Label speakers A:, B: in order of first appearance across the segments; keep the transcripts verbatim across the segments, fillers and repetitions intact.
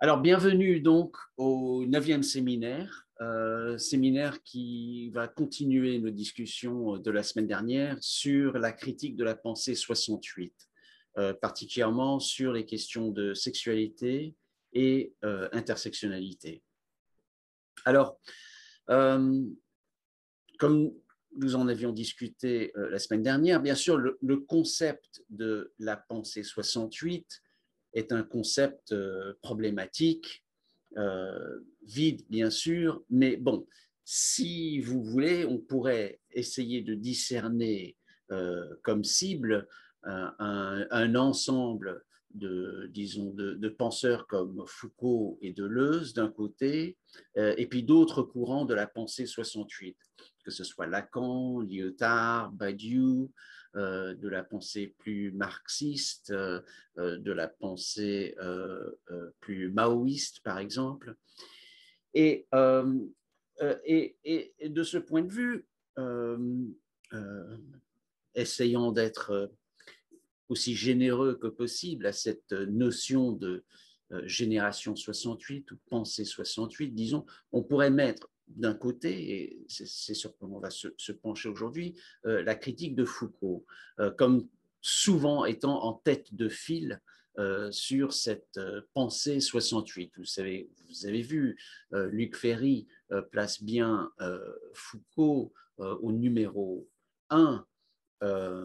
A: Alors, bienvenue donc au neuvième séminaire, euh, séminaire qui va continuer nos discussions de la semaine dernière sur la critique de la pensée soixante-huit, euh, particulièrement sur les questions de sexualité et euh, intersectionnalité. Alors, euh, comme nous en avions discuté euh, la semaine dernière, bien sûr, le, le concept de la pensée soixante-huit est un concept euh, problématique, euh, vide bien sûr, mais bon, si vous voulez, on pourrait essayer de discerner euh, comme cible un, un, un ensemble de, disons, de, de penseurs comme Foucault et Deleuze d'un côté, euh, et puis d'autres courants de la pensée soixante-huit, que ce soit Lacan, Lyotard, Badiou, euh, de la pensée plus marxiste, euh, de la pensée euh, euh, plus maoïste, par exemple. Et, euh, et, et, et de ce point de vue, euh, euh, essayant d'être aussi généreux que possible à cette notion de euh, génération soixante-huit ou pensée soixante-huit, disons, on pourrait mettre d'un côté, et c'est sur quoi on va se, se pencher aujourd'hui, euh, la critique de Foucault, euh, comme souvent étant en tête de file euh, sur cette euh, pensée soixante-huit. Vous savez, vous avez vu, euh, Luc Ferry euh, place bien euh, Foucault euh, au numéro un. Euh,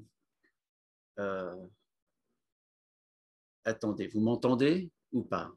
A: euh, Attendez, vous m'entendez ou pas?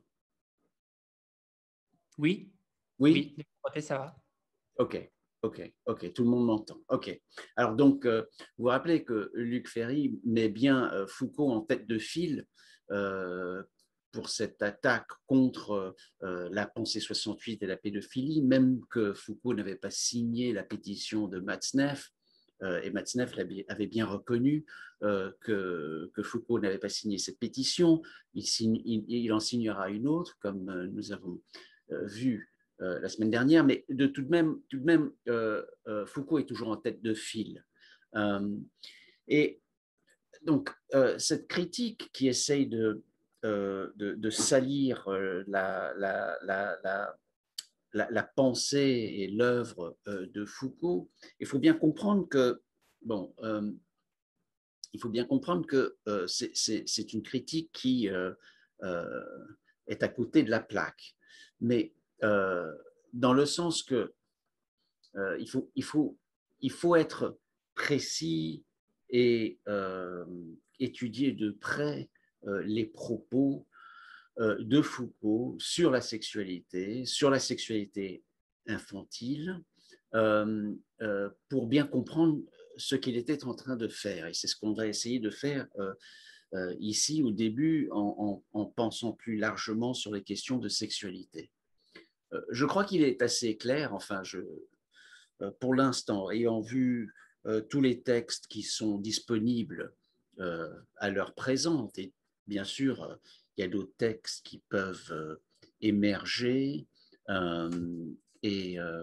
B: Oui,
A: Oui?
B: oui, de mon côté, ça va.
A: Ok, ok, ok, tout le monde m'entend. Ok. Alors donc, euh, vous vous rappelez que Luc Ferry met bien euh, Foucault en tête de file euh, pour cette attaque contre euh, la pensée soixante-huit et la pédophilie, même que Foucault n'avait pas signé la pétition de Matzneff. Euh, et Matzneff avait bien reconnu euh, que, que, Foucault n'avait pas signé cette pétition. Il, signe, il, il en signera une autre, comme euh, nous avons euh, vu euh, la semaine dernière, mais de tout de même, tout de même euh, euh, Foucault est toujours en tête de file. Euh, et donc, euh, cette critique qui essaye de, euh, de, de salir euh, la, la, la, la la, la, pensée et l'œuvre euh, de Foucault, il faut bien comprendre que, bon, euh, il faut bien comprendre que euh, c'est une critique qui euh, euh, est à côté de la plaque, mais euh, dans le sens que euh, il, faut, il, faut, il faut être précis et euh, étudier de près euh, les propos euh, de Foucault sur la sexualité, sur la sexualité infantile, euh, euh, pour bien comprendre ce qu'il était en train de faire. Et c'est ce qu'on va essayer de faire euh, euh, ici au début en, en, en pensant plus largement sur les questions de sexualité. Euh, je crois qu'il est assez clair, enfin, je, euh, pour l'instant, ayant vu euh, tous les textes qui sont disponibles euh, à l'heure présente, et bien sûr, euh, il y a d'autres textes qui peuvent euh, émerger, euh, et, euh,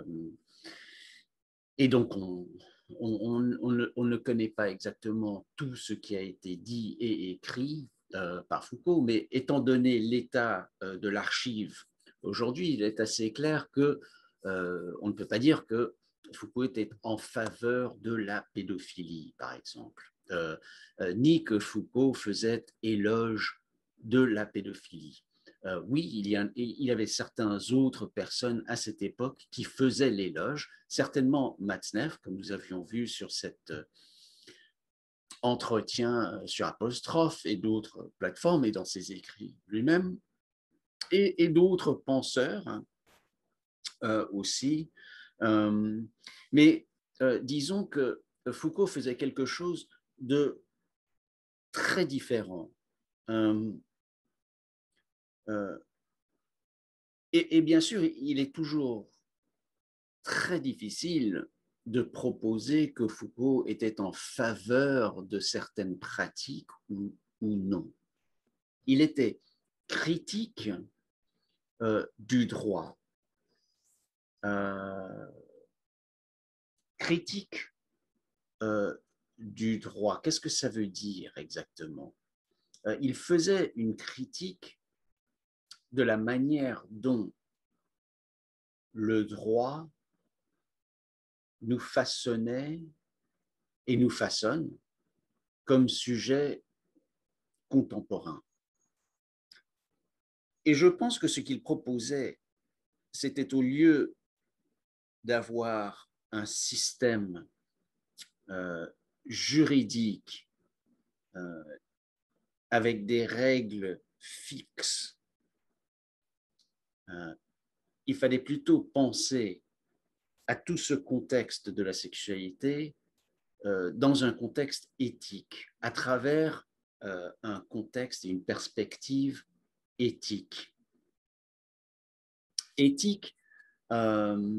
A: et donc on, on, on, on, ne, on, ne, connaît pas exactement tout ce qui a été dit et écrit euh, par Foucault, mais étant donné l'état euh, de l'archive aujourd'hui, il est assez clair que euh, on ne peut pas dire que Foucault était en faveur de la pédophilie, par exemple, euh, euh, ni que Foucault faisait éloge de la pédophilie. Euh, oui, il y, a, il y avait certaines autres personnes à cette époque qui faisaient l'éloge, certainement Matzneff, comme nous avions vu sur cet euh, entretien sur Apostrophe et d'autres plateformes et dans ses écrits lui-même, et, et d'autres penseurs hein, euh, aussi. Euh, mais euh, disons que Foucault faisait quelque chose de très différent. Euh, euh, et, et bien sûr, il est toujours très difficile de proposer que Foucault était en faveur de certaines pratiques ou, ou non. Il était critique euh, du droit, euh, critique euh, du droit. Qu'est-ce que ça veut dire exactement? euh, Il faisait une critique de la manière dont le droit nous façonnait et nous façonne comme sujet contemporain. Et je pense que ce qu'il proposait, c'était au lieu d'avoir un système euh, juridique euh, avec des règles fixes, euh, il fallait plutôt penser à tout ce contexte de la sexualité euh, dans un contexte éthique, à travers euh, un contexte et une perspective éthique. Éthique euh,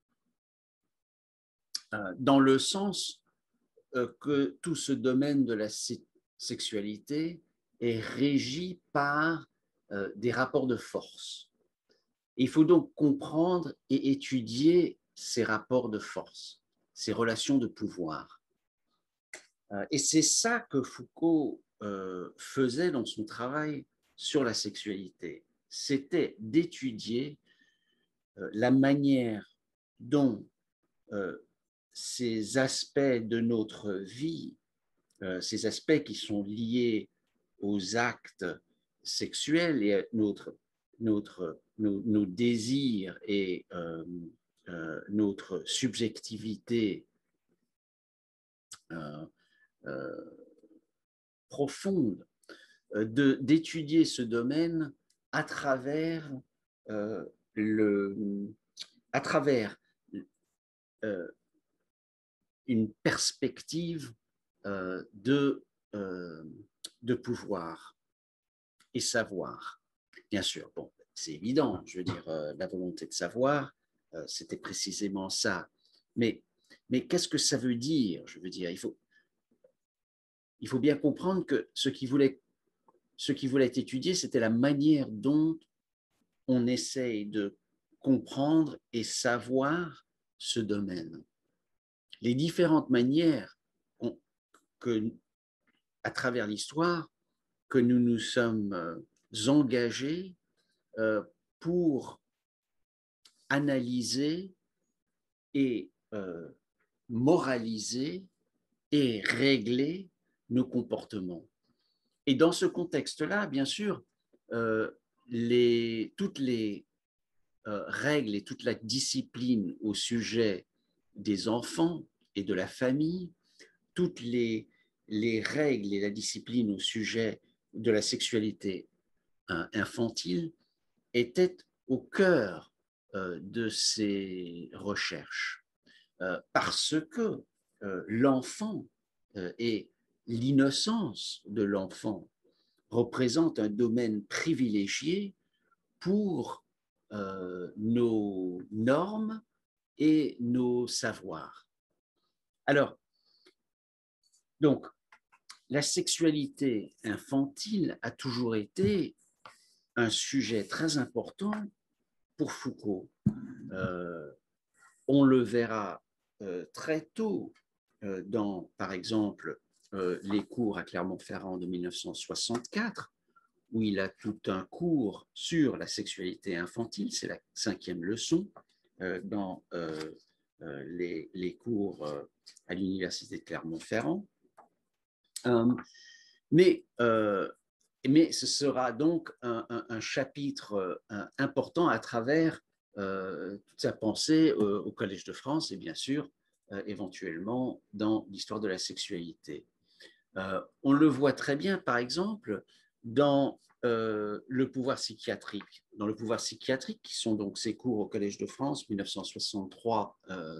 A: euh, dans le sens euh, que tout ce domaine de la sexualité est régi par euh, des rapports de force. Il faut donc comprendre et étudier ces rapports de force, ces relations de pouvoir. Euh, et c'est ça que Foucault euh, faisait dans son travail sur la sexualité. C'était d'étudier euh, la manière dont euh, ces aspects de notre vie, euh, ces aspects qui sont liés aux actes sexuels et à notre, notre, nos, nos désirs et euh, euh, notre subjectivité euh, euh, profonde, euh, de, d'étudier ce domaine à travers, euh, le, à travers euh, une perspective euh, de, euh, de pouvoir et savoir. Bien sûr, bon, c'est évident, je veux dire, euh, la volonté de savoir, euh, c'était précisément ça. Mais, mais qu'est-ce que ça veut dire? Je veux dire, il faut, il faut bien comprendre que ce qui voulait, ce qui voulait être étudié, c'était la manière dont on essaye de comprendre et savoir ce domaine. Les différentes manières on, que, à travers l'histoire, que nous nous sommes euh, engagés euh, pour analyser et euh, moraliser et régler nos comportements. Et dans ce contexte-là, bien sûr, euh, les, toutes les euh, règles et toute la discipline au sujet des enfants et de la famille, toutes les, les règles et la discipline au sujet de la sexualité euh, infantile étaient au cœur euh, de ces recherches. Euh, parce que euh, l'enfant euh, et l'innocence de l'enfant représentent un domaine privilégié pour euh, nos normes et nos savoirs. Alors, donc, la sexualité infantile a toujours été un sujet très important pour Foucault. Euh, on le verra euh, très tôt euh, dans, par exemple, euh, les cours à Clermont-Ferrand de mille neuf cent soixante-quatre, où il a tout un cours sur la sexualité infantile, c'est la cinquième leçon, euh, dans euh, euh, les, les, cours euh, à l'université de Clermont-Ferrand. Euh, mais, euh, mais ce sera donc un, un, un chapitre un, important à travers euh, toute sa pensée euh, au Collège de France et bien sûr euh, éventuellement dans l'histoire de la sexualité. Euh, on le voit très bien, par exemple, dans euh, le pouvoir psychiatrique. Dans le pouvoir psychiatrique, qui sont donc ces cours au Collège de France, mille neuf cent soixante-trois, euh,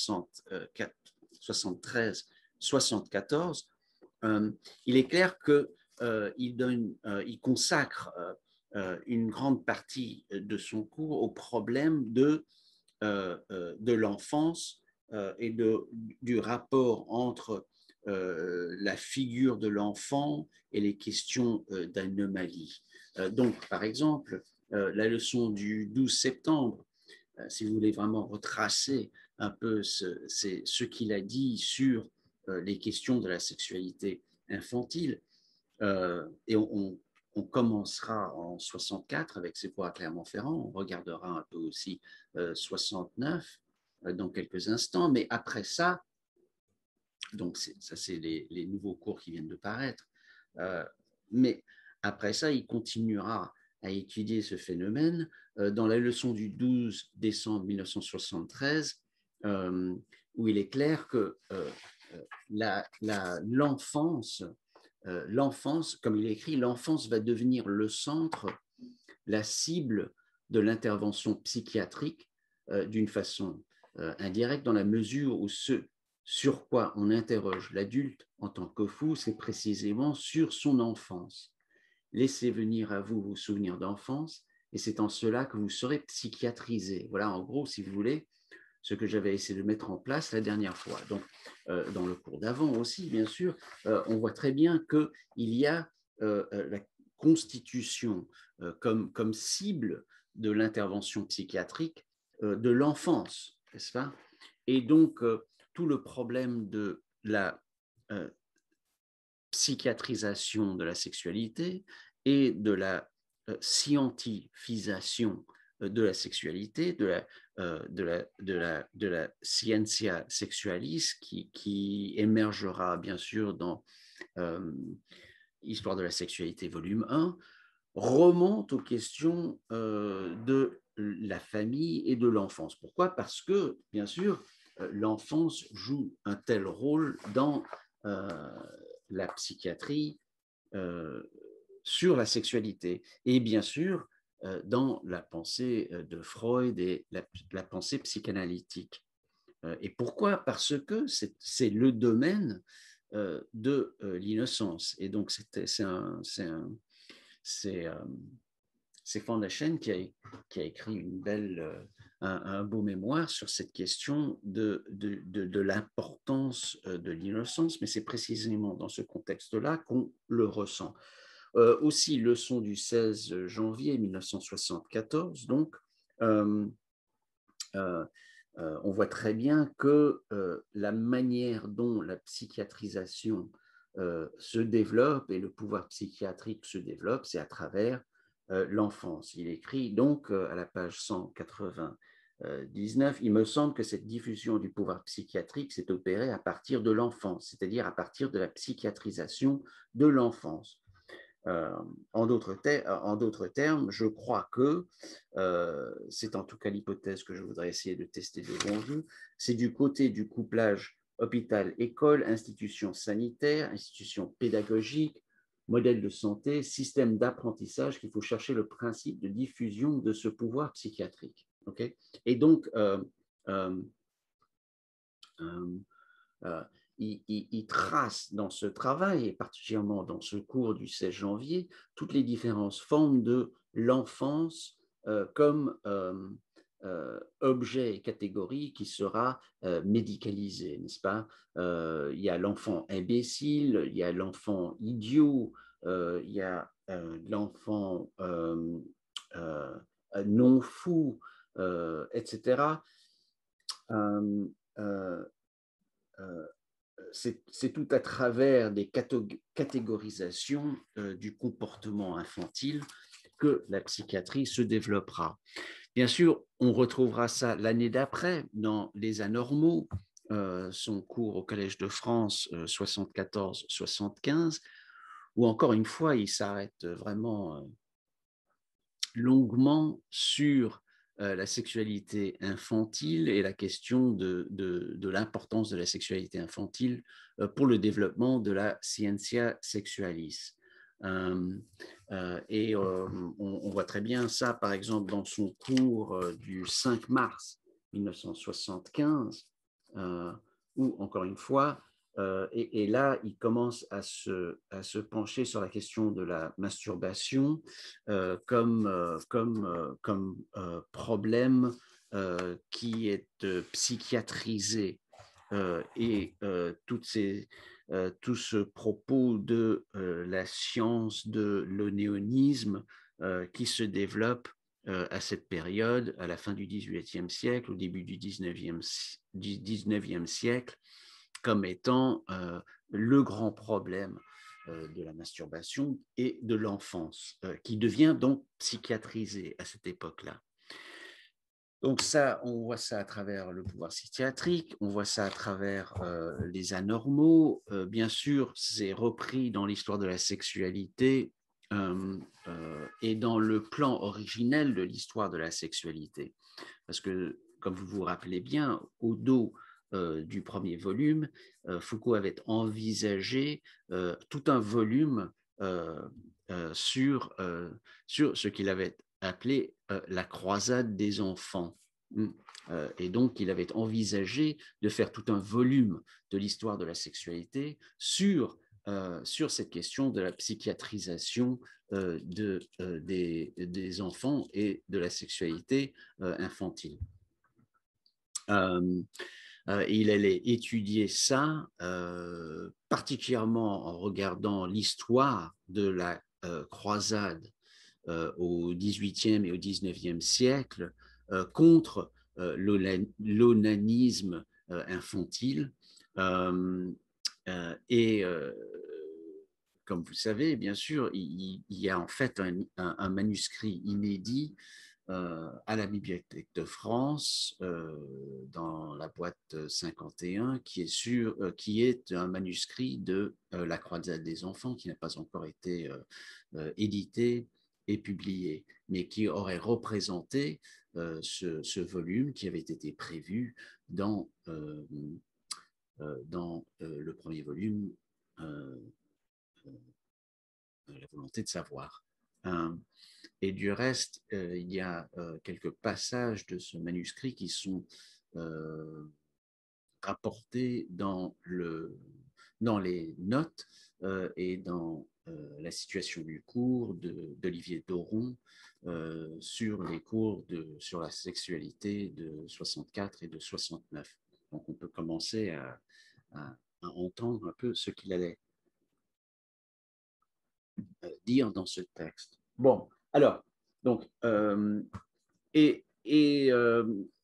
A: soixante-treize, soixante-quatorze, euh, il est clair qu'il euh, donne, euh, il consacre euh, une grande partie de son cours au problème de, euh, de l'enfance euh, et de, du rapport entre euh, la figure de l'enfant et les questions euh, d'anomalie. Euh, donc, par exemple, euh, la leçon du douze septembre, euh, si vous voulez vraiment retracer un peu ce, ce qu'il a dit sur euh, les questions de la sexualité infantile, euh, et on, on, on commencera en soixante-quatre avec C'est pour à Clermont-Ferrand, on regardera un peu aussi euh, soixante-neuf euh, dans quelques instants, mais après ça, donc ça c'est les, les nouveaux cours qui viennent de paraître, euh, mais après ça, il continuera à étudier ce phénomène euh, dans la leçon du douze décembre mille neuf cent soixante-treize, euh, où il est clair que euh, la, la, l'enfance, euh, l'enfance, comme il écrit, l'enfance va devenir le centre, la cible de l'intervention psychiatrique euh, d'une façon euh, indirecte, dans la mesure où ce sur quoi on interroge l'adulte en tant que fou, c'est précisément sur son enfance. Laissez venir à vous vos souvenirs d'enfance, et c'est en cela que vous serez psychiatrisé. Voilà, en gros, si vous voulez, ce que j'avais essayé de mettre en place la dernière fois. Donc, euh, dans le cours d'avant aussi, bien sûr, euh, on voit très bien qu'il y a euh, la constitution euh, comme, comme cible de l'intervention psychiatrique euh, de l'enfance, n'est-ce pas? Et donc, euh, tout le problème de la euh, psychiatrisation de la sexualité et de la euh, scientifisation de la sexualité, de la, euh, de la, de la, de la scientia sexualis qui, qui émergera bien sûr dans euh, Histoire de la sexualité volume un, remonte aux questions euh, de la famille et de l'enfance. Pourquoi? Parce que, bien sûr, l'enfance joue un tel rôle dans euh, la psychiatrie euh, sur la sexualité. Et bien sûr, euh, dans la pensée de Freud et la, la pensée psychanalytique. Euh, et pourquoi? Parce que c'est, c'est le domaine euh, de euh, l'innocence. Et donc, c'est, c'est un... C'est un c'est, euh, c'est Van Eschen qui a, qui a écrit une belle, euh, un, un beau mémoire sur cette question de, de, de, de l'importance de l'innocence, mais c'est précisément dans ce contexte-là qu'on le ressent. Euh, aussi, leçon du seize janvier mille neuf cent soixante-quatorze, donc, euh, euh, euh, on voit très bien que euh, la manière dont la psychiatrisation euh, se développe et le pouvoir psychiatrique se développe, c'est à travers euh, l'enfance. Il écrit donc euh, à la page cent quatre-vingt-dix-neuf, il me semble que cette diffusion du pouvoir psychiatrique s'est opérée à partir de l'enfance, c'est-à-dire à partir de la psychiatrisation de l'enfance. Euh, en d'autres ter termes, je crois que, euh, c'est en tout cas l'hypothèse que je voudrais essayer de tester devant vous, c'est du côté du couplage hôpital-école, institution sanitaire, institution pédagogique, modèle de santé, système d'apprentissage qu'il faut chercher le principe de diffusion de ce pouvoir psychiatrique. Okay? Et donc, euh, euh, euh, euh, il, il, il trace dans ce travail, et particulièrement dans ce cours du seize janvier, toutes les différentes formes de l'enfance euh, comme euh, euh, objet et catégorie qui sera euh, médicalisé, n'est-ce pas? Euh, il y a l'enfant imbécile, il y a l'enfant idiot, euh, il y a euh, l'enfant euh, euh, non fou, euh, et cetera. Euh, euh, euh, c'est tout à travers des catégorisations euh, du comportement infantile que la psychiatrie se développera. Bien sûr, on retrouvera ça l'année d'après dans Les Anormaux, euh, son cours au Collège de France euh, soixante-quatorze soixante-quinze, où encore une fois, il s'arrête vraiment euh, longuement sur euh, la sexualité infantile et la question de, de, de l'importance de la sexualité infantile euh, pour le développement de la scientia sexualis. Euh, euh, et euh, on, on voit très bien ça, par exemple, dans son cours euh, du cinq mars mille neuf cent soixante-quinze, euh, où, encore une fois, euh, et, et là, il commence à se, à se pencher sur la question de la masturbation euh, comme, euh, comme, euh, comme euh, problème euh, qui est euh, psychiatrisé. Euh, et euh, toutes ces, euh, tout ce propos de euh, la science de l'onéonisme euh, qui se développe euh, à cette période, à la fin du dix-huitième siècle, au début du dix-neuvième siècle, comme étant euh, le grand problème euh, de la masturbation et de l'enfance, euh, qui devient donc psychiatrisée à cette époque-là. Donc ça, on voit ça à travers le pouvoir psychiatrique, on voit ça à travers euh, les anormaux. Euh, bien sûr, c'est repris dans l'histoire de la sexualité euh, euh, et dans le plan originel de l'histoire de la sexualité. Parce que, comme vous vous rappelez bien, au dos euh, du premier volume, euh, Foucault avait envisagé euh, tout un volume euh, euh, sur, euh, sur ce qu'il avait appelé euh, la croisade des enfants. Euh, et donc, il avait envisagé de faire tout un volume de l'histoire de la sexualité sur, euh, sur cette question de la psychiatrisation euh, de, euh, des, des enfants et de la sexualité euh, infantile. Euh, euh, il allait étudier ça, euh, particulièrement en regardant l'histoire de la euh, croisade euh, au dix-huitième et au dix-neuvième siècle euh, contre euh, l'onanisme euh, infantile. Euh, euh, et euh, comme vous savez, bien sûr, il, il y a en fait un, un, un manuscrit inédit euh, à la Bibliothèque de France, euh, dans la boîte cinquante et un, qui est, sur, euh, qui est un manuscrit de euh, La Croisade des enfants, qui n'a pas encore été euh, euh, édité et publié, mais qui aurait représenté euh, ce, ce, volume qui avait été prévu dans, euh, euh, dans euh, le premier volume, euh, euh, La volonté de savoir. Euh, Et du reste, euh, il y a euh, quelques passages de ce manuscrit qui sont euh, rapportés dans, le, dans les notes euh, et dans euh, la situation du cours d'Olivier Doron euh, sur les cours de, sur la sexualité de soixante-quatre et de soixante-neuf. Donc on peut commencer à, à, à entendre un peu ce qu'il allait dire dans ce texte. Bon, alors, donc, euh, et, et euh,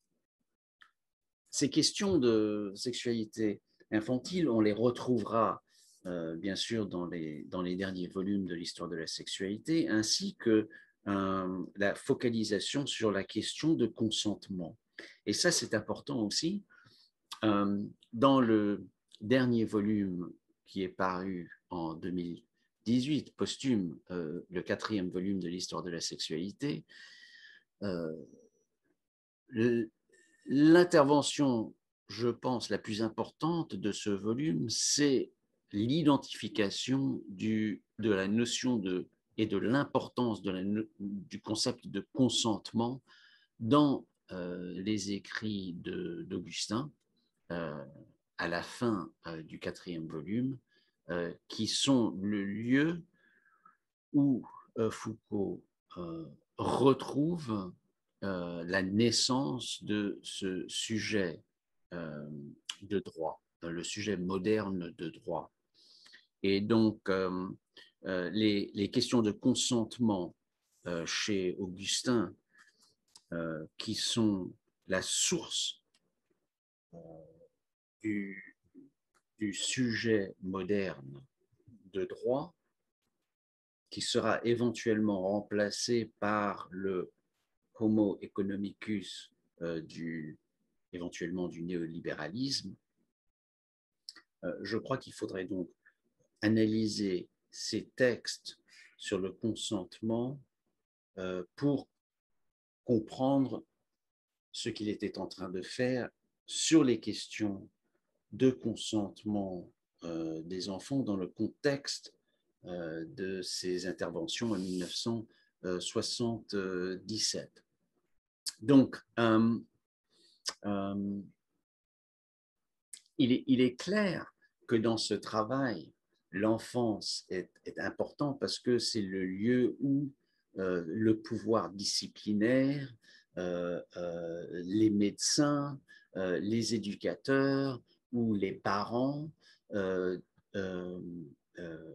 A: ces questions de sexualité infantile, on les retrouvera euh, bien sûr dans les, dans les derniers volumes de l'histoire de la sexualité, ainsi que euh, la focalisation sur la question de consentement. Et ça, c'est important aussi. Euh, dans le dernier volume qui est paru en deux mille dix-huit, posthume, euh, le quatrième volume de l'histoire de la sexualité, euh, l'intervention, je pense, la plus importante de ce volume, c'est l'identification du, de la notion de, et de l'importance de la, du concept de consentement dans euh, les écrits d'Augustin, euh, à la fin euh, du quatrième volume, euh, qui sont le lieu où euh, Foucault euh, retrouve euh, la naissance de ce sujet euh, de droit, le sujet moderne de droit. Et donc, euh, euh, les, les, questions de consentement euh, chez Augustin, euh, qui sont la source euh, du, du sujet moderne de droit, qui sera éventuellement remplacé par le Homo economicus euh, du, éventuellement du néolibéralisme. Euh, je crois qu'il faudrait donc analyser ces textes sur le consentement euh, pour comprendre ce qu'il était en train de faire sur les questions de consentement euh, des enfants dans le contexte euh, de ses interventions en mille neuf cent soixante-dix-sept. Donc, euh, euh, il, est, il est clair que dans ce travail, l'enfance est, est important parce que c'est le lieu où euh, le pouvoir disciplinaire, euh, euh, les médecins, euh, les éducateurs ou les parents euh, euh, euh,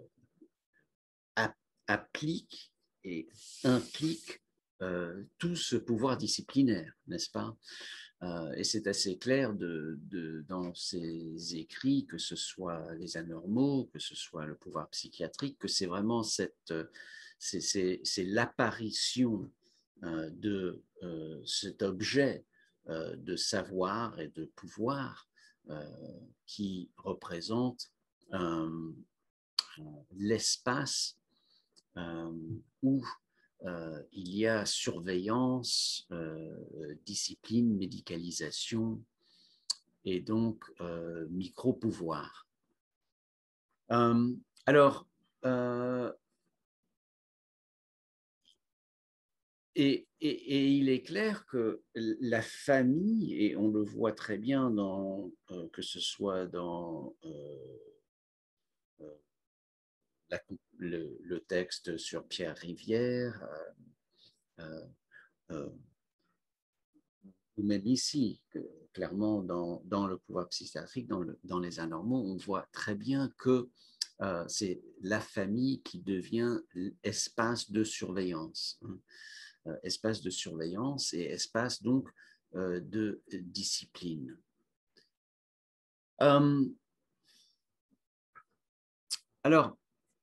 A: appliquent et impliquent euh, tout ce pouvoir disciplinaire, n'est-ce pas? Euh, et c'est assez clair de, de, dans ses écrits, que ce soit les anormaux, que ce soit le pouvoir psychiatrique, que c'est vraiment cette, c'est l'apparition euh, de euh, cet objet euh, de savoir et de pouvoir euh, qui représente euh, l'espace euh, où euh, il y a surveillance, euh, discipline, médicalisation et donc euh, micro-pouvoir. Euh, alors, euh, et, et, et, il est clair que la famille, et on le voit très bien dans, euh, que ce soit dans euh, euh, la, le, le, texte sur Pierre Rivière, euh, euh, ou même ici, que, clairement dans, dans le pouvoir psychiatrique, dans, le, dans les anormaux, on voit très bien que euh, c'est la famille qui devient espace de surveillance, hein, euh, espace de surveillance et espace donc euh, de discipline. Euh, alors,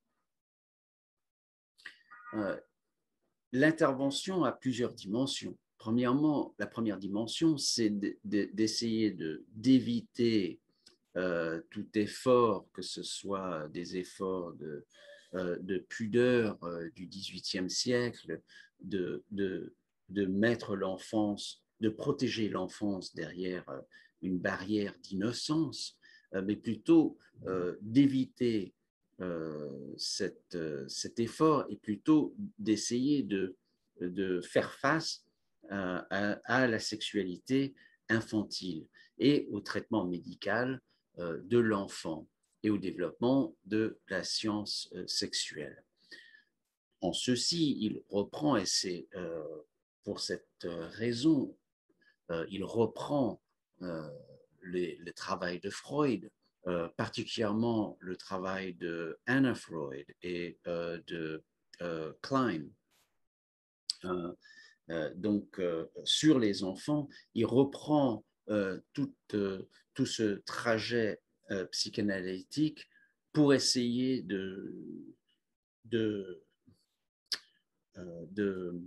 A: euh, l'intervention a plusieurs dimensions. Premièrement, la première dimension, c'est d'essayer de, d'éviter euh, tout effort, que ce soit des efforts de, euh, de pudeur euh, du dix-huitième siècle, de, de, de mettre l'enfance, de protéger l'enfance derrière euh, une barrière d'innocence, euh, mais plutôt euh, d'éviter euh, cette, euh, cet effort et plutôt d'essayer de, de faire face euh, à, à la sexualité infantile et au traitement médical euh, de l'enfant et au développement de la science euh, sexuelle. En ceci, il reprend, et c'est euh, pour cette raison, euh, il reprend euh, les, le travail de Freud, euh, particulièrement le travail de Anna Freud et euh, de euh, Klein. Euh, euh, donc, euh, sur les enfants, il reprend euh, tout, euh, tout ce trajet euh, psychanalytique pour essayer de, de, euh, de,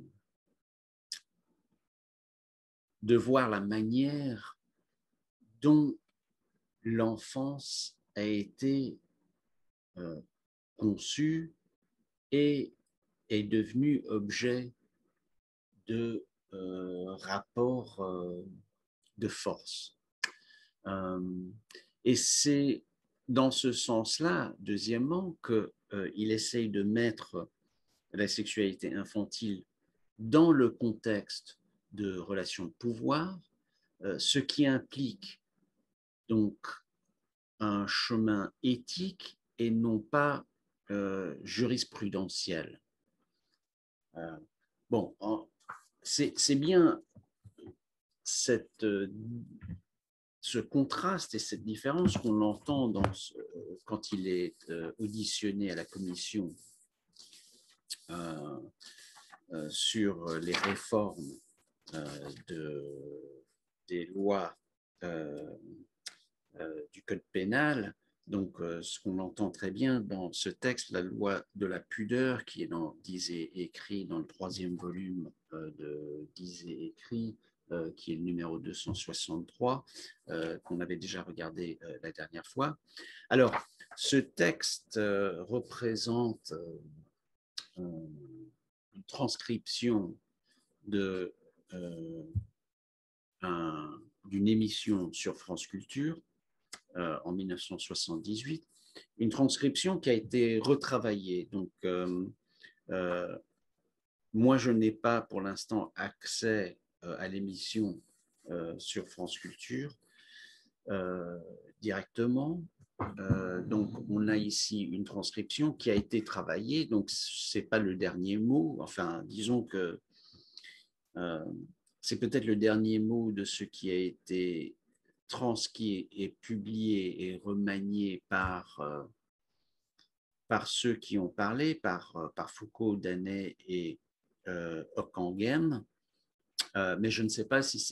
A: de voir la manière dont l'enfance a été euh, conçue et est devenue objet de euh, rapports euh, de force. Euh, et c'est dans ce sens-là, deuxièmement, qu'il euh, essaye de mettre la sexualité infantile dans le contexte de relations de pouvoir, euh, ce qui implique donc un chemin éthique et non pas euh, jurisprudentiel. Euh, bon, c'est bien cette, euh, ce contraste et cette différence qu'on entend dans ce, quand il est euh, auditionné à la commission euh, euh, sur les réformes euh, de, des lois euh, euh, du code pénal. Donc, euh, ce qu'on entend très bien dans ce texte, la loi de la pudeur, qui est dans Disent et écrit dans le troisième volume euh, de Disent et écrit, euh, qui est le numéro deux cent soixante-trois, euh, qu'on avait déjà regardé euh, la dernière fois. Alors, ce texte euh, représente euh, une transcription de, euh, un, d'une émission sur France Culture euh, en mille neuf cent soixante-dix-huit, une transcription qui a été retravaillée. Donc, euh, euh, moi, je n'ai pas pour l'instant accès euh, à l'émission euh, sur France Culture euh, directement. Euh, donc, on a ici une transcription qui a été travaillée. Donc, ce n'est pas le dernier mot. Enfin, disons que euh, c'est peut-être le dernier mot de ce qui a été transcrit et publié et remanié par, euh, par ceux qui ont parlé, par, euh, par Foucault, Danet et euh, Ockenghem. Euh, mais je ne sais pas si c'est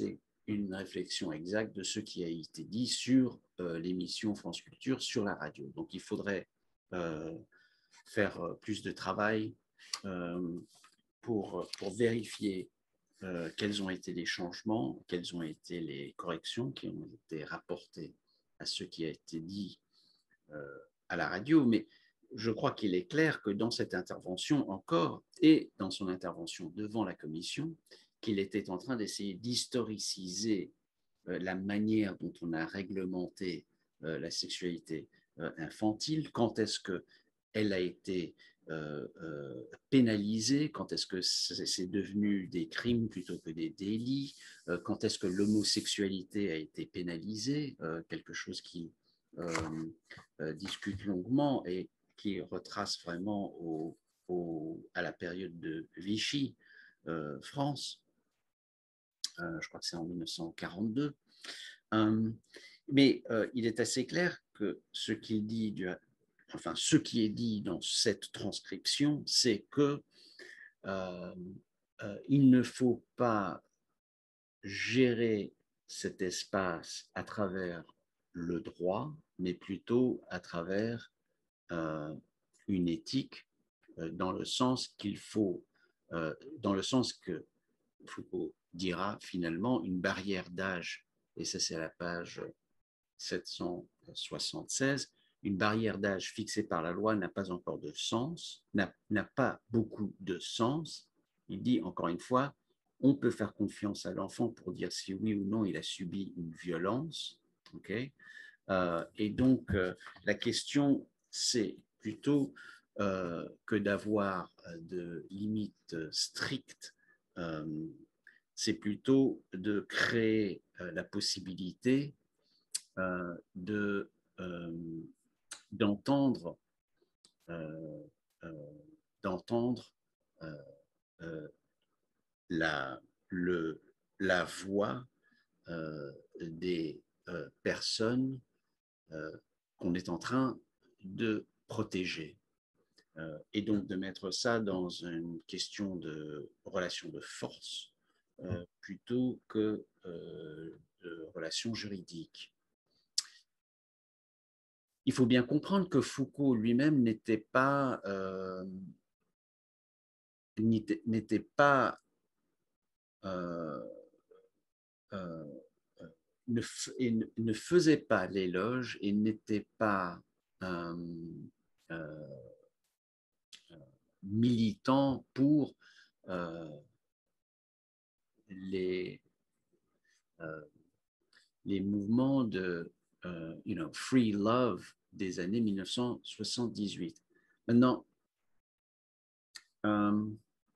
A: une réflexion exacte de ce qui a été dit sur euh, l'émission France Culture sur la radio. Donc, il faudrait euh, faire plus de travail euh, pour, pour vérifier euh, quels ont été les changements, quelles ont été les corrections qui ont été rapportées à ce qui a été dit euh, à la radio. Mais je crois qu'il est clair que dans cette intervention encore, et dans son intervention devant la commission, qu'il était en train d'essayer d'historiciser euh, la manière dont on a réglementé euh, la sexualité euh, infantile, quand est-ce qu'elle a été euh, euh, pénalisée, quand est-ce que c'est devenu des crimes plutôt que des délits, euh, quand est-ce que l'homosexualité a été pénalisée, euh, quelque chose qui euh, euh, discute longuement et qui retrace vraiment au, au, à la période de Vichy, euh, France. Euh, je crois que c'est en mille neuf cent quarante-deux. Euh, mais euh, il est assez clair que ce qu'il dit, du, enfin ce qui est dit dans cette transcription, c'est que euh, euh, il ne faut pas gérer cet espace à travers le droit, mais plutôt à travers euh, une éthique, euh, dans le sens qu'il faut, euh, dans le sens que Foucault dira finalement une barrière d'âge, et ça c'est à la page sept cent soixante-seize, une barrière d'âge fixée par la loi n'a pas encore de sens, n'a pas beaucoup de sens. Il dit encore une fois, on peut faire confiance à l'enfant pour dire si oui ou non il a subi une violence. Okay, euh, et donc, euh, la question, c'est plutôt euh, que d'avoir de limites strictes, euh, c'est plutôt de créer euh, la possibilité euh, de, euh, d'entendre, euh, euh, d'entendre euh, euh, la, le, la voix euh, des euh, personnes euh, qu'on est en train de protéger. Euh, et donc de mettre ça dans une question de relation de force euh, plutôt que euh, de relation juridique. Il faut bien comprendre que Foucault lui-même n'était pas, euh, n'était pas euh, euh, ne, et ne faisait pas l'éloge et n'était pas euh, euh, militant pour euh, les, euh, les mouvements de euh, you know, free love des années mille neuf cent soixante-dix-huit. Maintenant, euh,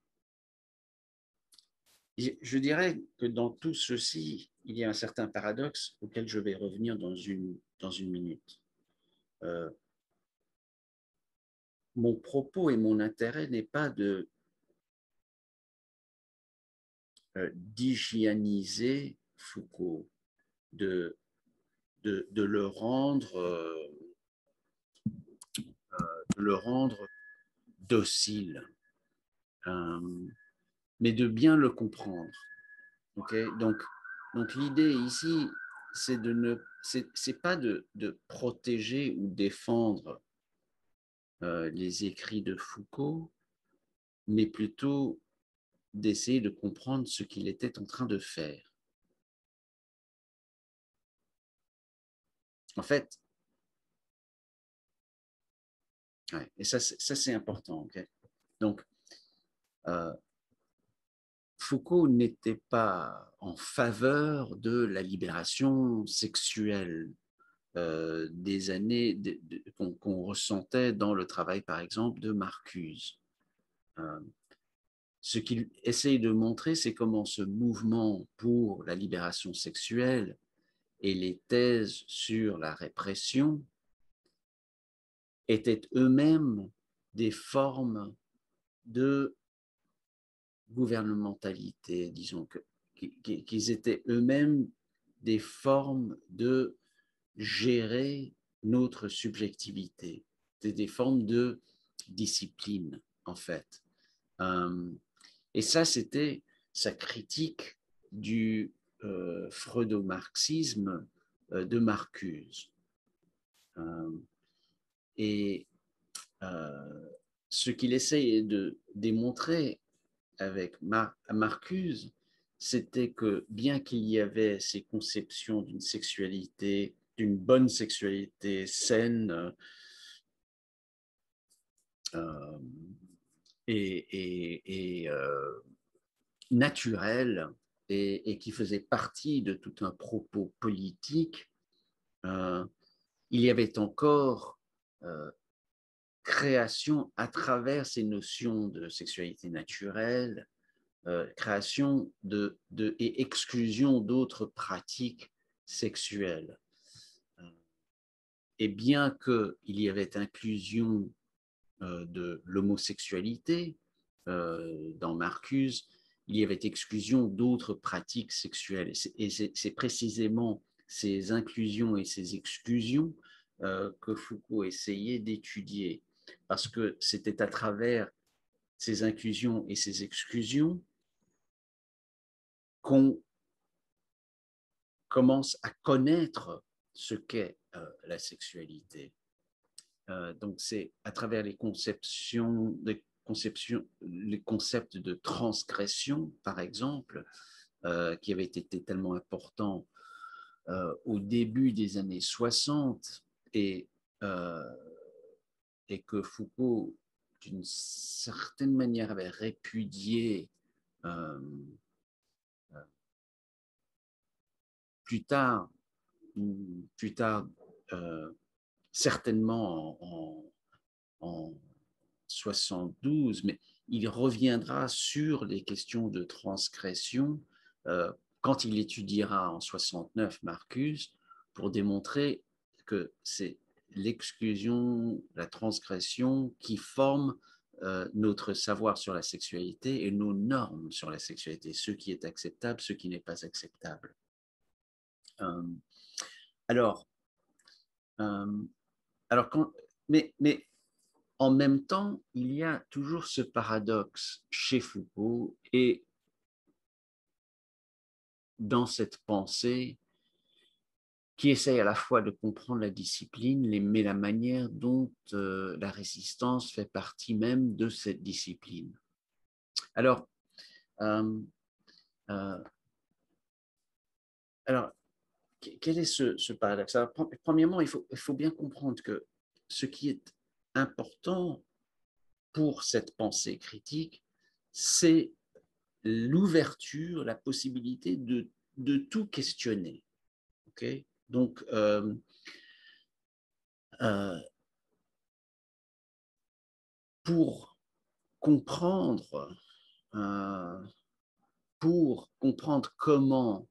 A: je dirais que dans tout ceci, il y a un certain paradoxe auquel je vais revenir dans une, dans une minute. Euh, mon propos et mon intérêt n'est pas de euh, d'hygiéniser Foucault, de, de, de le rendre, euh, de le rendre docile, euh, mais de bien le comprendre. Okay, donc, donc l'idée ici, c'est de ne, c'est pas de, de protéger ou défendre euh, les écrits de Foucault, mais plutôt d'essayer de comprendre ce qu'il était en train de faire. En fait, ouais, et ça, ça c'est important. Okay? Donc, euh, Foucault n'était pas en faveur de la libération sexuelle euh, des années de, de, qu'on qu'on ressentait dans le travail, par exemple, de Marcuse. Euh, ce qu'il essaye de montrer, c'est comment ce mouvement pour la libération sexuelle et les thèses sur la répression étaient eux-mêmes des formes de gouvernementalité, disons que qu'ils étaient eux-mêmes des formes de gérer notre subjectivité, des formes de discipline, en fait. Euh, et ça, c'était sa critique du euh, freudo-marxisme euh, de Marcuse. Euh, et euh, ce qu'il essayait de démontrer avec Mar Marcuse, c'était que bien qu'il y avait ces conceptions d'une sexualité, d'une bonne sexualité saine euh, et, et, et euh, naturelle, et, et qui faisait partie de tout un propos politique, euh, il y avait encore euh, création à travers ces notions de sexualité naturelle, euh, création de, de, et exclusion d'autres pratiques sexuelles. Et bien qu'il y avait inclusion euh, de l'homosexualité euh, dans Marcuse, il y avait exclusion d'autres pratiques sexuelles. Et c'est précisément ces inclusions et ces exclusions euh, que Foucault essayait d'étudier, parce que c'était à travers ces inclusions et ces exclusions qu'on commence à connaître ce qu'est euh, la sexualité. Euh, donc c'est à travers les conceptions, les conceptions, les concepts de transgression, par exemple, euh, qui avaient été tellement importants euh, au début des années soixante et, euh, et que Foucault, d'une certaine manière, avait répudié euh, plus tard, plus tard euh, certainement en, en, en soixante-douze, mais il reviendra sur les questions de transgression euh, quand il étudiera en soixante-neuf Marcuse pour démontrer que c'est l'exclusion, la transgression qui forme euh, notre savoir sur la sexualité et nos normes sur la sexualité, ce qui est acceptable, ce qui n'est pas acceptable. Euh, alors, euh, alors quand, mais, mais en même temps, il y a toujours ce paradoxe chez Foucault et dans cette pensée qui essaye à la fois de comprendre la discipline, mais la manière dont euh, la résistance fait partie même de cette discipline. Alors, euh, euh, alors quel est ce, ce paradoxe? Alors, premièrement, il faut, il faut bien comprendre que ce qui est important pour cette pensée critique, c'est l'ouverture, la possibilité de, de tout questionner. Okay? Donc, euh, euh, pour comprendre, euh, pour comprendre comment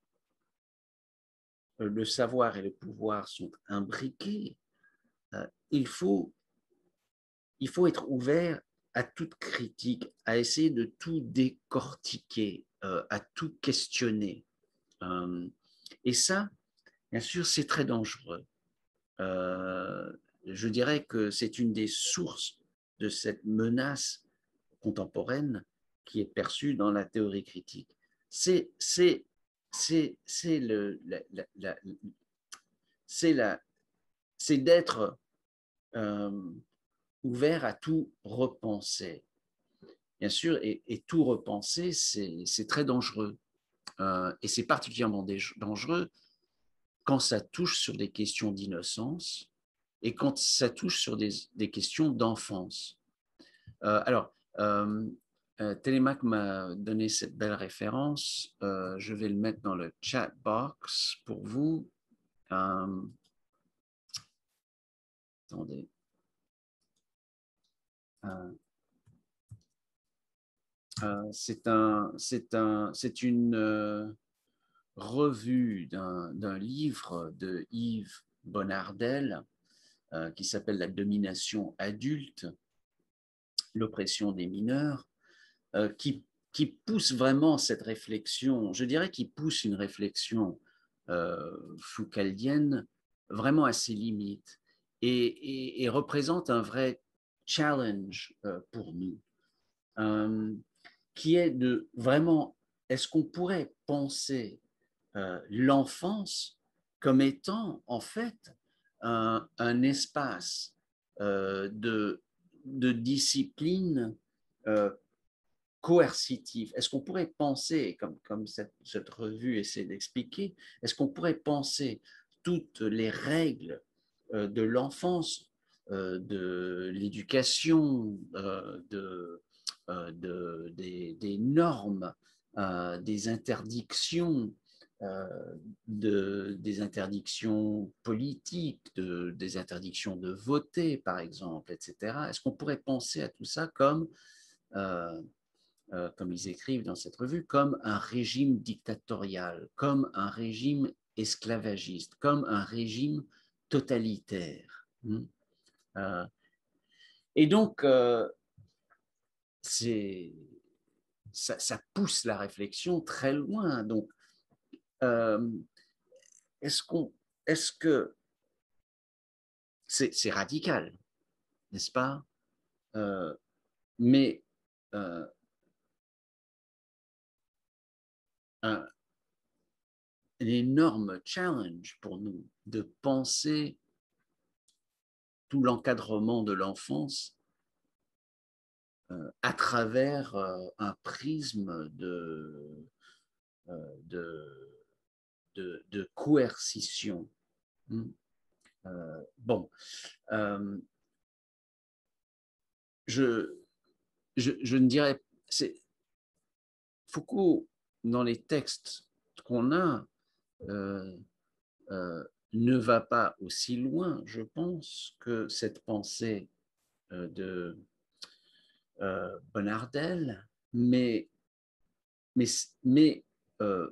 A: le savoir et le pouvoir sont imbriqués, euh, il faut, il faut être ouvert à toute critique, à essayer de tout décortiquer, euh, à tout questionner. Euh, et ça, bien sûr, c'est très dangereux. Euh, je dirais que c'est une des sources de cette menace contemporaine qui est perçue dans la théorie critique. C'est, c'est, c'est, c'est le, la, la, la, c'est la, c'est d'être euh, ouvert à tout repenser. Bien sûr, et, et tout repenser, c'est, c'est très dangereux. Euh, et c'est particulièrement dangereux quand ça touche sur des questions d'innocence et quand ça touche sur des, des questions d'enfance. Euh, alors, euh, euh, Télémac m'a donné cette belle référence. Euh, je vais le mettre dans le chat box pour vous. Euh, attendez. Euh, euh, c'est un, c'est un, c'est une euh, revue d'un livre de Yves Bonnardel euh, qui s'appelle La domination adulte, l'oppression des mineurs, euh, qui, qui pousse vraiment cette réflexion, je dirais qu'il pousse une réflexion euh, foucaldienne vraiment à ses limites et, et, et représente un vrai challenge euh, pour nous, euh, qui est de vraiment, est-ce qu'on pourrait penser euh, l'enfance comme étant en fait un, un espace euh, de, de discipline euh, coercitive. Est-ce qu'on pourrait penser, comme, comme cette, cette revue essaie d'expliquer, est-ce qu'on pourrait penser toutes les règles euh, de l'enfance, euh, de l'éducation, euh, de, euh, de, des, des normes, euh, des interdictions, euh, de, des interdictions politiques, de, des interdictions de voter, par exemple, et cetera. Est-ce qu'on pourrait penser à tout ça comme, euh, euh, comme ils écrivent dans cette revue, comme un régime dictatorial, comme un régime esclavagiste, comme un régime totalitaire. Hmm. Euh, et donc, euh, c'est, ça, ça pousse la réflexion très loin. Donc, euh, est-ce qu'on, est-ce que c'est, c'est radical, n'est-ce pas? Euh, mais euh, un, un énorme challenge pour nous de penser tout l'encadrement de l'enfance euh, à travers euh, un prisme de, euh, de, de, de coercition. Hmm. Euh, bon, euh, je, je, je ne dirais, c'est Foucault, dans les textes qu'on a, euh, euh, ne va pas aussi loin, je pense, que cette pensée euh, de euh, Bonnardel, mais, mais, mais, euh,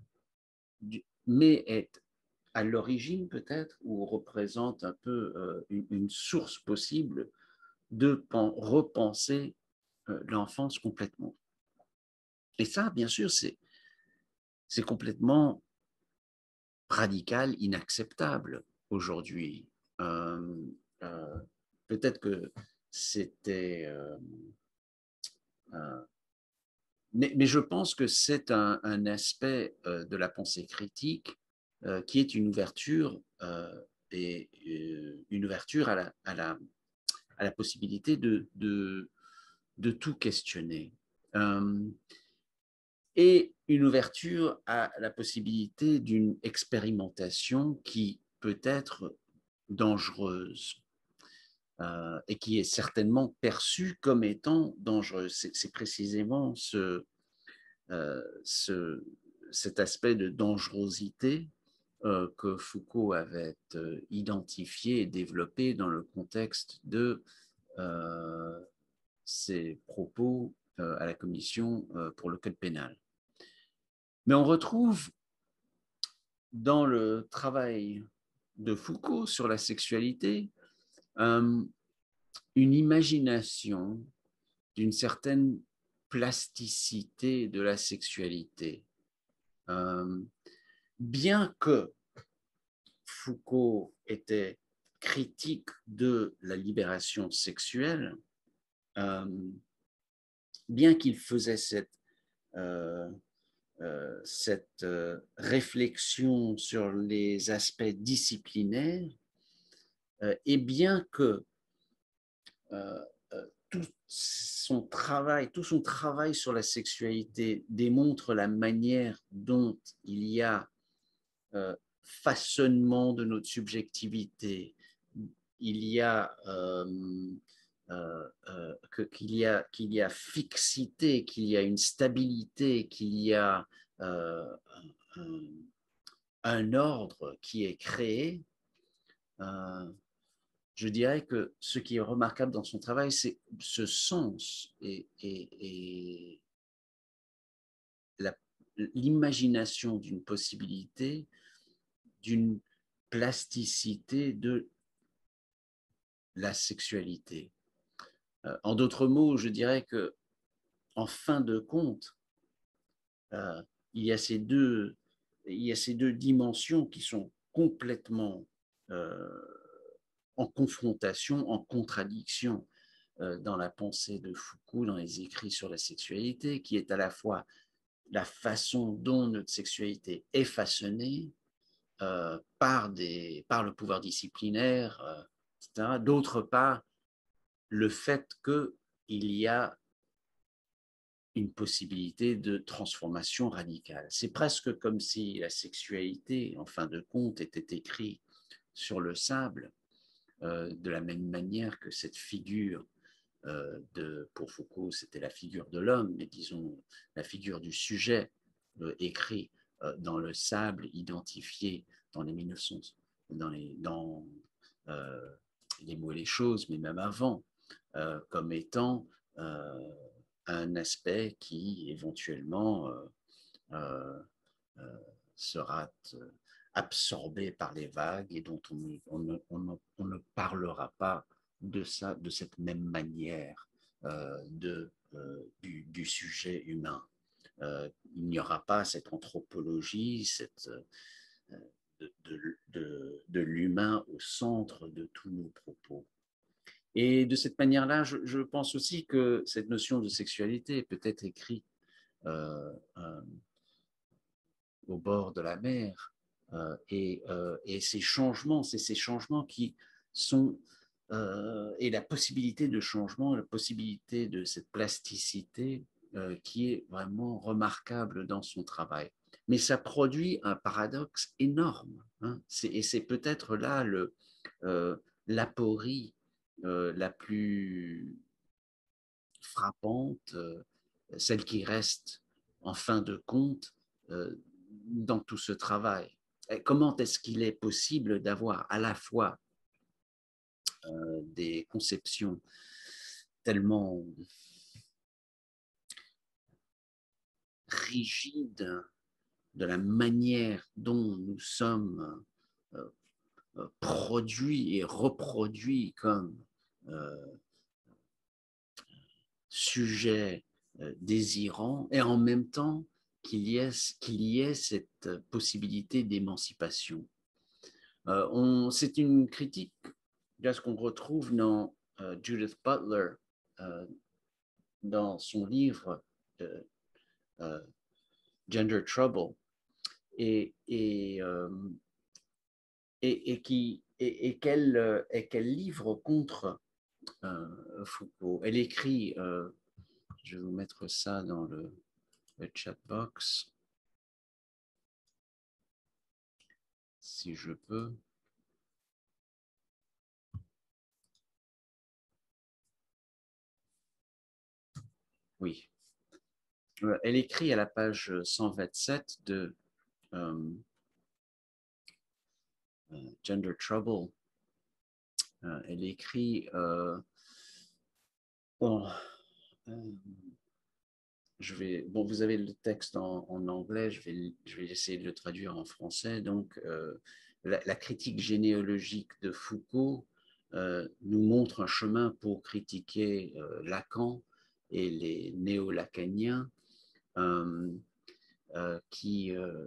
A: mais est à l'origine peut-être, ou représente un peu euh, une, une source possible de repenser euh, l'enfance complètement. Et ça, bien sûr, c'est c'est complètement radical, inacceptable aujourd'hui. Euh, euh, Peut-être que c'était... Euh, euh, mais, mais, je pense que c'est un, un aspect euh, de la pensée critique euh, qui est une ouverture euh, et euh, une ouverture à la, à la, à la possibilité de, de, de tout questionner. Euh, et une ouverture à la possibilité d'une expérimentation qui peut être dangereuse euh, et qui est certainement perçue comme étant dangereuse. C'est, c'est précisément ce, euh, ce, cet aspect de dangerosité euh, que Foucault avait euh, identifié et développé dans le contexte de euh, ses propos euh, à la commission euh, pour le code pénal. Mais on retrouve dans le travail de Foucault sur la sexualité euh, une imagination d'une certaine plasticité de la sexualité. Euh, bien que Foucault était critique de la libération sexuelle, euh, bien qu'il faisait cette, euh, euh, cette euh, réflexion sur les aspects disciplinaires, euh, et bien que euh, euh, tout son travail, tout son travail sur la sexualité démontre la manière dont il y a euh, façonnement de notre subjectivité, il y a euh, euh, euh, que, qu'il y a qu'il y a fixité, qu'il y a une stabilité, qu'il y a euh, un, un, ordre qui est créé. Euh, je dirais que ce qui est remarquable dans son travail, c'est ce sens et, et, et la, l'imagination d'une possibilité, d'une plasticité de la sexualité. Euh, en d'autres mots, je dirais que, en fin de compte, euh, il y a ces deux, il y a ces deux dimensions qui sont complètement euh, en confrontation, en contradiction euh, dans la pensée de Foucault, dans les écrits sur la sexualité, qui est à la fois la façon dont notre sexualité est façonnée euh, par, des, par le pouvoir disciplinaire, euh, et cetera. D'autre part, le fait qu'il y a une possibilité de transformation radicale. C'est presque comme si la sexualité, en fin de compte, était écrite sur le sable, euh, de la même manière que cette figure euh, de, pour Foucault, c'était la figure de l'homme, mais disons la figure du sujet euh, écrit euh, dans le sable, identifié dans les mille neuf cents, dans les, dans, euh, les mots et les choses, mais même avant, euh, comme étant euh, un aspect qui éventuellement euh, euh, euh, sera euh, absorbé par les vagues et dont on, on, ne, on, ne, on ne parlera pas de ça de cette même manière euh, de, euh, du, du sujet humain. Euh, il n'y aura pas cette anthropologie, cette, euh, de, de, de, de l'humain au centre de tous nos propos. Et de cette manière-là, je, je pense aussi que cette notion de sexualité peut être écrite euh, euh, au bord de la mer. Euh, et, euh, et ces changements, c'est ces changements qui sont, euh, et la possibilité de changement, la possibilité de cette plasticité euh, qui est vraiment remarquable dans son travail. Mais ça produit un paradoxe énorme. Hein. C'est, et c'est peut-être là le, euh, l'aporie euh, la plus frappante, euh, celle qui reste en fin de compte euh, dans tout ce travail. Et comment est-ce qu'il est possible d'avoir à la fois euh, des conceptions tellement rigides de la manière dont nous sommes euh, produits et reproduits comme euh, sujets euh, désirants, et en même temps qu'il y ait, qu'il y ait cette possibilité d'émancipation. Euh, c'est une critique de ce qu'on retrouve dans euh, Judith Butler, euh, dans son livre euh, euh, Gender Trouble, et, et, euh, et, et, qui, et, et qu'elle, et qu'elle livre contre euh, Foucault. Elle écrit, euh, je vais vous mettre ça dans le, le chat box, si je peux. Oui. Elle écrit à la page cent vingt-sept de euh, Gender Trouble. Euh, elle écrit euh, bon, euh, je vais, bon, vous avez le texte en, en anglais, je vais, je vais essayer de le traduire en français. Donc, euh, la, la critique généalogique de Foucault euh, nous montre un chemin pour critiquer euh, Lacan et les néo-lacaniens euh, euh, qui, euh,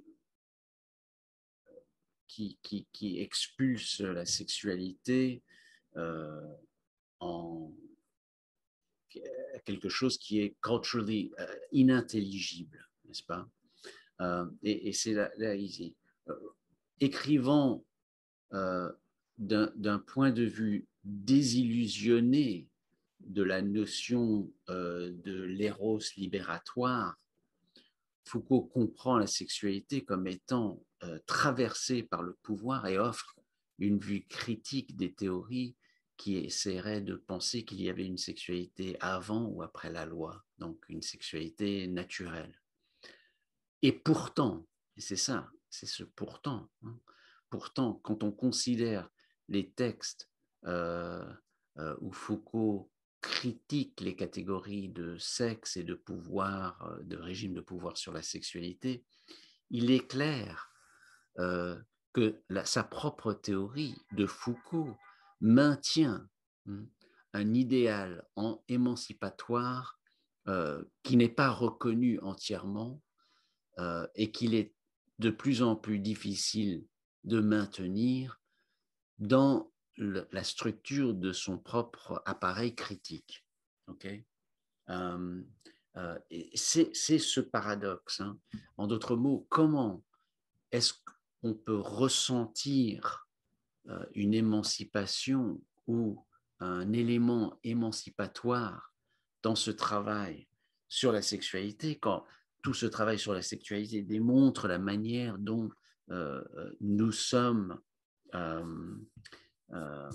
A: qui, qui, qui expulsent la sexualité euh, en quelque chose qui est culturally euh, inintelligible, n'est-ce pas? Euh, et, et c'est là, là ici, euh, écrivant euh, d'un point de vue désillusionné de la notion euh, de l'éros libératoire, Foucault comprend la sexualité comme étant euh, traversée par le pouvoir et offre une vue critique des théories qui essaieraient de penser qu'il y avait une sexualité avant ou après la loi, donc une sexualité naturelle. Et pourtant, et c'est ça, c'est ce pourtant, hein, pourtant, quand on considère les textes euh, euh, où Foucault critique les catégories de sexe et de pouvoir, de régime de pouvoir sur la sexualité, il est clair euh, que la, sa propre théorie de Foucault maintient hein, un idéal en, émancipatoire euh, qui n'est pas reconnu entièrement euh, et qu'il est de plus en plus difficile de maintenir dans le, la structure de son propre appareil critique. Okay? Euh, Euh, et c'est, c'est ce paradoxe, hein. En d'autres mots, comment est-ce qu'on peut ressentir euh, une émancipation ou un élément émancipatoire dans ce travail sur la sexualité, quand tout ce travail sur la sexualité démontre la manière dont euh, nous sommes euh, euh,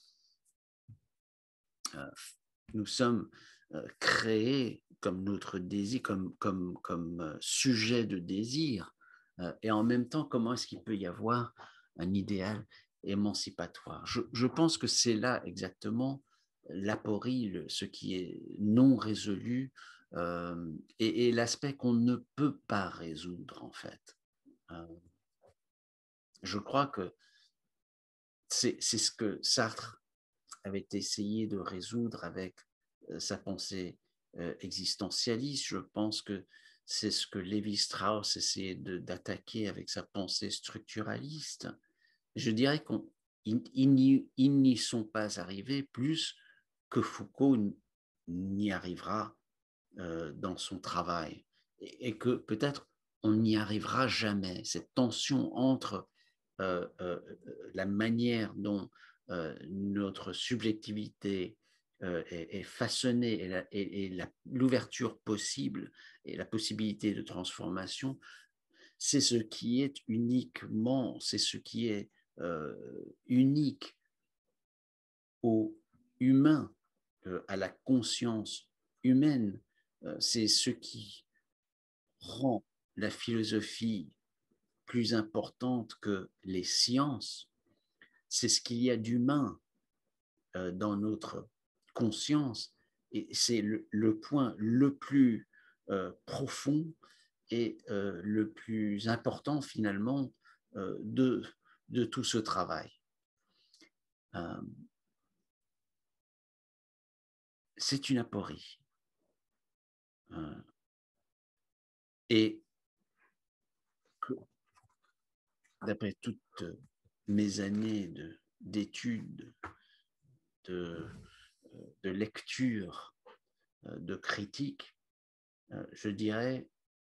A: euh, nous sommes euh, créés comme notre désir, comme, comme, comme euh, sujet de désir, euh, et en même temps, comment est-ce qu'il peut y avoir un idéal émancipatoire? Je, je pense que c'est là exactement l'aporie, le, ce qui est non résolu, euh, et, et l'aspect qu'on ne peut pas résoudre, en fait. Euh, je crois que c'est, c'est ce que Sartre avait essayé de résoudre avec euh, sa pensée euh, existentialiste. Je pense que c'est ce que Lévi-Strauss essayait de, d'attaquer avec sa pensée structuraliste. Je dirais qu'ils n'y sont pas arrivés plus que Foucault n'y arrivera euh, dans son travail, et, et que peut-être on n'y arrivera jamais. Cette tension entre euh, euh, la manière dont euh, notre subjectivité euh, est, est, façonnée et, la, et, et la, l'ouverture possible et la possibilité de transformation, c'est ce qui est uniquement, c'est ce qui est euh, unique au humain, euh, à la conscience humaine. Euh, c'est ce qui rend la philosophie plus importante que les sciences. C'est ce qu'il y a d'humain euh, dans notre conscience, et c'est le, le point le plus euh, profond et euh, le plus important finalement euh, de, de tout ce travail. Euh, c'est une aporie. Euh, et que, d'après toutes mes années de, d'études, de, de lecture, de critique, je dirais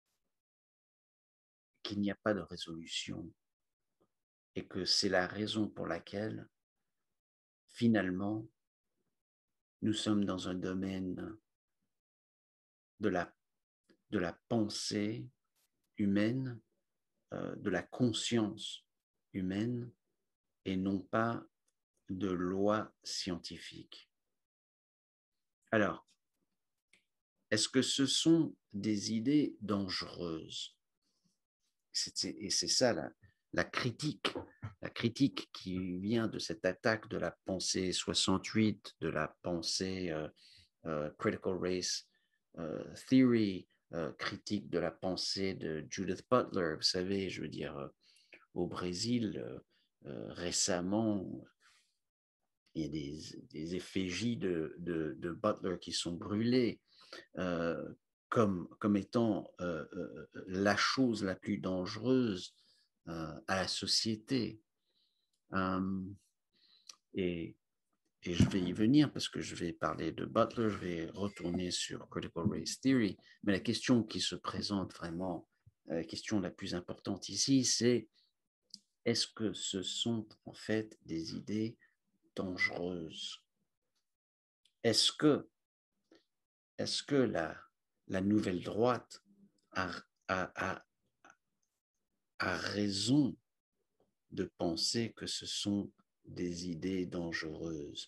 A: qu'il n'y a pas de résolution et que c'est la raison pour laquelle, finalement, nous sommes dans un domaine de la, de la pensée humaine, euh, de la conscience humaine, et non pas de lois scientifiques. Alors, est-ce que ce sont des idées dangereuses? C'est, et c'est ça la, la critique, la critique qui vient de cette attaque de la pensée soixante-huit, de la pensée euh, euh, critical race euh, theory, euh, critique de la pensée de Judith Butler. Vous savez, je veux dire, euh, au Brésil, euh, euh, récemment, il y a des, des effigies de, de, de Butler qui sont brûlées. Euh, comme, comme étant euh, euh, la chose la plus dangereuse euh, à la société. Euh, et, et je vais y venir parce que je vais parler de Butler, je vais retourner sur Critical Race Theory, mais la question qui se présente vraiment, la question la plus importante ici, c'est est-ce que ce sont en fait des idées dangereuses? Est-ce que, est-ce que la, la nouvelle droite a, a, a, a raison de penser que ce sont des idées dangereuses?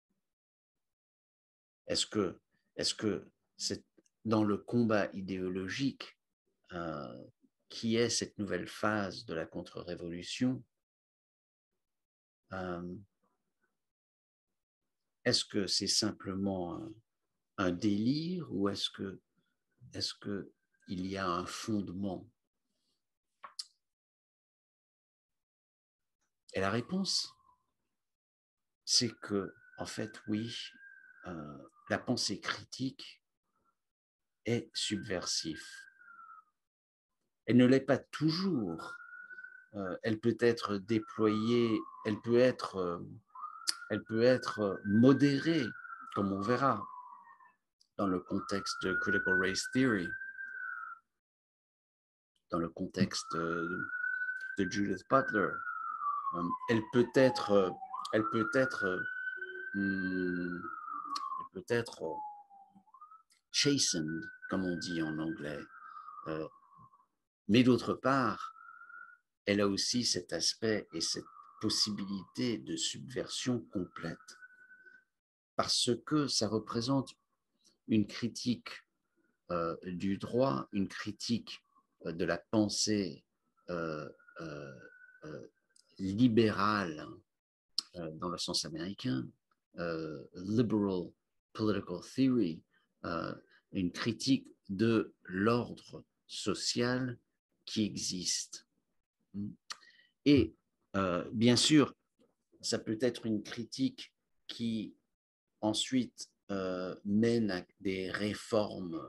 A: Est-ce que, est-ce que c'est dans le combat idéologique euh, qui est cette nouvelle phase de la contre-révolution, euh, est-ce que c'est simplement un, un délire ou est-ce que, est-ce que il y a un fondement? Et la réponse, c'est que, en fait, oui, euh, la pensée critique est subversive. Elle ne l'est pas toujours. Euh, elle peut être déployée, elle peut être, euh, elle peut être modérée, comme on verra. dans le contexte de Critical Race Theory, dans le contexte de, de Judith Butler, euh, elle peut être, euh, elle peut être, euh, hmm, elle peut être euh, chastened, comme on dit en anglais. Euh, mais d'autre part, elle a aussi cet aspect et cette possibilité de subversion complète, parce que ça représente une critique euh, du droit, une critique euh, de la pensée euh, euh, euh, libérale euh, dans le sens américain, euh, liberal political theory, euh, une critique de l'ordre social qui existe. Et euh, bien sûr, ça peut être une critique qui ensuite euh, mène à des réformes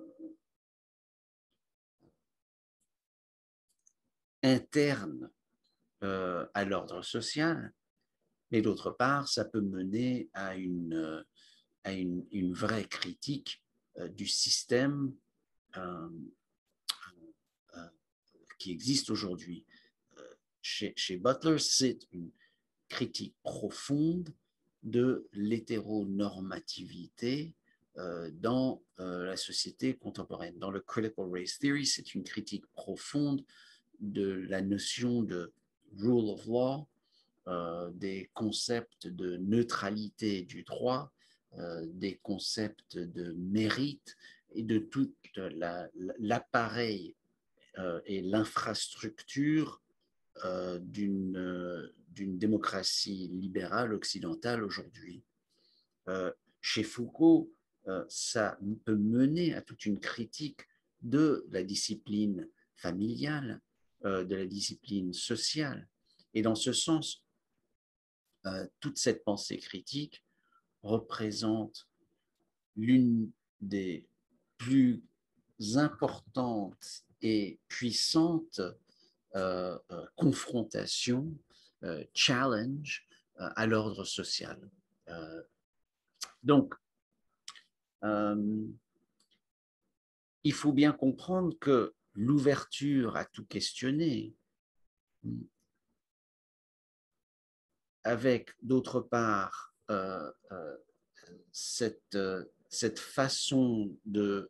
A: internes euh, à l'ordre social, mais d'autre part, ça peut mener à une, à une, une vraie critique euh, du système euh, euh, qui existe aujourd'hui. Euh, chez, chez Butler, c'est une critique profonde de l'hétéronormativité euh, dans euh, la société contemporaine. Dans le Critical Race Theory, c'est une critique profonde de la notion de rule of law, euh, des concepts de neutralité du droit, euh, des concepts de mérite et de tout l'appareil euh, et l'infrastructure euh, d'une euh, d'une démocratie libérale occidentale aujourd'hui. Euh, chez Foucault, euh, ça peut mener à toute une critique de la discipline familiale, euh, de la discipline sociale. Et dans ce sens, euh, toute cette pensée critique représente l'une des plus importantes et puissantes euh, euh, confrontations, euh, challenge euh, à l'ordre social. Euh, donc, euh, il faut bien comprendre que l'ouverture à tout questionner, avec d'autre part euh, euh, cette, euh, cette façon de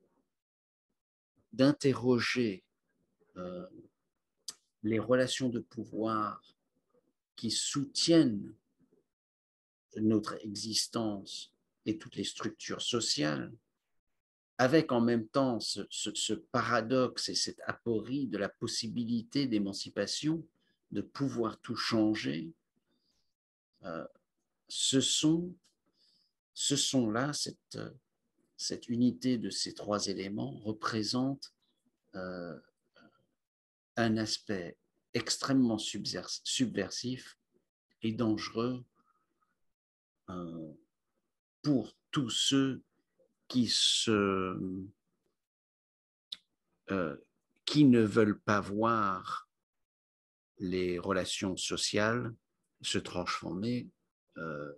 A: d'interroger euh, les relations de pouvoir qui soutiennent notre existence et toutes les structures sociales, avec en même temps ce, ce, ce paradoxe et cette aporie de la possibilité d'émancipation, de pouvoir tout changer, euh, ce sont, ce sont là, cette, cette unité de ces trois éléments représente euh, un aspect extrêmement subversif et dangereux euh, pour tous ceux qui, se, euh, qui ne veulent pas voir les relations sociales se transformer euh,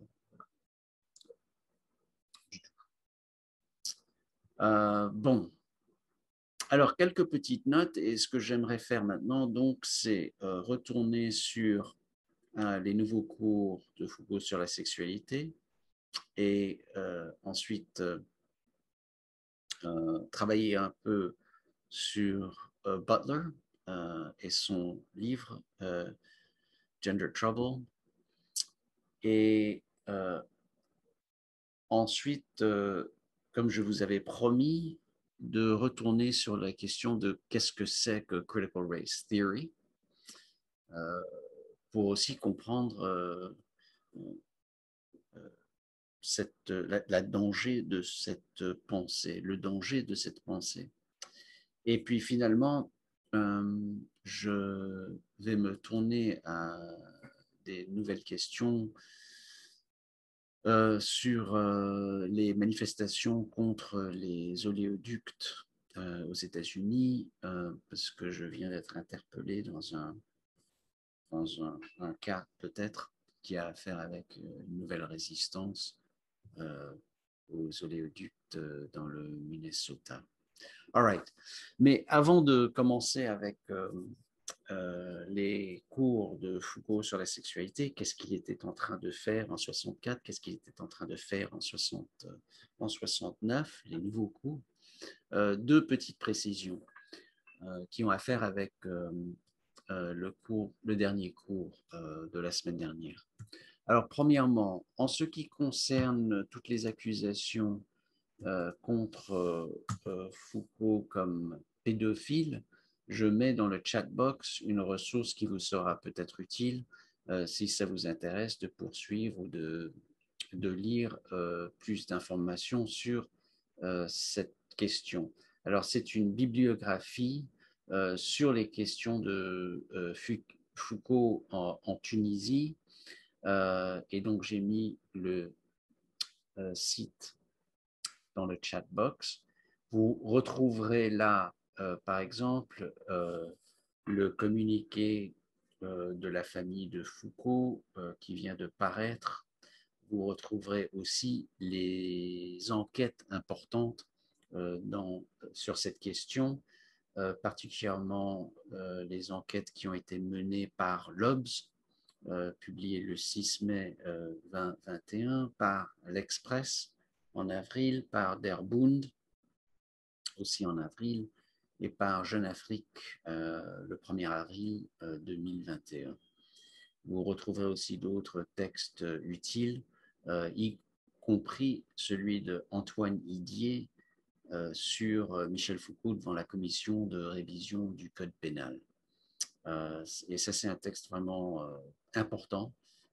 A: euh, bon. Alors, quelques petites notes, et ce que j'aimerais faire maintenant, donc, c'est euh, retourner sur euh, les nouveaux cours de Foucault sur la sexualité, et euh, ensuite euh, euh, travailler un peu sur euh, Butler euh, et son livre euh, Gender Trouble, et euh, ensuite, euh, comme je vous avais promis, de retourner sur la question de qu'est-ce que c'est que Critical Race Theory, euh, pour aussi comprendre euh, euh, cette, la, la danger de cette pensée, le danger de cette pensée. Et puis finalement, euh, je vais me tourner à des nouvelles questions euh, sur euh, les manifestations contre les oléoducs euh, aux États-Unis, euh, parce que je viens d'être interpellé dans un, dans un, un cas peut-être qui a à faire avec une nouvelle résistance euh, aux oléoducs dans le Minnesota. All right. Mais avant de commencer avec euh, euh, les cours de Foucault sur la sexualité, qu'est-ce qu'il était en train de faire en soixante-quatre, qu'est-ce qu'il était en train de faire en, soixante, en soixante-neuf, les nouveaux cours, euh, deux petites précisions euh, qui ont à faire avec euh, euh, le, cours, le dernier cours euh, de la semaine dernière. Alors, premièrement, en ce qui concerne toutes les accusations euh, contre euh, Foucault comme pédophile, je mets dans le chat box une ressource qui vous sera peut-être utile euh, si ça vous intéresse de poursuivre ou de, de lire euh, plus d'informations sur euh, cette question. Alors, c'est une bibliographie euh, sur les questions de euh, Foucault en, en Tunisie. Euh, et donc, j'ai mis le euh, site dans le chat box. Vous retrouverez là, euh, par exemple, euh, le communiqué euh, de la famille de Foucault euh, qui vient de paraître. Vous retrouverez aussi les enquêtes importantes euh, dans, sur cette question, euh, particulièrement euh, les enquêtes qui ont été menées par l'Obs, euh, publiées le six mai euh, vingt vingt et un, par l'Express en avril, par Der Bund aussi en avril, et par Jeune Afrique euh, le premier avril euh, deux mille vingt et un. Vous retrouverez aussi d'autres textes utiles, euh, y compris celui de Antoine Idier euh, sur Michel Foucault devant la commission de révision du Code pénal. Euh, et ça, c'est un texte vraiment euh, important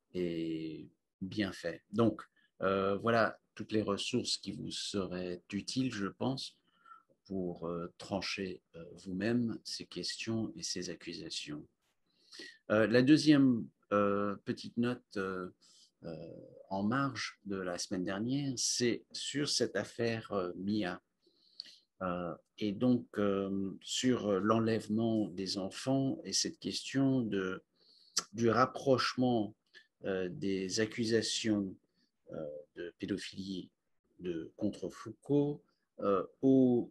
A: et bien fait. Donc, euh, voilà toutes les ressources qui vous seraient utiles, je pense, pour euh, trancher euh, vous-même ces questions et ces accusations. Euh, la deuxième euh, petite note euh, euh, en marge de la semaine dernière, c'est sur cette affaire euh, Mia. Euh, et donc, euh, sur l'enlèvement des enfants et cette question de, du rapprochement euh, des accusations euh, de pédophilie de, contre Foucault euh, au,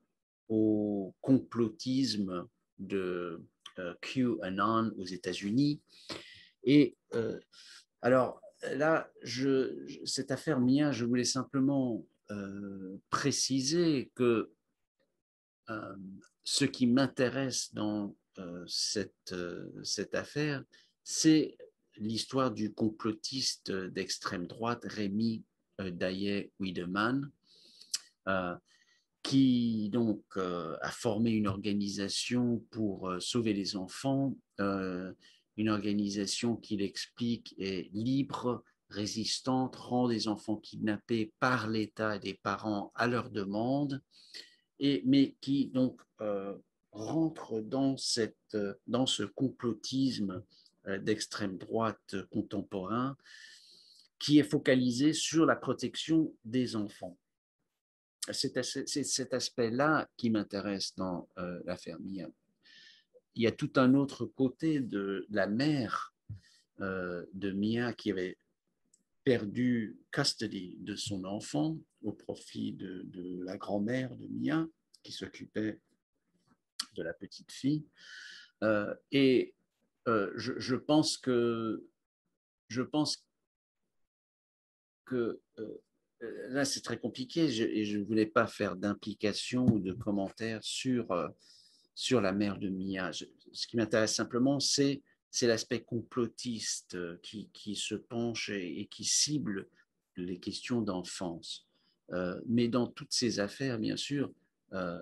A: au complotisme de euh, QAnon aux États-Unis. Et euh, alors là, je, je, cette affaire Mia, je voulais simplement euh, préciser que euh, ce qui m'intéresse dans euh, cette, euh, cette affaire, c'est l'histoire du complotiste d'extrême droite, Rémi euh, Daillet-Wiedemann, euh, qui donc euh, a formé une organisation pour euh, sauver les enfants, euh, une organisation qu'il explique est libre, résistante, rend des enfants kidnappés par l'État et des parents à leur demande, et, mais qui donc euh, rentre dans, cette, dans ce complotisme euh, d'extrême droite contemporain qui est focalisé sur la protection des enfants. C'est cet aspect-là qui m'intéresse dans euh, l'affaire Mia. Il y a tout un autre côté de la mère euh, de Mia qui avait perdu custody de son enfant au profit de, de la grand-mère de Mia qui s'occupait de la petite fille. Euh, et euh, je, je pense que je pense que euh, là c'est très compliqué je, et je ne voulais pas faire d'implication ou de commentaires sur euh, sur la mère de Mia. Je, ce qui m'intéresse simplement, c'est c'est l'aspect complotiste qui, qui se penche et, et qui cible les questions d'enfance. Euh, mais dans toutes ces affaires, bien sûr, euh,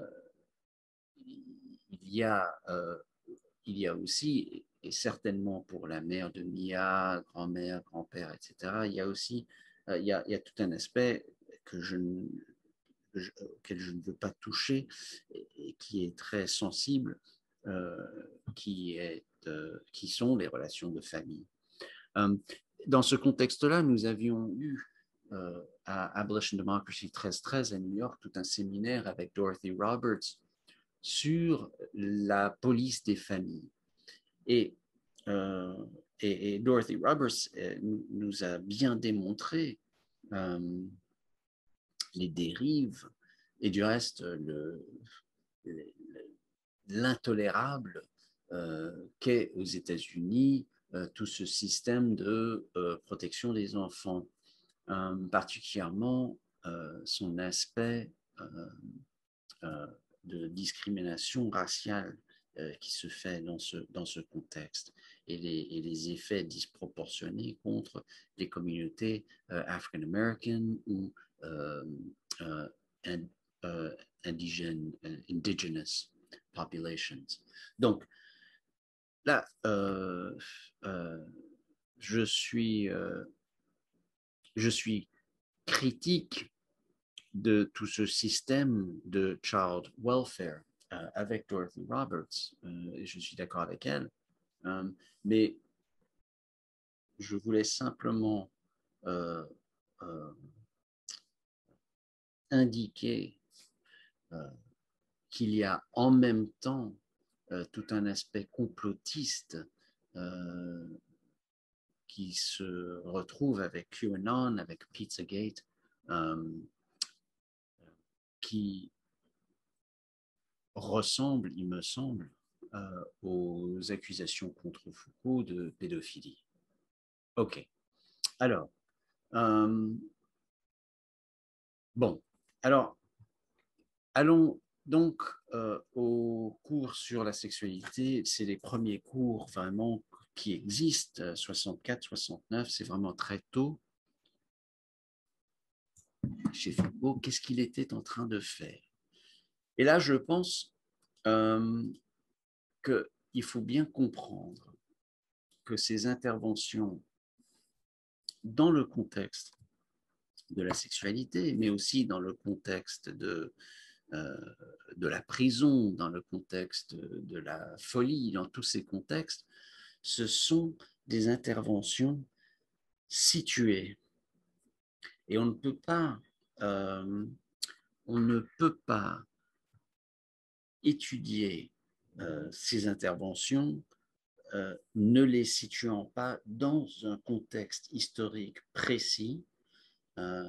A: il y a euh, il y a aussi, et certainement pour la mère de Mia, grand-mère, grand-père, et cetera, il y a aussi euh, il, y a, il y a tout un aspect que je, je, auquel je ne veux pas toucher et, et qui est très sensible, euh, qui, est, euh, qui sont les relations de famille. Euh, dans ce contexte-là, nous avions eu euh, à Abolition Democracy treize treize à New York tout un séminaire avec Dorothy Roberts sur la police des familles. Et, euh, et, et Dorothy Roberts euh, nous a bien démontré euh, les dérives et du reste le, l'intolérable euh, qu'est aux États-Unis euh, tout ce système de euh, protection des enfants, euh, particulièrement euh, son aspect euh, euh, de discrimination raciale euh, qui se fait dans ce, dans ce contexte et les, et les effets disproportionnés contre les communautés euh, african-américaines ou euh, euh, ind, euh, indigènes, uh, indigenous populations. Donc là, euh, euh, je suis, euh, je suis critique de tout ce système de child welfare euh, avec Dorothy Roberts, euh, et je suis d'accord avec elle, euh, mais je voulais simplement euh, euh, indiquer euh, qu'il y a en même temps euh, tout un aspect complotiste euh, qui se retrouve avec QAnon, avec Pizzagate, euh, qui ressemble, il me semble, euh, aux accusations contre Foucault de pédophilie. OK. Alors, euh, bon, alors, allons donc euh, aux cours sur la sexualité. C'est les premiers cours vraiment qui existent, soixante-quatre, soixante-neuf, c'est vraiment très tôt. Chez Foucault, qu'est-ce qu'il était en train de faire? Et là, je pense euh, qu'il faut bien comprendre que ces interventions dans le contexte de la sexualité, mais aussi dans le contexte de, euh, de la prison, dans le contexte de la folie, dans tous ces contextes, ce sont des interventions situées. Et on ne peut pas, euh, on ne peut pas étudier euh, ces interventions euh, ne les situant pas dans un contexte historique précis euh,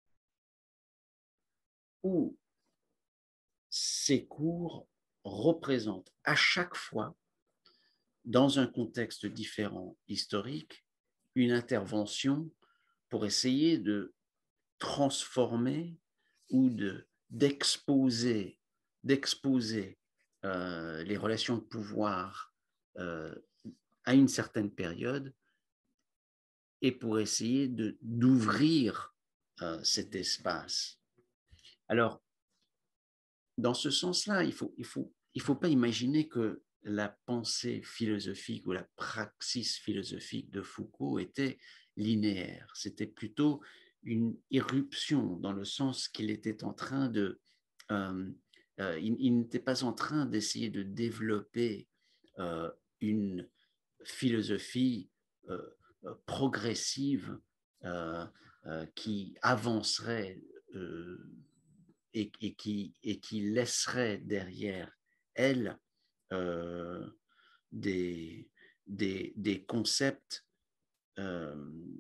A: où ces cours représentent à chaque fois, dans un contexte différent historique, une intervention pour essayer de transformer ou de, d'exposer, d'exposer euh, les relations de pouvoir euh, à une certaine période et pour essayer de, d'ouvrir euh, cet espace. Alors, dans ce sens-là, il ne faut, il faut, il faut pas imaginer que la pensée philosophique ou la praxis philosophique de Foucault était linéaire. C'était plutôt une irruption dans le sens qu'il était en train de... Euh, euh, il, il n'était pas en train d'essayer de développer euh, une philosophie euh, progressive euh, euh, qui avancerait euh, et, et, qui, et qui laisserait derrière elle euh, des, des, des concepts euh,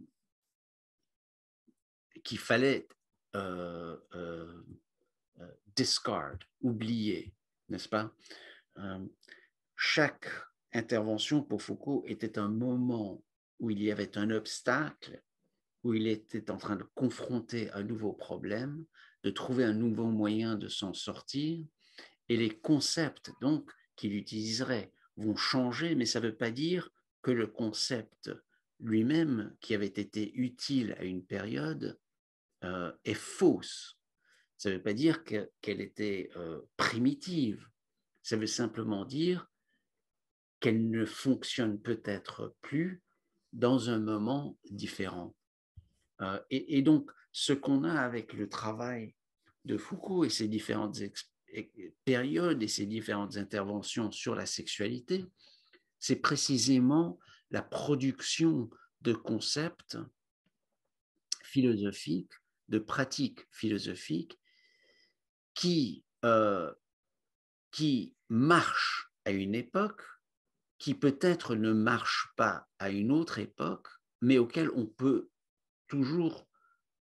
A: qu'il fallait euh, euh, discard, oublier, n'est-ce pas? Euh, chaque intervention pour Foucault était un moment où il y avait un obstacle, où il était en train de confronter un nouveau problème, de trouver un nouveau moyen de s'en sortir, et les concepts donc qu'il utiliserait vont changer, mais ça ne veut pas dire que le concept lui-même, qui avait été utile à une période, euh, est fausse. Ça ne veut pas dire que, qu'elle était euh, primitive. Ça veut simplement dire qu'elle ne fonctionne peut-être plus dans un moment différent. Euh, et, et donc, ce qu'on a avec le travail de Foucault et ses différentes périodes et ses différentes interventions sur la sexualité, c'est précisément la production de concepts philosophiques, de pratiques philosophiques qui, euh, qui marchent à une époque, qui peut-être ne marchent pas à une autre époque, mais auxquelles on peut toujours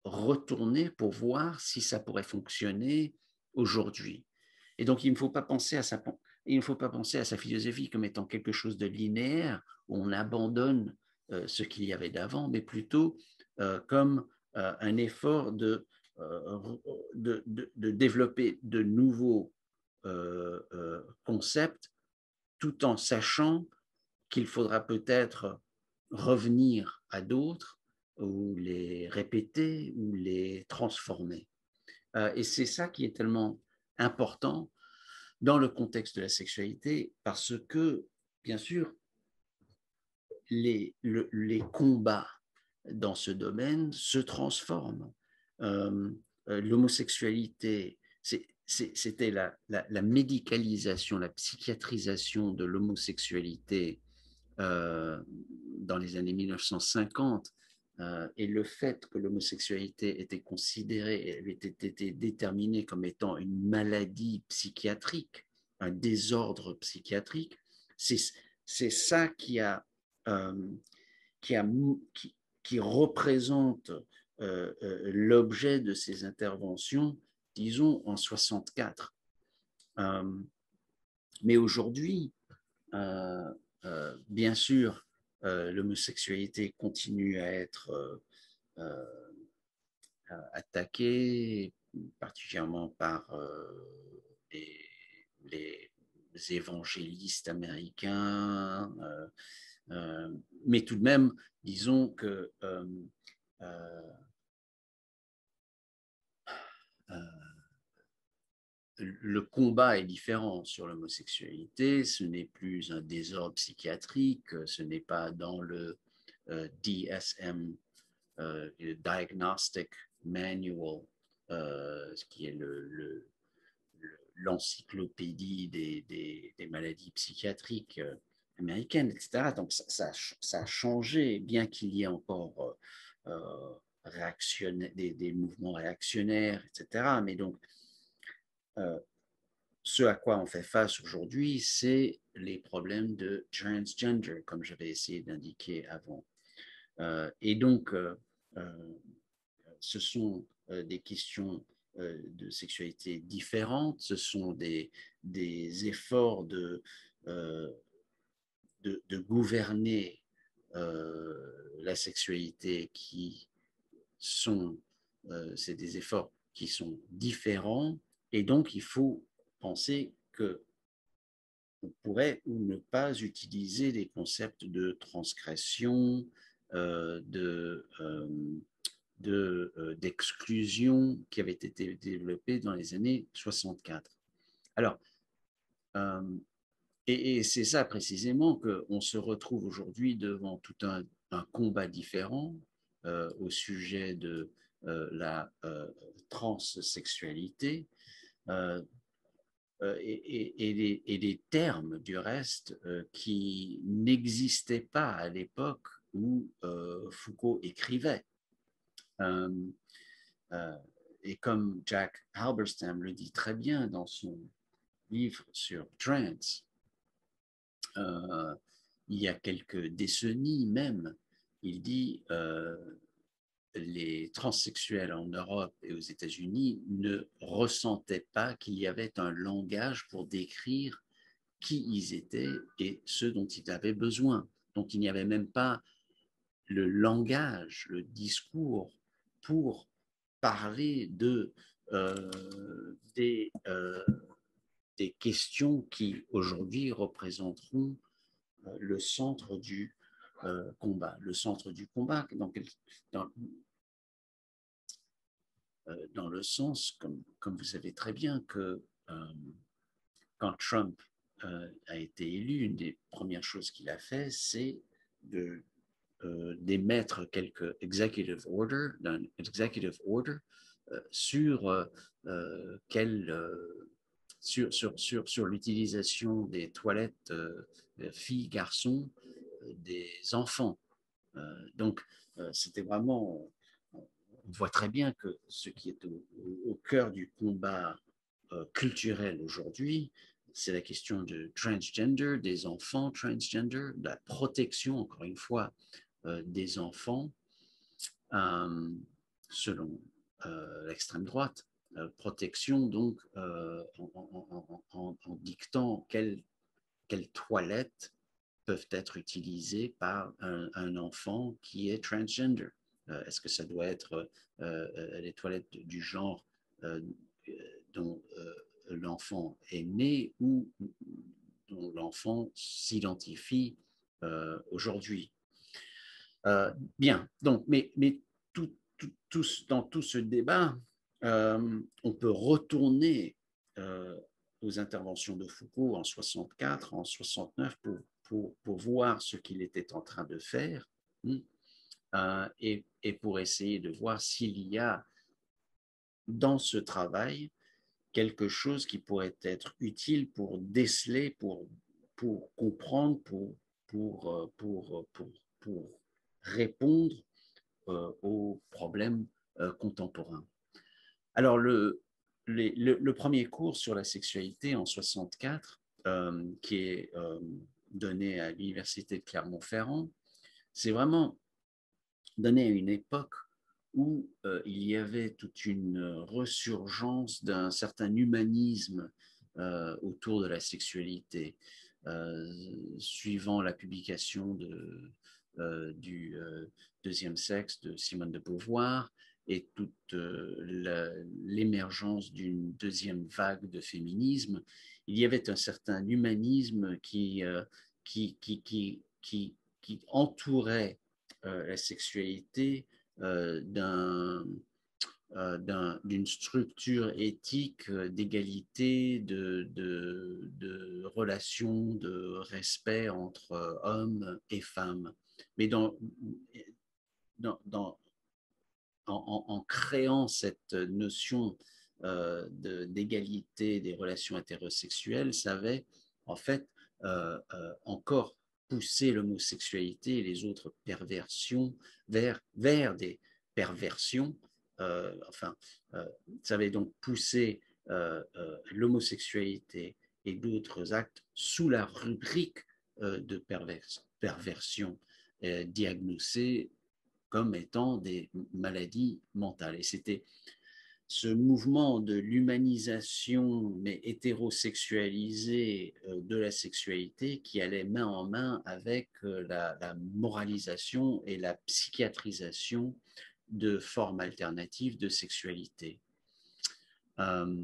A: retourner pour voir si ça pourrait fonctionner aujourd'hui. Et donc, il ne faut pas penser à sa, il ne faut pas penser à sa philosophie comme étant quelque chose de linéaire, où on abandonne euh, ce qu'il y avait d'avant, mais plutôt euh, comme euh, un effort de, euh, de, de, de développer de nouveaux euh, euh, concepts, tout en sachant qu'il faudra peut-être revenir à d'autres ou les répéter ou les transformer. Euh, et c'est ça qui est tellement important dans le contexte de la sexualité parce que, bien sûr, les, le, les combats dans ce domaine se transforment. Euh, euh, L'homosexualité, c'était la, la, la médicalisation, la psychiatrisation de l'homosexualité euh, dans les années mille neuf cent cinquante, euh, et le fait que l'homosexualité était considérée, avait été déterminée comme étant une maladie psychiatrique, un désordre psychiatrique, c'est ça qui a, euh, qui, a qui, qui représente euh, euh, l'objet de ces interventions, disons en soixante-quatre. Euh, mais aujourd'hui, euh, euh, bien sûr, euh, l'homosexualité continue à être euh, euh, attaquée, particulièrement par euh, les, les, évangélistes américains, euh, euh, mais tout de même, disons que euh, euh, euh, le combat est différent sur l'homosexualité. Ce n'est plus un désordre psychiatrique, ce n'est pas dans le euh, D S M, euh, le Diagnostic Manual, euh, ce qui est le, le, l'encyclopédie des, des, des, maladies psychiatriques euh, américaines, et cetera. Donc ça, ça, ça a changé, bien qu'il y ait encore euh, réactionnaire, des, des mouvements réactionnaires, et cetera. Mais donc, euh, ce à quoi on fait face aujourd'hui, c'est les problèmes de transgender, comme j'avais essayé d'indiquer avant. Euh, et donc, euh, euh, ce sont euh, des questions euh, de sexualité différentes, ce sont des, des efforts de, euh, de, de, gouverner euh, la sexualité qui sont, euh, c'est des efforts qui sont différents, et donc il faut penser que on pourrait ou ne pas utiliser les concepts de transgression, euh, de, euh, de, euh, d'exclusion qui avaient été développés dans les années soixante-quatre. Alors, euh, et, et c'est ça précisément qu'on se retrouve aujourd'hui devant tout un, un combat différent euh, au sujet de euh, la euh, transsexualité. Euh, Euh, et, et, et, les, et, les, termes du reste euh, qui n'existaient pas à l'époque où euh, Foucault écrivait. Euh, euh, et comme Jack Halberstam le dit très bien dans son livre sur trans, euh, il y a quelques décennies même, il dit euh, les transsexuels en Europe et aux États-Unis ne ressentaient pas qu'il y avait un langage pour décrire qui ils étaient et ce dont ils avaient besoin. Donc il n'y avait même pas le langage, le discours pour parler de, euh, des, euh, des questions qui aujourd'hui représenteront euh, le centre du euh, combat. Le centre du combat, dans, dans, euh, dans le sens, comme, comme vous savez très bien, que euh, quand Trump euh, a été élu, une des premières choses qu'il a fait, c'est de, euh, d'émettre quelques executive order, d'un executive order euh, sur, euh, quel, euh, sur, sur, sur, sur l'utilisation des toilettes euh, filles, garçons, euh, des enfants. Euh, donc, euh, c'était vraiment, on voit très bien que ce qui est au, au cœur du combat euh, culturel aujourd'hui, c'est la question de transgender, des enfants transgender, de la protection, encore une fois, euh, des enfants. Euh, selon euh, l'extrême droite, euh, protection donc euh, en, en, en, en, dictant quelles, quelles toilettes peuvent être utilisées par un, un enfant qui est transgender. Euh, Est-ce que ça doit être euh, les toilettes du genre euh, dont euh, l'enfant est né ou dont l'enfant s'identifie euh, aujourd'hui? Euh, bien, donc, mais, mais tout, tout, tout, dans tout ce débat, euh, on peut retourner euh, aux interventions de Foucault en soixante-quatre, en soixante-neuf, pour, pour, pour voir ce qu'il était en train de faire euh, et, et pour essayer de voir s'il y a dans ce travail quelque chose qui pourrait être utile pour déceler, pour, pour comprendre, pour, pour, pour, pour, pour répondre euh, aux problèmes euh, contemporains. Alors, le, les, le, le, premier cours sur la sexualité en soixante-quatre, euh, qui est euh, donné à l'Université de Clermont-Ferrand, c'est vraiment donné à une époque où euh, il y avait toute une resurgence d'un certain humanisme euh, autour de la sexualité, euh, suivant la publication de, euh, du euh, Deuxième sexe de Simone de Beauvoir et toute euh, l'émergence d'une deuxième vague de féminisme. Il y avait un certain humanisme qui, euh, qui, qui, qui, qui, qui entourait euh, la sexualité euh, d'un euh, d'une structure éthique d'égalité, de, de, de relations, de respect entre hommes et femmes. Mais dans, dans, dans, en, en, créant cette notion euh, d'égalité des relations hétérosexuelles, ça avait en fait euh, euh, encore poussé l'homosexualité et les autres perversions vers, vers des perversions. Euh, enfin, euh, ça avait donc poussé euh, euh, l'homosexualité et d'autres actes sous la rubrique euh, de pervers, perversion euh, diagnosée comme étant des maladies mentales. Et c'était ce mouvement de l'humanisation, mais hétérosexualisée de la sexualité qui allait main en main avec la, la moralisation et la psychiatrisation de formes alternatives de sexualité. Euh,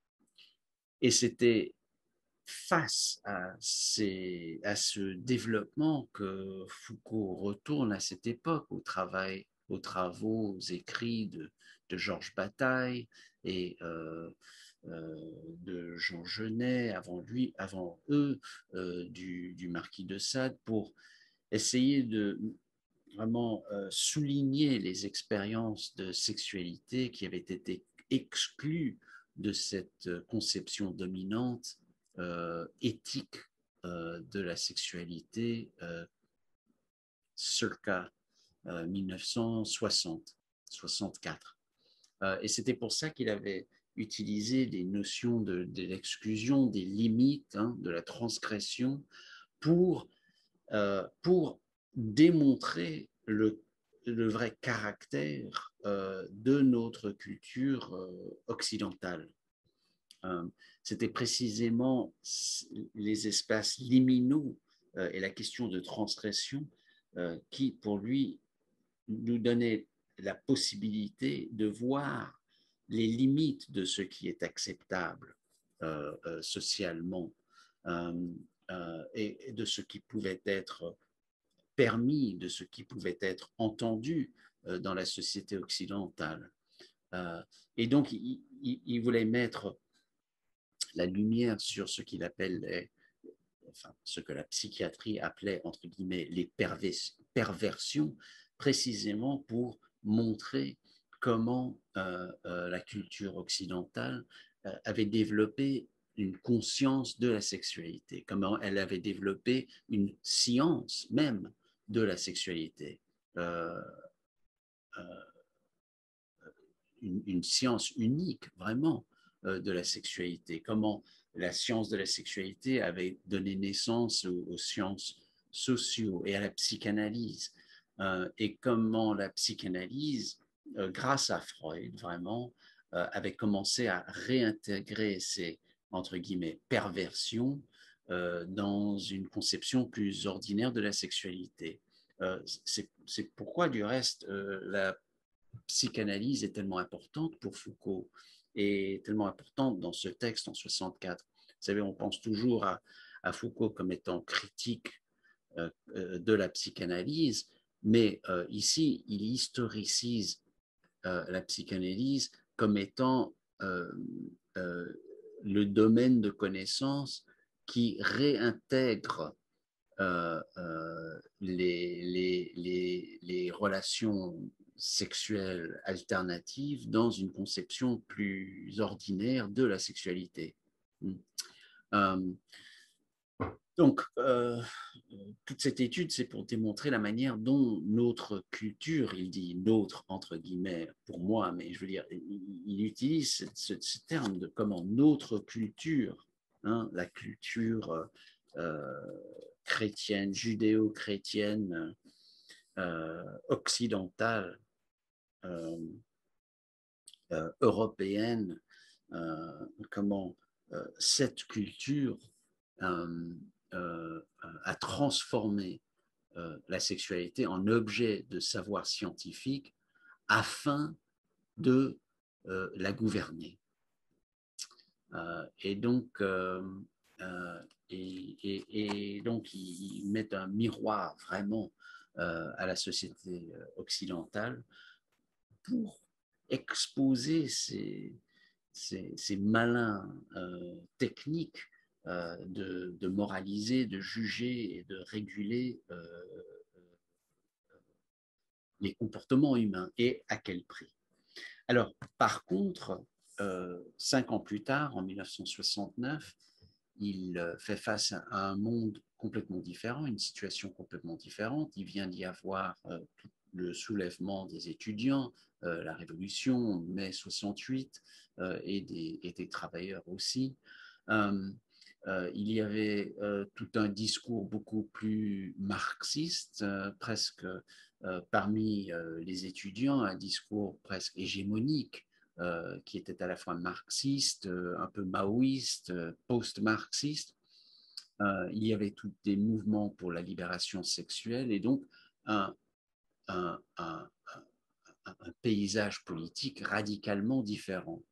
A: et c'était face à, ces, à ce développement que Foucault retourne à cette époque au travail, aux travaux aux écrits de, de Georges Bataille et euh, euh, de Jean Genet, avant lui, avant eux, euh, du, du marquis de Sade, pour essayer de vraiment euh, souligner les expériences de sexualité qui avaient été exclues de cette conception dominante euh, éthique euh, de la sexualité euh, circa euh, mille neuf cent soixante, soixante-quatre. Euh, et c'était pour ça qu'il avait utilisé des notions de, de l'exclusion, des limites, hein, de la transgression pour, euh, pour démontrer le, le vrai caractère euh, de notre culture euh, occidentale. Euh, C'était précisément les espaces liminaux euh, et la question de transgression euh, qui, pour lui, nous donnait la possibilité de voir les limites de ce qui est acceptable euh, euh, socialement euh, euh, et, et de ce qui pouvait être permis, de ce qui pouvait être entendu euh, dans la société occidentale. Euh, et donc, il, il, il voulait mettre la lumière sur ce qu'il appelle, enfin, ce que la psychiatrie appelait, entre guillemets, les perversions, précisément pour montrer comment euh, euh, la culture occidentale euh, avait développé une conscience de la sexualité, comment elle avait développé une science même de la sexualité, euh, euh, une, une, science unique vraiment euh, de la sexualité, comment la science de la sexualité avait donné naissance aux, aux sciences sociaux et à la psychanalyse, euh, et comment la psychanalyse euh, grâce à Freud, vraiment, euh, avait commencé à réintégrer ces, entre guillemets, perversions euh, dans une conception plus ordinaire de la sexualité. Euh, c'est pourquoi, du reste, euh, la psychanalyse est tellement importante pour Foucault et tellement importante dans ce texte en soixante-quatre. Vous savez, on pense toujours à, à Foucault comme étant critique euh, de la psychanalyse, mais euh, ici, il historicise euh, la psychanalyse comme étant euh, euh, le domaine de connaissance qui réintègre euh, euh, les, les, les, les relations sexuelles alternatives dans une conception plus ordinaire de la sexualité. Euh, donc, euh, toute cette étude, c'est pour démontrer la manière dont notre culture, il dit notre entre guillemets pour moi, mais je veux dire, il, il utilise ce, ce, terme de comment notre culture, hein, la culture euh, chrétienne, judéo-chrétienne, euh, occidentale, euh, euh, européenne, euh, comment euh, cette culture euh, euh, a transformé euh, la sexualité en objet de savoir scientifique afin de euh, la gouverner. Euh, et donc, euh, euh, et, et, et, donc, ils mettent un miroir vraiment euh, à la société occidentale pour exposer ces, ces, ces malins euh, techniques euh, de, de, moraliser, de juger et de réguler euh, les comportements humains et à quel prix. Alors, par contre, euh, cinq ans plus tard, en mille neuf cent soixante-neuf, il fait face à un monde complètement différent, une situation complètement différente. Il vient d'y avoir euh, tout le soulèvement des étudiants, euh, la révolution, mai soixante-huit, euh, et, des, et des travailleurs aussi. Euh, euh, il y avait euh, tout un discours beaucoup plus marxiste, euh, presque euh, parmi euh, les étudiants, un discours presque hégémonique, euh, qui était à la fois marxiste, euh, un peu maoïste, euh, post-marxiste. Euh, il y avait tous des mouvements pour la libération sexuelle et donc un, un, un, un, un paysage politique radicalement différent.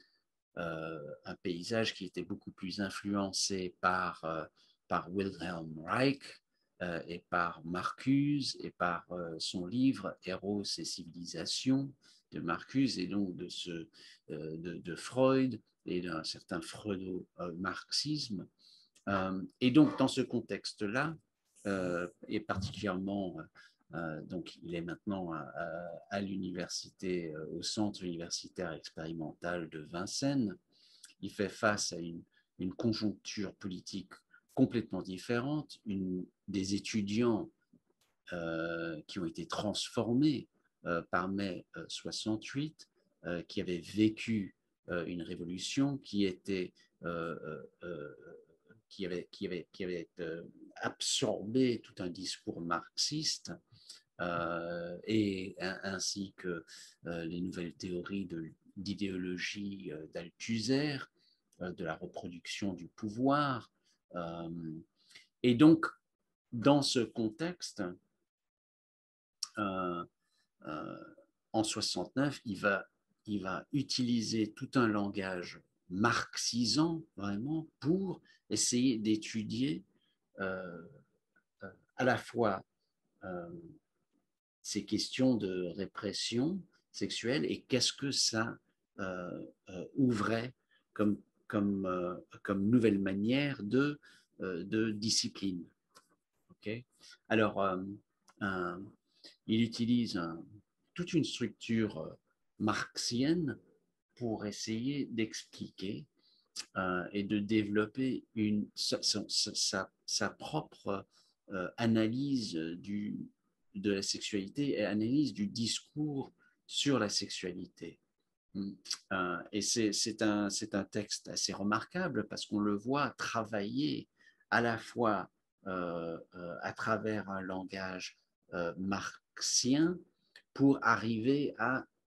A: Euh, un paysage qui était beaucoup plus influencé par, euh, par Wilhelm Reich euh, et par Marcuse et par euh, son livre Eros et civilisation de Marcuse et donc de, ce, euh, de, de Freud et d'un certain freudo-marxisme. Euh, et donc dans ce contexte-là, euh, et particulièrement euh, donc, il est maintenant à, à, à l'université, euh, au centre universitaire expérimental de Vincennes. Il fait face à une, une conjoncture politique complètement différente, une, des étudiants euh, qui ont été transformés euh, par mai euh, soixante-huit, euh, qui avaient vécu euh, une révolution qui était euh, euh, qui avait, qui avait, qui avait euh, absorbé tout un discours marxiste euh, et ainsi que euh, les nouvelles théories d'idéologie euh, d'Althusser, euh, de la reproduction du pouvoir. Euh, et donc, dans ce contexte, euh, euh, en soixante-neuf, il va, il va utiliser tout un langage marxisant, vraiment, pour essayer d'étudier euh, à la fois euh, ces questions de répression sexuelle et qu'est-ce que ça euh, euh, ouvrait comme, comme, euh, comme nouvelle manière de, euh, de discipline. Okay. Alors, euh, un, il utilise un, toute une structure marxienne pour essayer d'expliquer euh, et de développer une, sa, sa, sa propre euh, analyse du, de la sexualité et analyse du discours sur la sexualité. Euh, et c'est un, un texte assez remarquable parce qu'on le voit travailler à la fois euh, euh, à travers un langage euh, marxien pour arriver à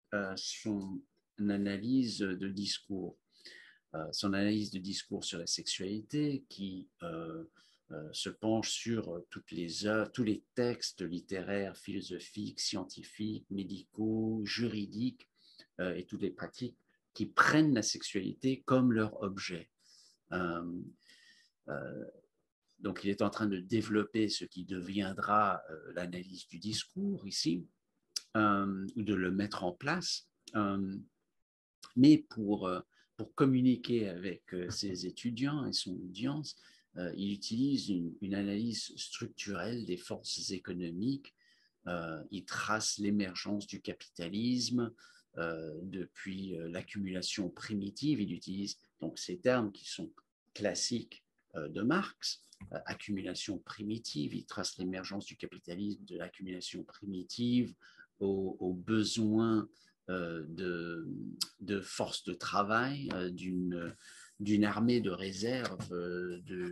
A: euh, son analyse de discours, euh, son analyse de discours sur la sexualité qui euh, euh, se penche sur toutes les œuvres, tous les textes littéraires, philosophiques, scientifiques, médicaux, juridiques euh, et toutes les pratiques qui prennent la sexualité comme leur objet. Euh, euh, donc, il est en train de développer ce qui deviendra euh, l'analyse du discours ici, euh, ou de le mettre en place. Euh, mais pour, euh, pour communiquer avec euh, ses étudiants et son audience, euh, il utilise une, une analyse structurelle des forces économiques. Euh, il trace l'émergence du capitalisme euh, depuis euh, l'accumulation primitive. Il utilise donc ces termes qui sont classiques euh, de Marx. Euh, accumulation primitive, il trace l'émergence du capitalisme de l'accumulation primitive aux, aux besoins euh, de, de force de travail, euh, d'une d'une armée de réserve euh, de,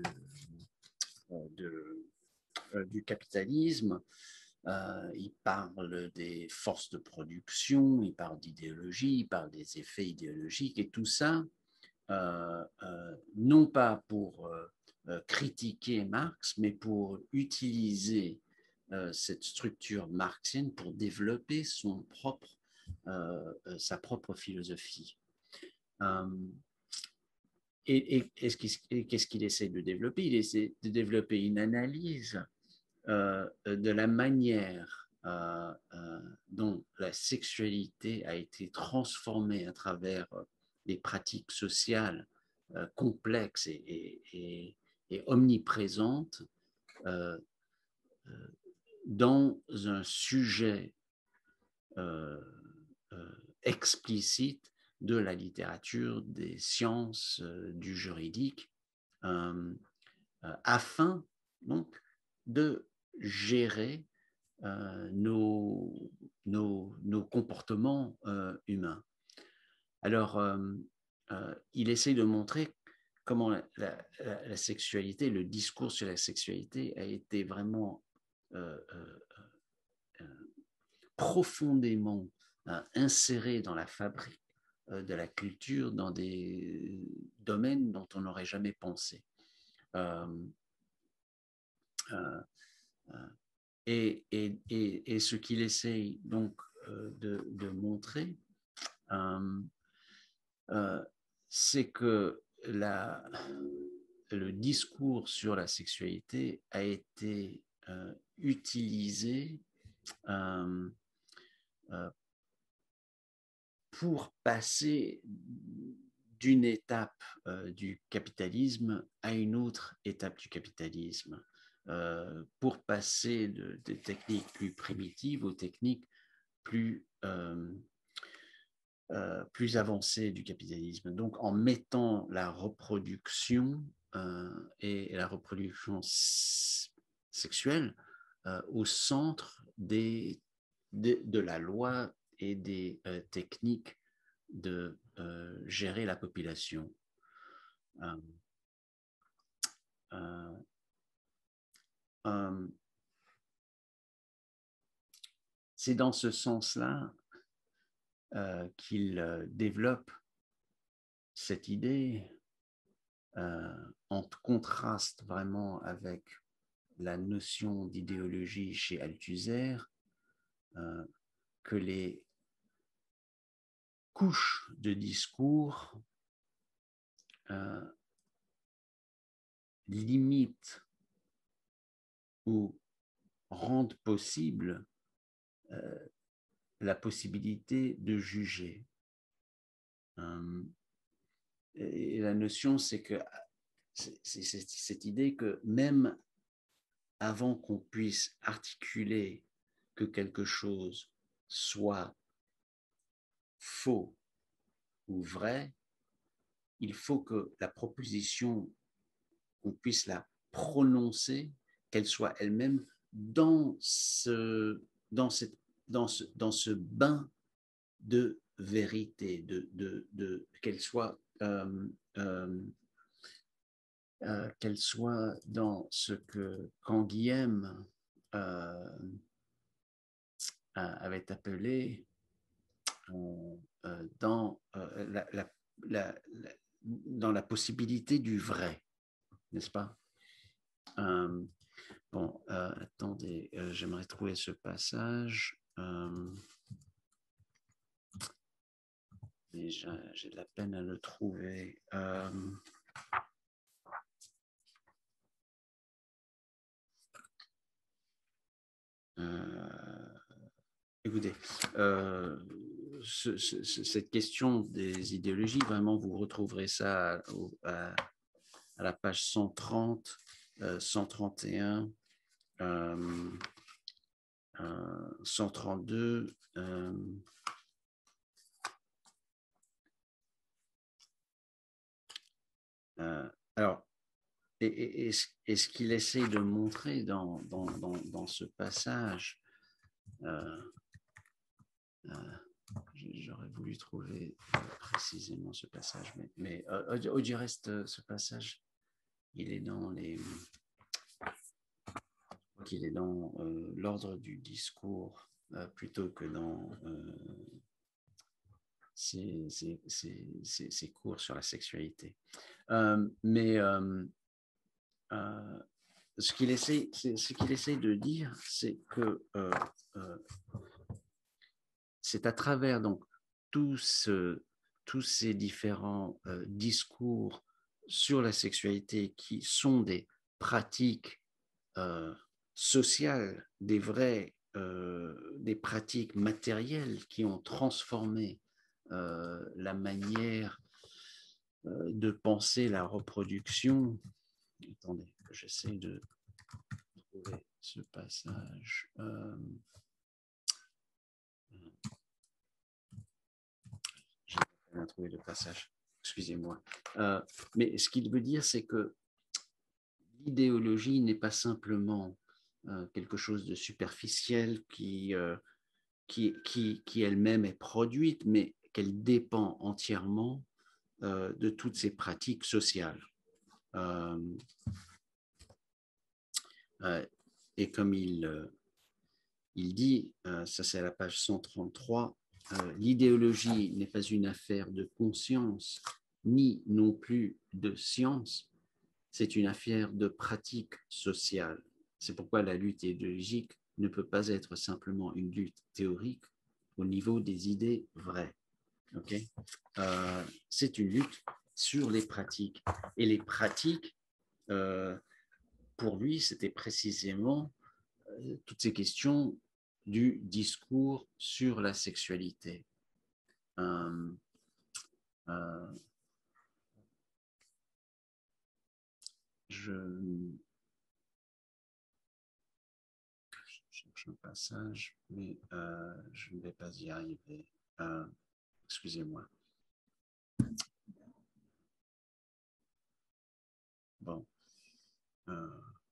A: de, euh, du capitalisme. Euh, il parle des forces de production, il parle d'idéologie, il parle des effets idéologiques et tout ça, euh, euh, non pas pour euh, euh, critiquer Marx, mais pour utiliser euh, cette structure marxienne pour développer son propre, euh, euh, sa propre philosophie. Euh, et, et, et qu'est-ce qu'il essaie de développer? Il essaie de développer une analyse euh, de la manière euh, euh, dont la sexualité a été transformée à travers euh, des pratiques sociales euh, complexes et, et, et, et omniprésentes euh, euh, dans un sujet euh, euh, explicite de la littérature, des sciences, euh, du juridique, euh, euh, afin donc de gérer euh, nos, nos, nos, comportements euh, humains. Alors, euh, euh, il essaie de montrer comment la, la, la, sexualité, le discours sur la sexualité a été vraiment euh, euh, euh, profondément euh, inséré dans la fabrique euh, de la culture, dans des domaines dont on n'aurait jamais pensé. Euh, euh, Et, et, et, et, ce qu'il essaye donc euh, de, de, montrer, euh, euh, c'est que la, le discours sur la sexualité a été euh, utilisé euh, euh, pour passer d'une étape euh, du capitalisme à une autre étape du capitalisme. Euh, pour passer de, de techniques plus primitives aux techniques plus, euh, euh, plus avancées du capitalisme. Donc, en mettant la reproduction euh, et, et la reproduction sexuelle euh, au centre des, de, de la loi et des euh, techniques de euh, gérer la population. Euh, euh, euh, c'est dans ce sens-là euh, qu'il euh, développe cette idée euh, en contraste vraiment avec la notion d'idéologie chez Althusser, euh, que les couches de discours euh, limitent ou rendent possible euh, la possibilité de juger. Euh, et la notion, c'est que c'est, c'est, c'est cette idée que même avant qu'on puisse articuler que quelque chose soit faux ou vrai, il faut que la proposition, on puisse la prononcer, qu'elle soit elle-même dans ce, dans cette, dans ce, dans ce bain de vérité, de, de, de, qu'elle soit, euh, euh, euh, qu'elle soit dans ce que Canguilhem euh, avait appelé euh, euh, dans, euh, la, la, la, la, dans la possibilité du vrai, n'est-ce pas? euh, Bon, euh, attendez, euh, j'aimerais trouver ce passage. Euh, mais j'ai de la peine à le trouver. Euh, euh, écoutez, euh, ce, ce, cette question des idéologies, vraiment, vous retrouverez ça à, à, à la page cent trente, euh, cent trente et un, euh, euh, cent trente-deux. Euh, euh, alors, et, et, et, ce, et ce qu'il essaie de montrer dans, dans, dans, dans ce passage, euh, euh, j'aurais voulu trouver précisément ce passage, mais, mais euh, au du reste, ce passage, il est dans les, qu'il est dans euh, l'ordre du discours euh, plutôt que dans euh, ces, ces, ces, ces cours sur la sexualité. Euh, mais euh, euh, ce qu'il essaie, ce qu'il essaie de dire, c'est que euh, euh, c'est à travers donc tout ce, tous ces différents euh, discours sur la sexualité qui sont des pratiques euh, sociales, des vraies, euh, des pratiques matérielles qui ont transformé euh, la manière euh, de penser la reproduction. Attendez, j'essaie de trouver ce passage. Euh, J'ai pas trouvé le passage. Excusez-moi. Euh, mais ce qu'il veut dire, c'est que l'idéologie n'est pas simplement euh, quelque chose de superficiel qui, euh, qui, qui, qui elle-même est produite, mais qu'elle dépend entièrement euh, de toutes ces pratiques sociales. Euh, euh, et comme il, euh, il dit, euh, ça c'est à la page cent trente-trois, euh, l'idéologie n'est pas une affaire de conscience, ni non plus de science, c'est une affaire de pratique sociale. C'est pourquoi la lutte idéologique ne peut pas être simplement une lutte théorique au niveau des idées vraies. Okay, euh, c'est une lutte sur les pratiques. Et les pratiques, euh, pour lui, c'était précisément euh, toutes ces questions du discours sur la sexualité. Euh, euh, je, je cherche un passage, mais euh, je ne vais pas y arriver. Euh, excusez-moi. Bon. Euh,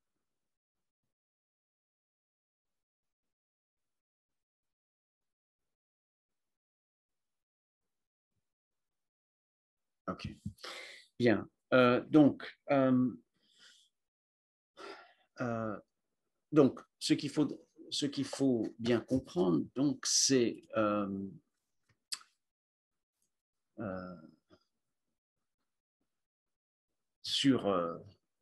A: ok. Bien. Euh, donc, euh, euh, donc, ce qu'il faut, ce qu'il faut bien comprendre, donc, c'est euh, euh, sur, euh,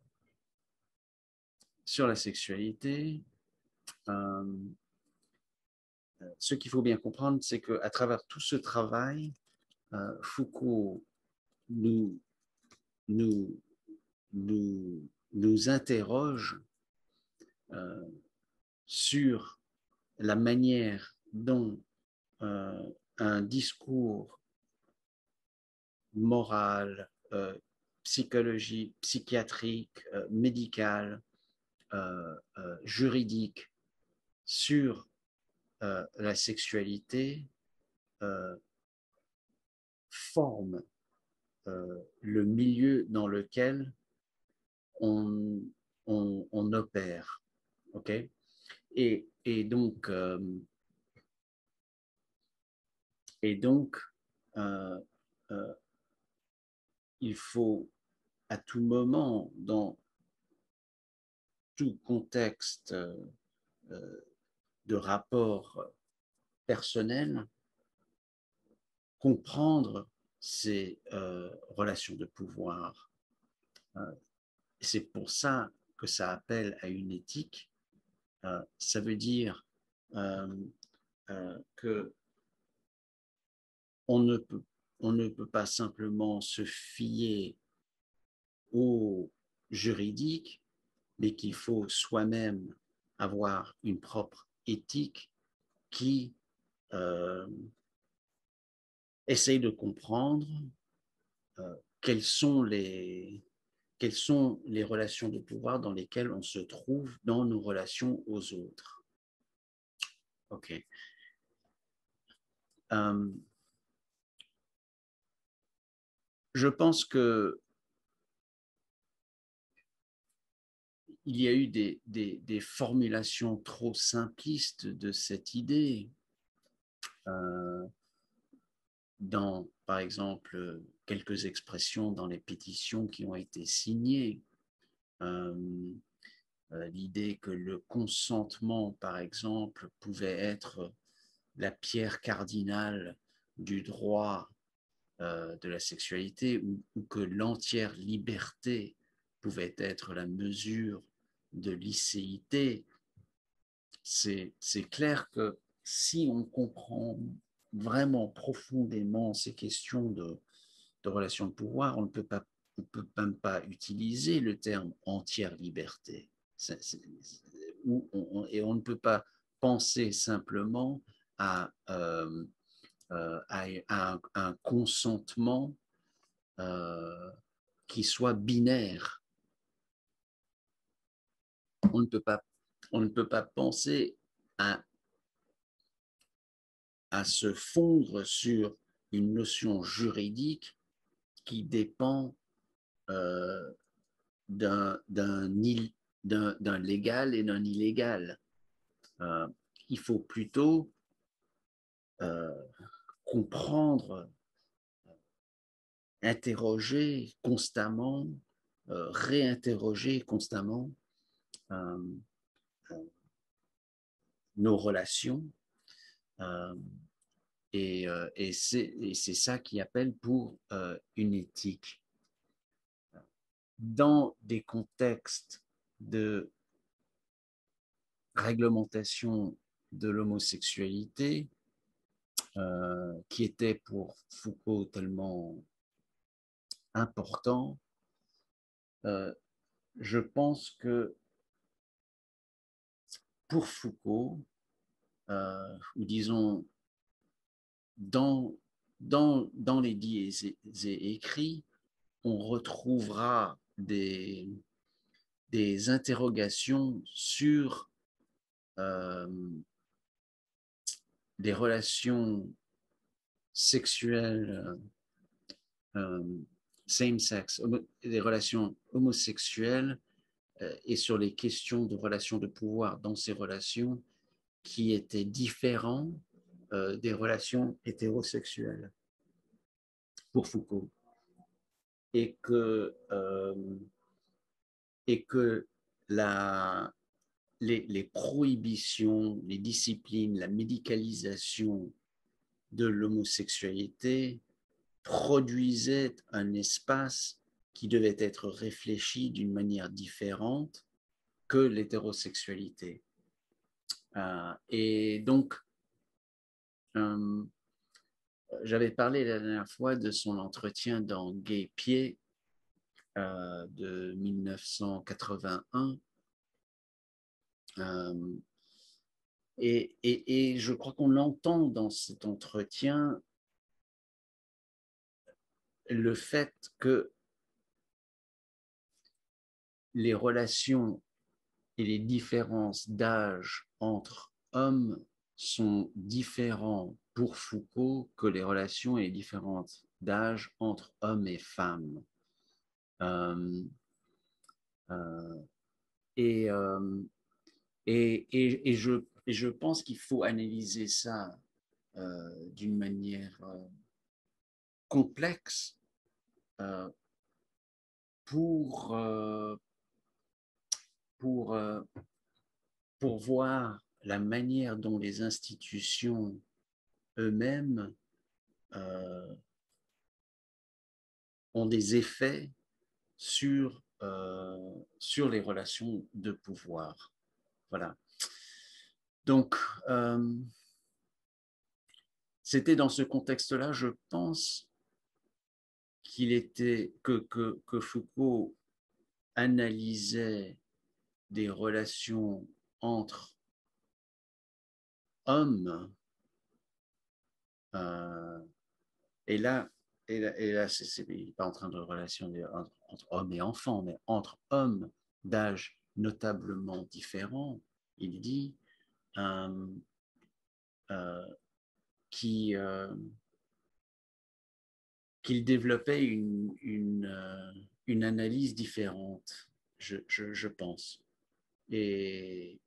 A: sur la sexualité. Euh, ce qu'il faut bien comprendre, c'est qu'à travers tout ce travail, euh, Foucault nous, nous, nous, nous interroge euh, sur la manière dont euh, un discours moral, euh, psychologique, psychiatrique, euh, médical, euh, euh, juridique sur euh, la sexualité euh, forme euh, le milieu dans lequel on, on, on opère. Okay, et, et donc, euh, et donc euh, euh, il faut à tout moment, dans tout contexte euh, de rapport personnel, comprendre ces euh, relations de pouvoir. Euh, c'est pour ça que ça appelle à une éthique. Euh, ça veut dire euh, euh, que on ne peut, on ne peut pas simplement se fier au juridique, mais qu'il faut soi-même avoir une propre éthique qui euh, essaye de comprendre euh, quelles sont les quelles sont les relations de pouvoir dans lesquelles on se trouve dans nos relations aux autres. OK. Euh, je pense que il y a eu des, des, des formulations trop simplistes de cette idée. Euh, dans, par exemple, quelques expressions dans les pétitions qui ont été signées. Euh, euh, L'idée que le consentement, par exemple, pouvait être la pierre cardinale du droit euh, de la sexualité, ou, ou que l'entière liberté pouvait être la mesure de licéité. C'est clair que si on comprend vraiment profondément ces questions de, de relations de pouvoir, on ne peut pas, on peut même pas utiliser le terme entière liberté. C'est, c'est, on, on, et on ne peut pas penser simplement à, euh, euh, à, à un, un, consentement euh, qui soit binaire. On ne peut pas, on ne peut pas penser à, à se fondre sur une notion juridique qui dépend euh, d'un légal et d'un illégal. Euh, il faut plutôt euh, comprendre, interroger constamment, euh, réinterroger constamment euh, euh, nos relations. Euh, et euh, et c'est ça qui appelle pour euh, une éthique. Dans des contextes de réglementation de l'homosexualité, euh, qui était pour Foucault tellement important, euh, je pense que pour Foucault, euh, ou disons dans, dans, dans les dits et, et écrits, on retrouvera des, des interrogations sur euh, des relations sexuelles euh, same-sex, des relations homosexuelles euh, et sur les questions de relations de pouvoir dans ces relations qui étaient différents euh, des relations hétérosexuelles pour Foucault. Et que, euh, et que la, les, les prohibitions, les disciplines, la médicalisation de l'homosexualité produisait un espace qui devait être réfléchi d'une manière différente que l'hétérosexualité. Euh, et donc, euh, j'avais parlé la dernière fois de son entretien dans Gay Pied euh, de mille neuf cent quatre-vingt-un. Euh, et, et, et je crois qu'on l'entend dans cet entretien, le fait que les relations et les différences d'âge entre hommes sont différents pour Foucault que les relations et les différences d'âge entre hommes et femmes. Euh, euh, et, euh, et, et, et, je, et je pense qu'il faut analyser ça euh, d'une manière euh, complexe euh, pour, euh, pour, euh, pour voir la manière dont les institutions eux-mêmes euh, ont des effets sur, euh, sur les relations de pouvoir. Voilà. Donc, euh, c'était dans ce contexte-là, je pense, qu'il était que, que, que Foucault analysait des relations entre hommes, euh, et là, et là, et là c'est, c'est, il n'est pas en train de relation entre, entre hommes et enfants, mais entre hommes d'âge notablement différents, il dit euh, euh, qui, euh, qu'il développait une, une, euh, une analyse différente, je, je, je pense. Et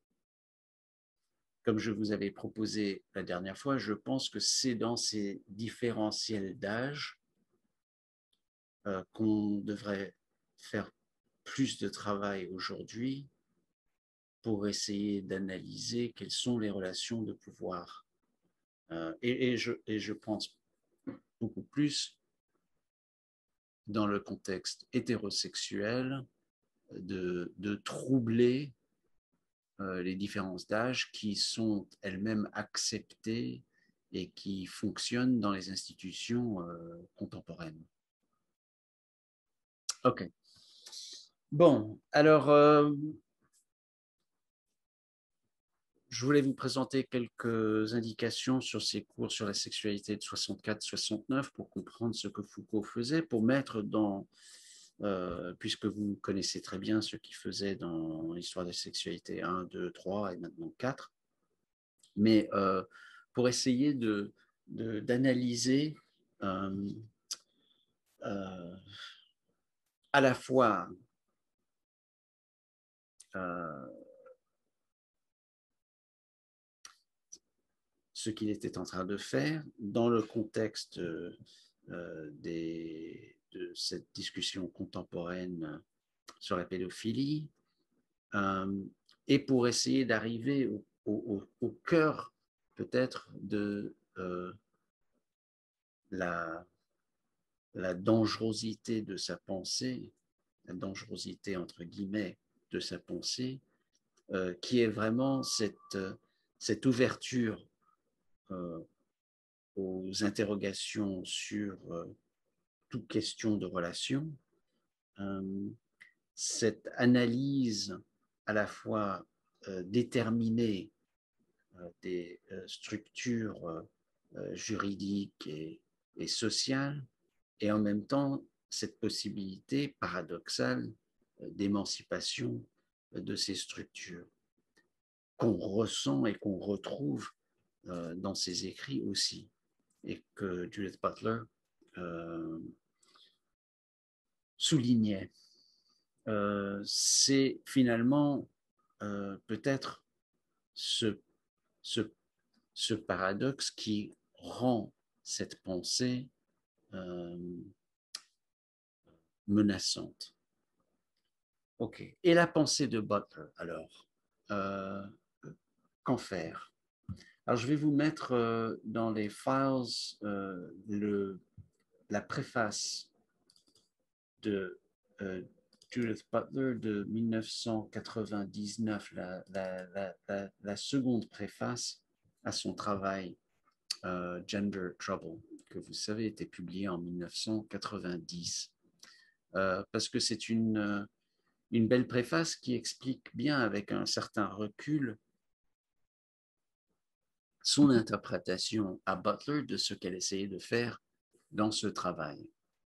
A: comme je vous avais proposé la dernière fois, je pense que c'est dans ces différentiels d'âge euh, qu'on devrait faire plus de travail aujourd'hui pour essayer d'analyser quelles sont les relations de pouvoir. Euh, et, et, je, et je pense beaucoup plus dans le contexte hétérosexuel de, de troubler euh, les différences d'âge qui sont elles-mêmes acceptées et qui fonctionnent dans les institutions euh, contemporaines. OK. Bon, alors, euh, je voulais vous présenter quelques indications sur ces cours sur la sexualité de soixante-quatre soixante-neuf pour comprendre ce que Foucault faisait, pour mettre dans, euh, puisque vous connaissez très bien ce qu'il faisait dans l'histoire de la sexualité un, deux, trois et maintenant quatre, mais euh, pour essayer de, de, d'analyser euh, euh, à la fois euh, ce qu'il était en train de faire dans le contexte euh, des, de cette discussion contemporaine sur la pédophilie, euh, et pour essayer d'arriver au, au, au cœur peut-être de euh, la, la dangerosité de sa pensée, la dangerosité entre guillemets de sa pensée, euh, qui est vraiment cette, cette ouverture euh, aux interrogations sur euh, toute question de relation, euh, cette analyse à la fois euh, déterminée euh, des euh, structures euh, juridiques et, et sociales, et en même temps cette possibilité paradoxale euh, d'émancipation euh, de ces structures qu'on ressent et qu'on retrouve euh, dans ses écrits aussi, et que Judith Butler euh, soulignait. Euh, c'est finalement euh, peut-être ce, ce, ce paradoxe qui rend cette pensée euh, menaçante. OK. Et la pensée de Butler, alors, euh, qu'en faire? Alors, je vais vous mettre euh, dans les files euh, le, la préface de euh, Judith Butler de mille neuf cent quatre-vingt-dix-neuf, la, la, la, la, la seconde préface à son travail euh, Gender Trouble, que vous savez était publié en mille neuf cent quatre-vingt-dix, euh, parce que c'est une, euh, une belle préface qui explique bien avec un certain recul son interprétation à Butler de ce qu'elle essayait de faire dans ce travail.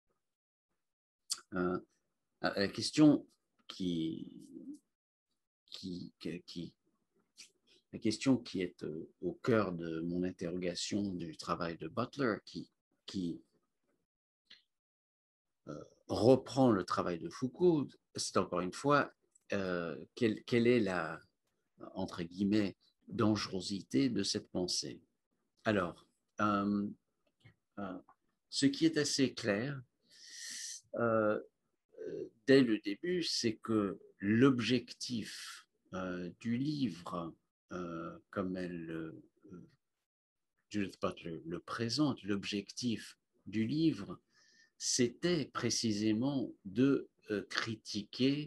A: Euh, la question qui, qui, qui, la question qui est euh, au cœur de mon interrogation du travail de Butler, qui, qui euh, reprend le travail de Foucault, c'est encore une fois euh, quelle, quelle est la, entre guillemets, dangerosité de cette pensée. Alors, euh, euh, ce qui est assez clair euh, dès le début, c'est que l'objectif euh, du livre, euh, comme elle, euh, Judith Butler le présente, l'objectif du livre, c'était précisément de euh, critiquer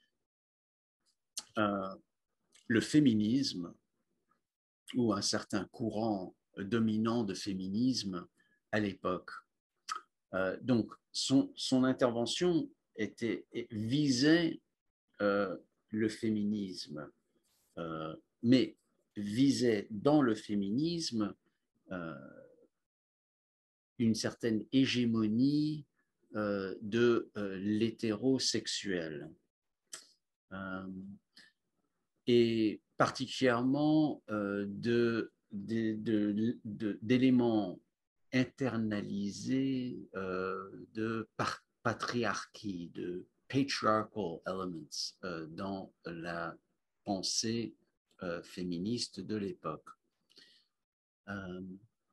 A: euh, le féminisme ou un certain courant dominant de féminisme à l'époque. Euh, donc, son, son intervention était, visait euh, le féminisme, euh, mais visait dans le féminisme euh, une certaine hégémonie euh, de euh, l'hétérosexuel. Euh, et particulièrement euh, de, de, de, de, d'éléments internalisés euh, de par, patriarchie, de patriarchal elements euh, dans la pensée euh, féministe de l'époque. Euh,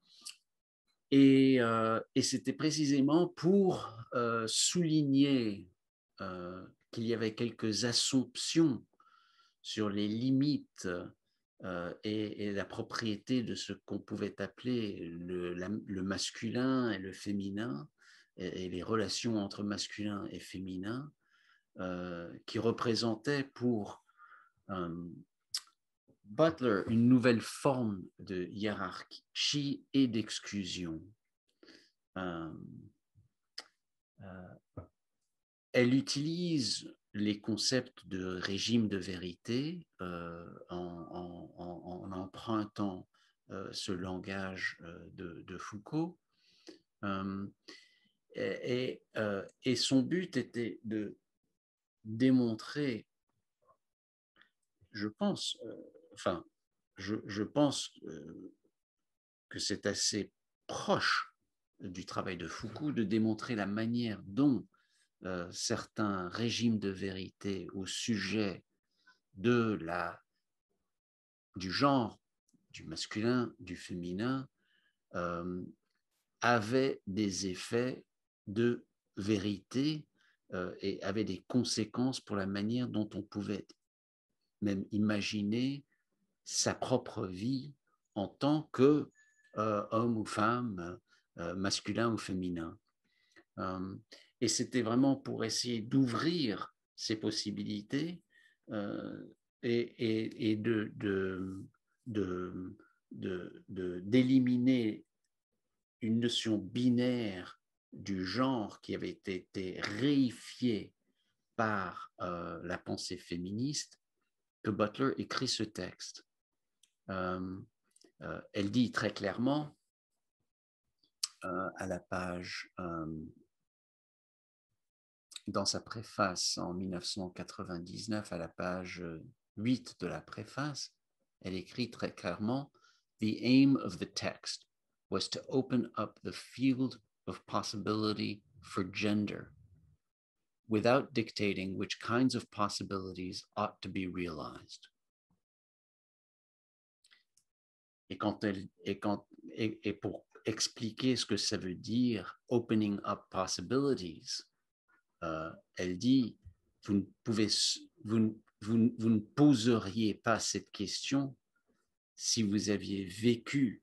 A: et, euh, et c'était précisément pour euh, souligner euh, qu'il y avait quelques assumptions sur les limites euh, et, et la propriété de ce qu'on pouvait appeler le, la, le masculin et le féminin, et, et les relations entre masculin et féminin, euh, qui représentaient pour euh, Butler une nouvelle forme de hiérarchie et d'exclusion. Euh, euh, elle utilise les concepts de régime de vérité euh, en, en, en, en, empruntant euh, ce langage euh, de, de Foucault. Euh, et, euh, et son but était de démontrer, je pense, euh, enfin, je, je pense euh, que c'est assez proche du travail de Foucault de démontrer la manière dont euh, certains régimes de vérité au sujet de la, du genre, du masculin, du féminin, euh, avaient des effets de vérité euh, et avaient des conséquences pour la manière dont on pouvait même imaginer sa propre vie en tant que euh, homme ou femme, euh, masculin ou féminin. Euh, et c'était vraiment pour essayer d'ouvrir ces possibilités euh, et, et, et de, de, de, de, de, d'éliminer une notion binaire du genre qui avait été réifiée par euh, la pensée féministe, que Butler écrit ce texte. Euh, euh, elle dit très clairement euh, à la page, euh, dans sa préface en mille neuf cent quatre-vingt-dix-neuf, à la page huit de la préface, elle écrit très clairement « The aim of the text was to open up the field of possibility for gender without dictating which kinds of possibilities ought to be realized. » Et, quand elle, et, quand, et, et pour expliquer ce que ça veut dire « opening up possibilities », Euh, elle dit, vous ne, pouvez, vous, vous, vous ne poseriez pas cette question si vous aviez vécu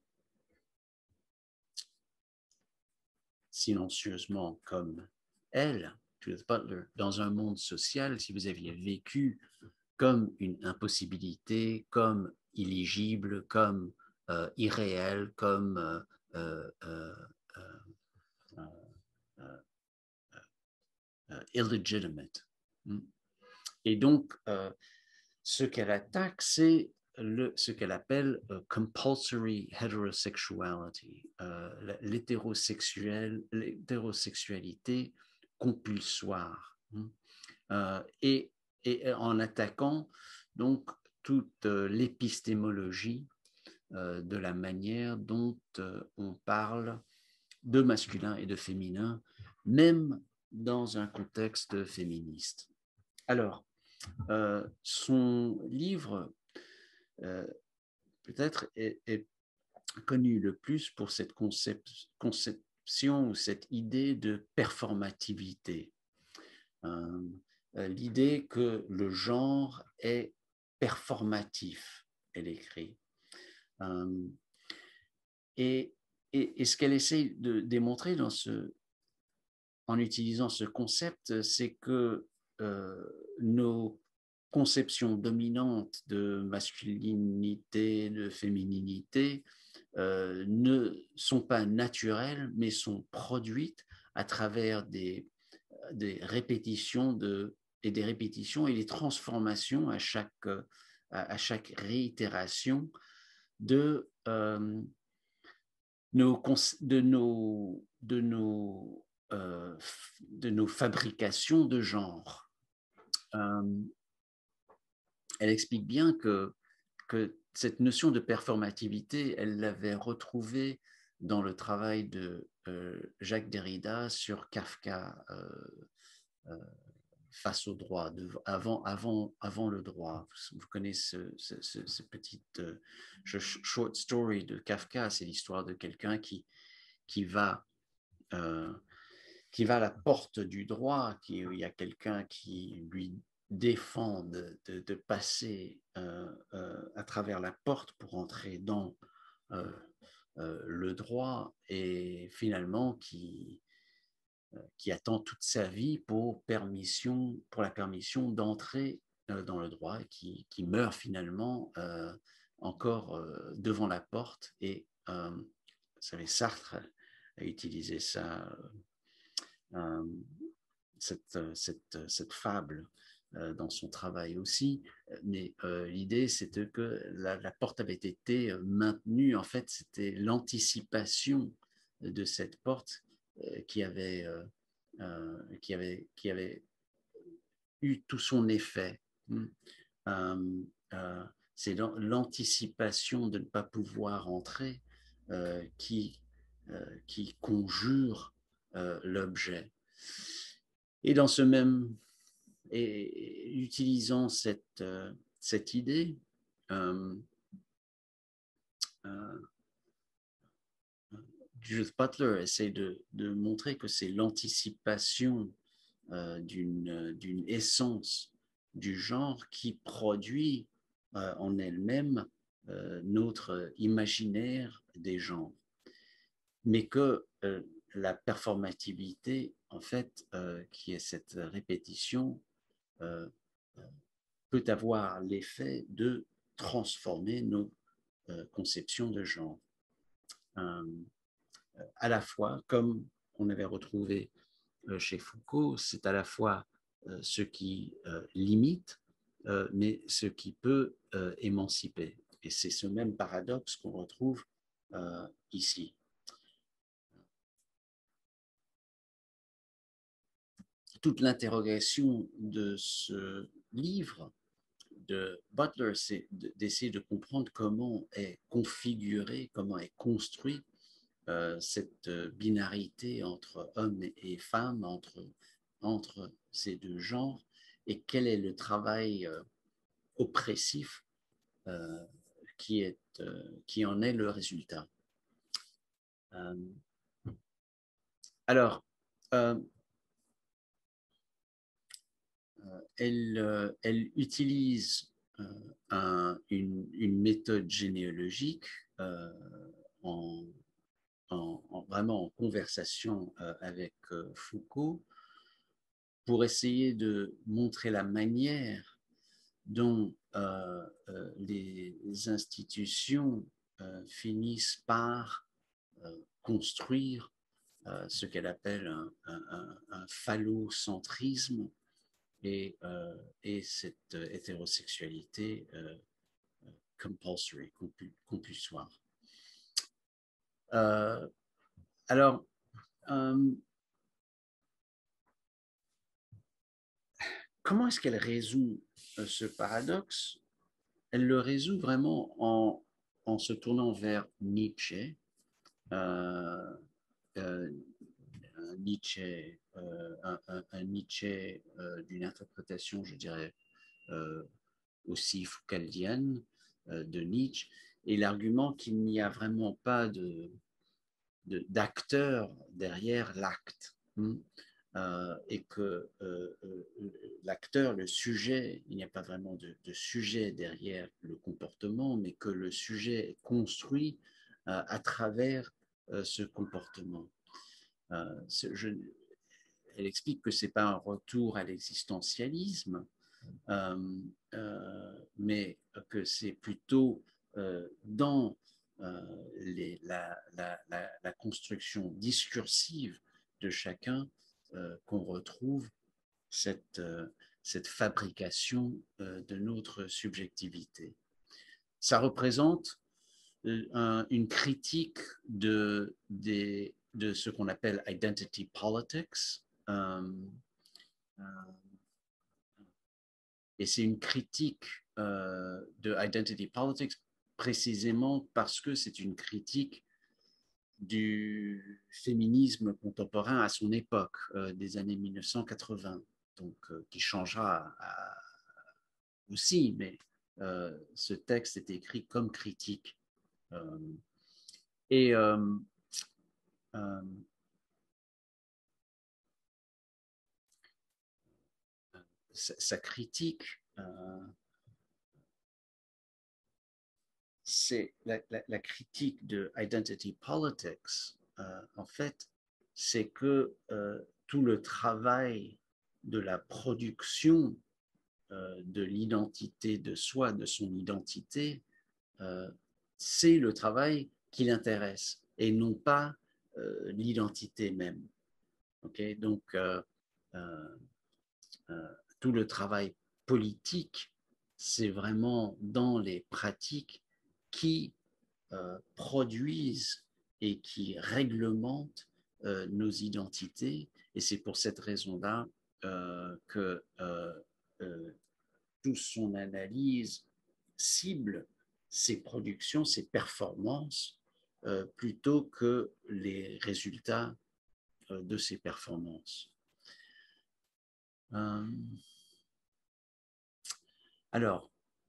A: silencieusement comme elle, Judith Butler, dans un monde social, si vous aviez vécu comme une impossibilité, comme illégible, comme euh, irréel, comme euh, euh, euh, euh, euh, euh, illegitimate. Et donc, euh, ce qu'elle attaque, c'est le, ce qu'elle appelle uh, compulsory heterosexuality, euh, l'hétérosexualité compulsoire. Euh, et, et en attaquant donc toute euh, l'épistémologie euh, de la manière dont euh, on parle de masculin et de féminin, même dans un contexte féministe. Alors, euh, son livre euh, peut-être est, est connu le plus pour cette concept, conception ou cette idée de performativité. Euh, l'idée que le genre est performatif, elle écrit. Euh, Et, et, et ce qu'elle essaie de démontrer dans ce, en utilisant ce concept, c'est que euh, nos conceptions dominantes de masculinité, de fémininité, euh, ne sont pas naturelles, mais sont produites à travers des, des répétitions de, et des répétitions et des transformations à chaque, à, à chaque réitération de, euh, nos, de nos, de nos, euh, de nos fabrications de genre. Euh, elle explique bien que, que cette notion de performativité, elle l'avait retrouvée dans le travail de euh, Jacques Derrida sur Kafka euh, euh, face au droit, de, avant, avant, avant le droit. Vous connaissez ce, ce, ce petit euh, short story de Kafka, c'est l'histoire de quelqu'un qui, qui va euh, qui va à la porte du droit, qui, il y a quelqu'un qui lui défend de, de, de passer euh, euh, à travers la porte pour entrer dans euh, euh, le droit et finalement qui, euh, qui attend toute sa vie pour, permission, pour la permission d'entrer euh, dans le droit et qui, qui meurt finalement euh, encore euh, devant la porte. Et euh, vous savez, Sartre a utilisé ça euh, cette, cette, cette fable euh, dans son travail aussi. Mais euh, l'idée, c'était que la, la porte avait été maintenue. En fait, c'était l'anticipation de cette porte euh, qui, avait, euh, euh, qui, avait, qui avait eu tout son effet. Euh, euh, c'est l'anticipation de ne pas pouvoir entrer euh, qui, euh, qui conjure euh, l'objet. Et dans ce même, et, utilisant cette, euh, cette idée, euh, euh, Judith Butler essaie de, de montrer que c'est l'anticipation euh, d'une d'une essence du genre qui produit euh, en elle-même euh, notre imaginaire des genres. Mais que euh, la performativité, en fait, euh, qui est cette répétition, euh, peut avoir l'effet de transformer nos euh, conceptions de genre. Euh, à la fois, comme on avait retrouvé euh, chez Foucault, c'est à la fois euh, ce qui euh, limite, euh, mais ce qui peut euh, émanciper. Et c'est ce même paradoxe qu'on retrouve euh, ici. Toute l'interrogation de ce livre de Butler, c'est d'essayer de comprendre comment est configuré, comment est construit euh, cette binarité entre hommes et femmes, entre, entre ces deux genres, et quel est le travail euh, oppressif euh, qui, est, euh, qui en est le résultat. Euh, alors, euh, elle, euh, elle utilise euh, un, une, une, méthode généalogique euh, en, en, en, vraiment en conversation euh, avec euh, Foucault pour essayer de montrer la manière dont euh, euh, les institutions euh, finissent par euh, construire euh, ce qu'elle appelle un, un, un phallocentrisme et, euh, et cette hétérosexualité euh, compulsory, compulsoire. Euh, alors, euh, comment est-ce qu'elle résout euh, ce paradoxe? Elle le résout vraiment en, en se tournant vers Nietzsche. Euh, euh, un Nietzsche, euh, un, un, un Nietzsche euh, d'une interprétation, je dirais, euh, aussi foucaldienne euh, de Nietzsche, et l'argument qu'il n'y a vraiment pas de, de, d'acteur derrière l'acte. Hein, euh, et que euh, euh, l'acteur, le sujet, il n'y a pas vraiment de, de sujet derrière le comportement, mais que le sujet est construit euh, à travers euh, ce comportement. Euh, ce, je, elle explique que ce n'est pas un retour à l'existentialisme, euh, euh, mais que c'est plutôt euh, dans euh, les, la, la, la, la construction discursive de chacun euh, qu'on retrouve cette, euh, cette fabrication euh, de notre subjectivité. Ça représente euh, un, une critique de, des, de ce qu'on appelle identity politics. Euh, euh, et c'est une critique euh, de identity politics précisément parce que c'est une critique du féminisme contemporain à son époque, euh, des années mille neuf cent quatre-vingts, donc euh, qui changera à, aussi, mais euh, ce texte est écrit comme critique. Euh, et euh, euh, sa, sa, critique, euh, c'est la, la, la, critique de identity politics, euh, en fait, c'est que euh, tout le travail de la production euh, de l'identité de soi, de son identité, euh, c'est le travail qui l'intéresse et non pas euh, l'identité même. Okay? Donc, euh, euh, euh, tout le travail politique, c'est vraiment dans les pratiques qui euh, produisent et qui réglementent euh, nos identités. Et c'est pour cette raison-là euh, que euh, euh, toute son analyse cible ses productions, ses performances, euh, plutôt que les résultats euh, de ces performances. Euh, alors,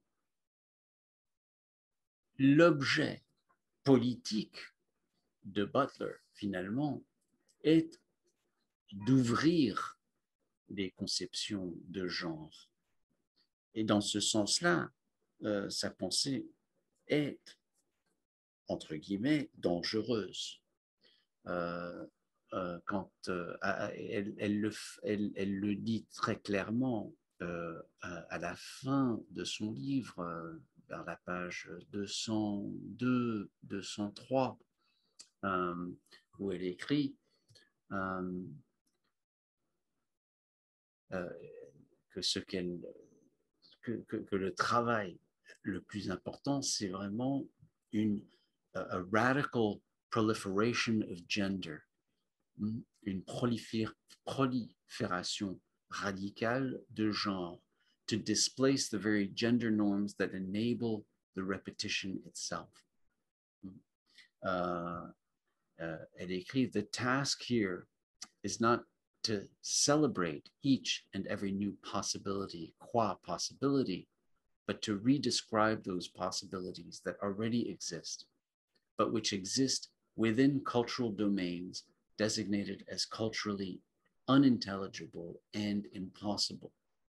A: l'objet politique de Butler, finalement, est d'ouvrir les conceptions de genre. Et dans ce sens-là, euh, sa pensée est, entre guillemets, dangereuse. Euh, euh, quand euh, elle, elle, le, elle, elle, le dit très clairement euh, à, à la fin de son livre, euh, vers la page deux cent deux deux cent trois, euh, où elle écrit euh, euh, que, ce qu'elle, que, que, que le travail le plus important, c'est vraiment une a radical proliferation of gender, une prolifération radicale de genre, to displace the very gender norms that enable the repetition itself. Uh, uh, elle écrit, the task here is not to celebrate each and every new possibility, qua possibility, but to redescribe those possibilities that already exist, but which exist within cultural domains designated as culturally unintelligible and impossible.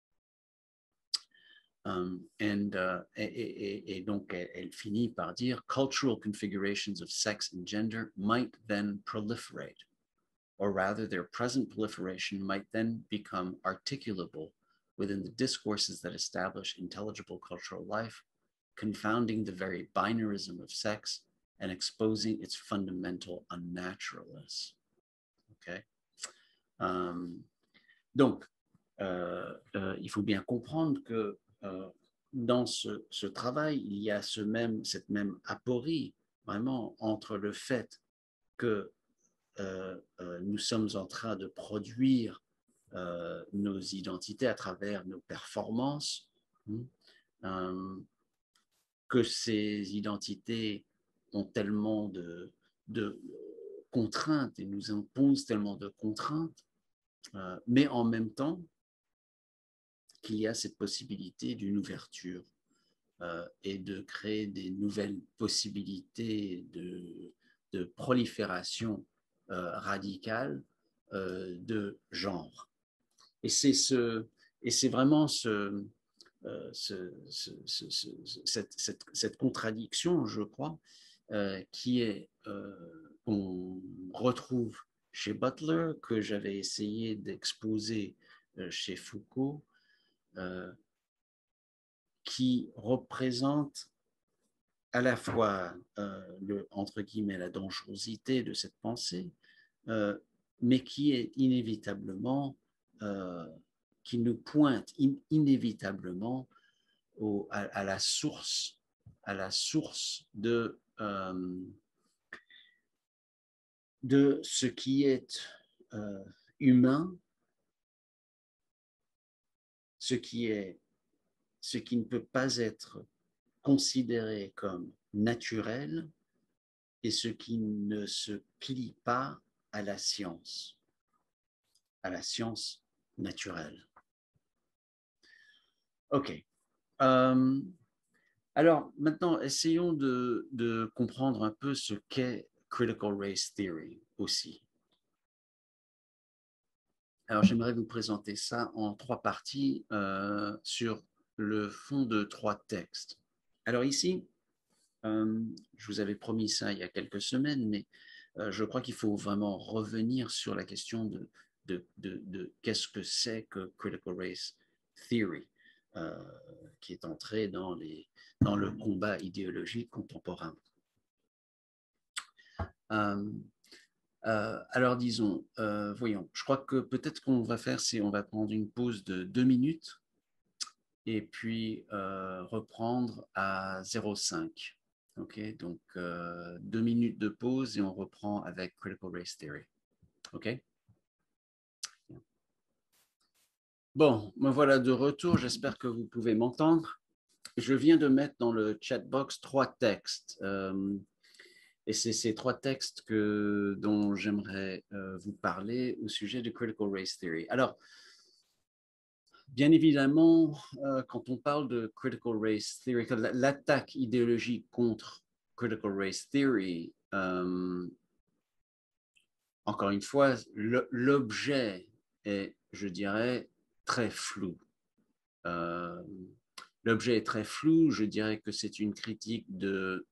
A: Um, and, uh, et, et, et donc, elle, elle finit par dire, cultural configurations of sex and gender might then proliferate, or rather their present proliferation might then become articulable within the discourses that establish intelligible cultural life, confounding the very binarism of sex and exposing its fundamental unnaturalness. Okay? Um, donc, euh, euh, il faut bien comprendre que euh, dans ce, ce travail, il y a ce même, cette même aporie vraiment entre le fait que euh, euh, nous sommes en train de produire euh, nos identités à travers nos performances, hein, que ces identités ont tellement de, de contraintes et nous imposent tellement de contraintes, euh, mais en même temps qu'il y a cette possibilité d'une ouverture euh, et de créer des nouvelles possibilités de, de prolifération euh, radicale euh, de genre. Et c'est ce, et c'est vraiment ce, euh, ce, ce, ce, ce, cette, cette, cette contradiction, je crois, euh, qui est, euh, qu'on retrouve chez Butler, que j'avais essayé d'exposer euh, chez Foucault, euh, qui représente à la fois euh, le, entre guillemets, la dangerosité de cette pensée, euh, mais qui est inévitablement, euh, qui nous pointe in, inévitablement au, à, à, la source, à la source de, euh, de ce qui est euh, humain, ce qui est, ce qui ne peut pas être considéré comme naturel et ce qui ne se plie pas à la science, à la science naturelle. OK. Euh, alors maintenant, essayons de, de comprendre un peu ce qu'est Critical Race Theory aussi. Alors j'aimerais vous présenter ça en trois parties euh, sur le fond de trois textes. Alors ici, euh, je vous avais promis ça il y a quelques semaines, mais euh, je crois qu'il faut vraiment revenir sur la question de, de, de, de qu'est-ce que c'est que Critical Race Theory, euh, qui est entré dans, les, dans le combat idéologique contemporain. Euh, euh, alors disons, euh, voyons, je crois que peut-être qu'on va faire, c'est on va prendre une pause de deux minutes et puis euh, reprendre à zéro virgule cinq. OK, donc euh, deux minutes de pause et on reprend avec Critical Race Theory. OK? Bon, me voilà de retour. J'espère que vous pouvez m'entendre. Je viens de mettre dans le chat box trois textes. Euh, et c'est ces trois textes que, dont j'aimerais euh, vous parler au sujet de Critical Race Theory. Alors, bien évidemment, euh, quand on parle de Critical Race Theory, l'attaque idéologique contre Critical Race Theory, euh, encore une fois, l'objet est, je dirais, très flou. Euh, l'objet est très flou, je dirais que c'est une critique de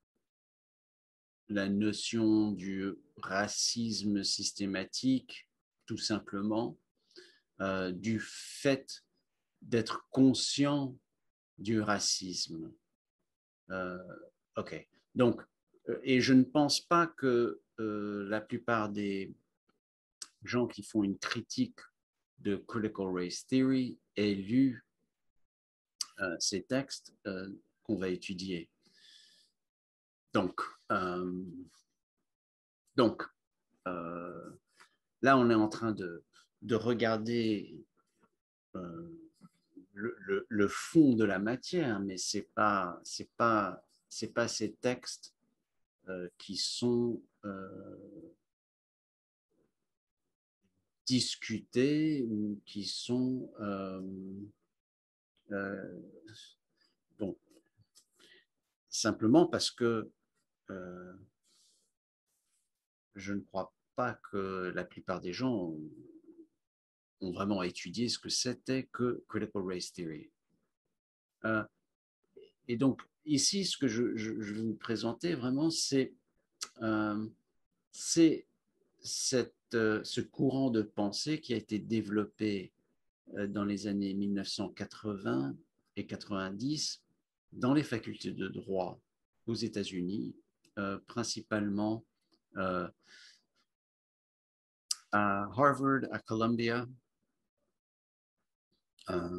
A: la notion du racisme systématique, tout simplement, euh, du fait d'être conscient du racisme. Euh, ok, donc, euh, et je ne pense pas que euh, la plupart des gens qui font une critique de Critical Race Theory aient lu euh, ces textes euh, qu'on va étudier. Donc, euh, donc euh, là, on est en train de, de regarder euh, le, le, le fond de la matière, mais ce n'est pas, c'est pas, c'est pas ces textes euh, qui sont euh, discutés ou qui sont euh, euh, bon, simplement parce que euh, je ne crois pas que la plupart des gens ont, ont vraiment étudié ce que c'était que Critical Race Theory. Euh, et donc, ici, ce que je, je, je vais vous présenter vraiment, c'est euh, cette, euh, ce courant de pensée qui a été développé euh, dans les années mille neuf cent quatre-vingts et quatre-vingt-dix dans les facultés de droit aux États-Unis, euh, principalement euh, à Harvard, à Columbia, euh,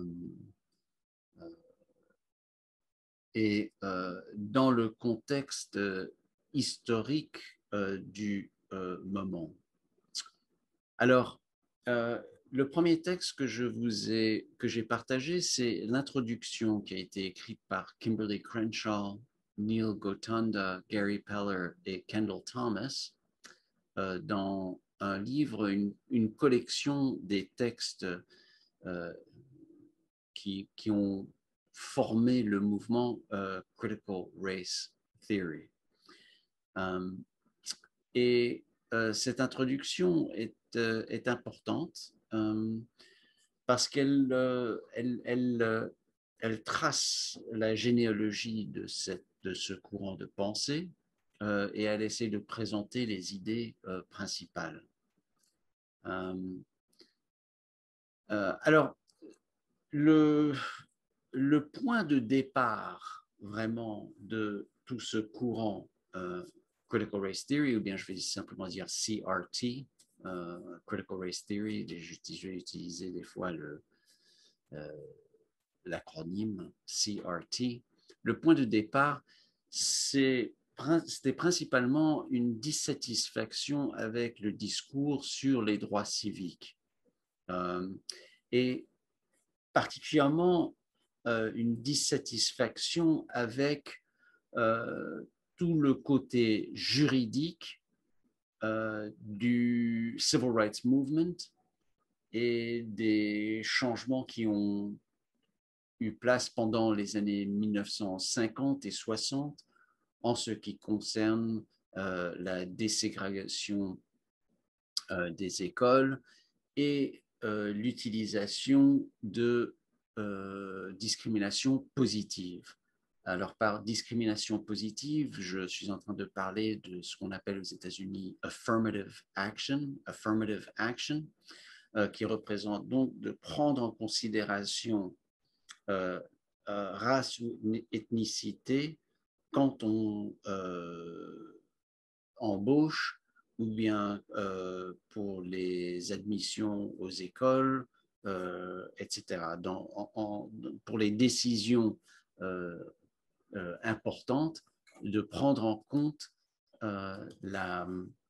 A: et euh, dans le contexte euh, historique euh, du euh, moment. Alors, euh, le premier texte que je vous ai, que j'ai partagé, c'est l'introduction qui a été écrite par Kimberly Crenshaw, Neil Gotanda, Gary Peller et Kendall Thomas euh, dans un livre, une, une collection des textes euh, qui, qui ont formé le mouvement euh, Critical Race Theory. Euh, et euh, cette introduction est, euh, est importante euh, parce qu'elle euh, elle, elle, euh, elle trace la généalogie de, cette, de ce courant de pensée euh, et elle essaie de présenter les idées euh, principales. Euh, euh, alors, le, le point de départ vraiment de tout ce courant euh, Critical Race Theory, ou bien je vais simplement dire C R T, euh, Critical Race Theory, je vais utiliser des fois le, euh, l'acronyme C R T. Le point de départ, c'est c'était principalement une dissatisfaction avec le discours sur les droits civiques. Euh, et particulièrement euh, une dissatisfaction avec euh, tout le côté juridique euh, du Civil Rights Movement et des changements qui ont eu place pendant les années mille neuf cent cinquante et soixante en ce qui concerne euh, la déségrégation euh, des écoles et euh, l'utilisation de euh, discrimination positive. Alors, par discrimination positive, je suis en train de parler de ce qu'on appelle aux États-Unis affirmative action, affirmative action, euh, qui représente donc de prendre en considération euh, euh, race ou ethnicité quand on euh, embauche ou bien euh, pour les admissions aux écoles, euh, et cetera. Dans, en, en, pour les décisions euh, euh, importantes, de prendre en compte euh, la,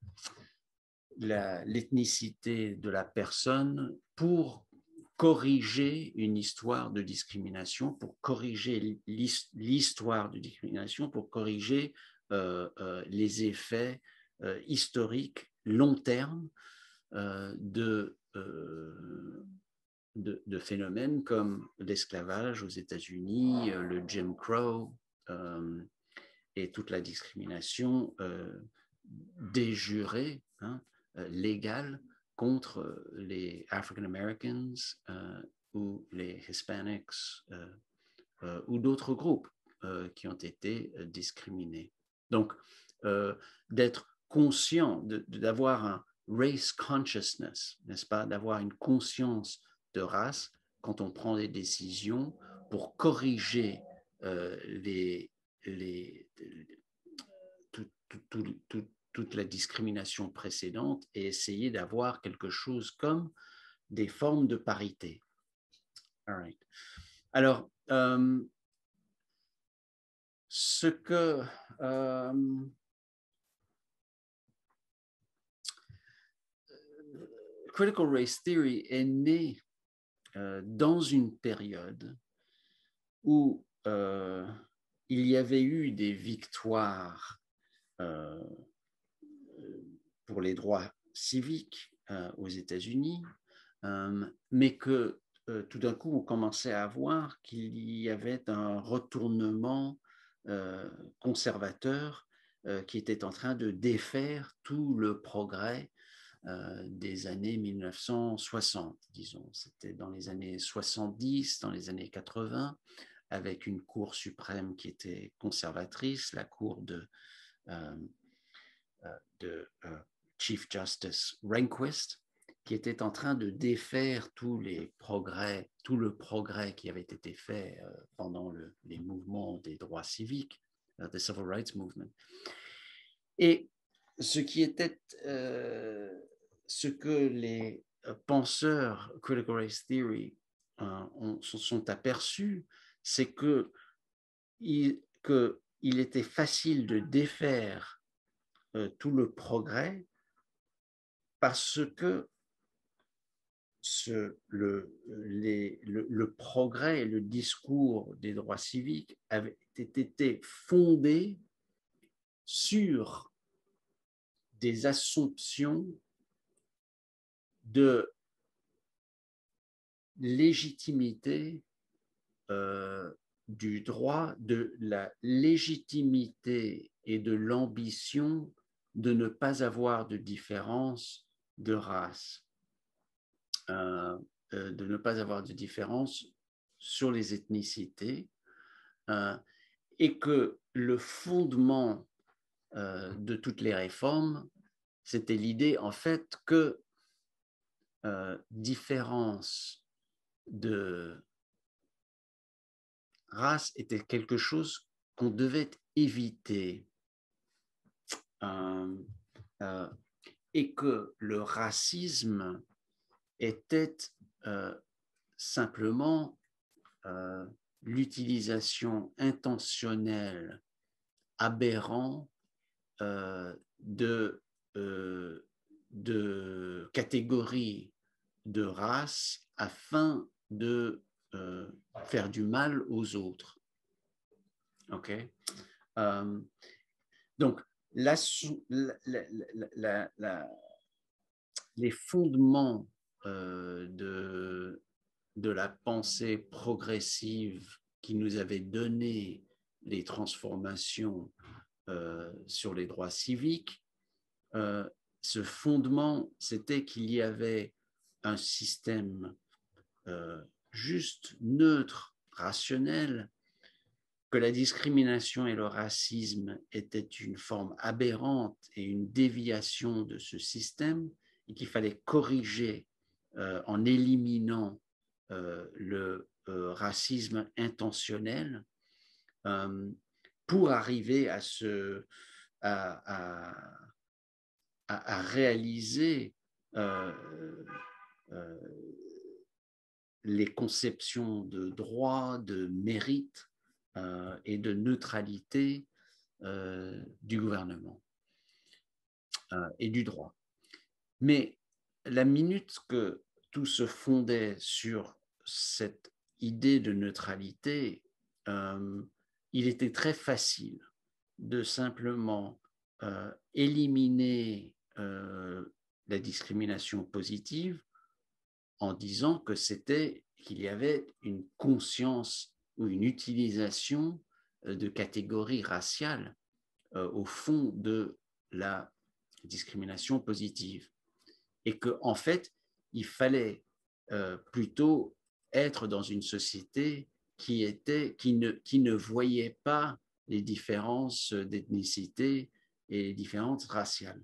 A: la, l'ethnicité de la personne pour corriger une histoire de discrimination, pour corriger l'histoire de discrimination, pour corriger euh, euh, les effets euh, historiques long terme euh, de, euh, de, de phénomènes comme l'esclavage aux États-Unis, euh, le Jim Crow euh, et toute la discrimination euh, déjurée, hein, euh, légale contre les African Americans euh, ou les Hispanics euh, euh, ou d'autres groupes euh, qui ont été euh, discriminés. Donc, euh, d'être conscient, d'avoir un race consciousness, n'est-ce pas, d'avoir une conscience de race quand on prend des décisions pour corriger euh, les, les, tout, tout, tout, tout, toute la discrimination précédente et essayer d'avoir quelque chose comme des formes de parité. All right. Alors, euh, ce que euh, Critical Race Theory est né euh, dans une période où euh, il y avait eu des victoires euh, pour les droits civiques euh, aux États-Unis, euh, mais que euh, tout d'un coup, on commençait à voir qu'il y avait un retournement euh, conservateur euh, qui était en train de défaire tout le progrès euh, des années mille neuf cent soixante, disons. C'était dans les années soixante-dix, dans les années quatre-vingts, avec une Cour suprême qui était conservatrice, la Cour de, euh, de euh, Chief Justice Rehnquist, qui était en train de défaire tous les progrès, tout le progrès qui avait été fait euh, pendant le, les mouvements des droits civiques, uh, the Civil Rights Movement. Et ce qui était, euh, ce que les penseurs Critical Race Theory euh, ont, se sont aperçus, c'est que il, que il était facile de défaire euh, tout le progrès parce que ce, le, les, le, le progrès et le discours des droits civiques avaient été fondés sur des assumptions de légitimité euh, du droit, de la légitimité et de l'ambition de ne pas avoir de différence de race. Euh, euh, de ne pas avoir de différence sur les ethnicités euh, et que le fondement euh, de toutes les réformes, c'était l'idée en fait que euh, différence de race était quelque chose qu'on devait éviter euh, euh, et que le racisme était euh, simplement euh, l'utilisation intentionnelle, aberrante euh, de, euh, de catégories de races afin de euh, faire du mal aux autres. OK? Euh, donc, la, la, la, la, les fondements euh, de, de la pensée progressive qui nous avait donné les transformations euh, sur les droits civiques, euh, ce fondement, c'était qu'il y avait un système euh, juste, neutre, rationnel, que la discrimination et le racisme étaient une forme aberrante et une déviation de ce système et qu'il fallait corriger euh, en éliminant euh, le euh, racisme intentionnel euh, pour arriver à, ce, à, à, à, à réaliser euh, euh, les conceptions de droit, de mérite euh, et de neutralité euh, du gouvernement euh, et du droit. Mais la minute que tout se fondait sur cette idée de neutralité, euh, il était très facile de simplement euh, éliminer euh, la discrimination positive en disant que c'était qu'il y avait une conscience ou une utilisation de catégories raciales euh, au fond de la discrimination positive. Et qu'en en fait, il fallait euh, plutôt être dans une société qui, était, qui, ne, qui ne voyait pas les différences d'ethnicité et les différences raciales.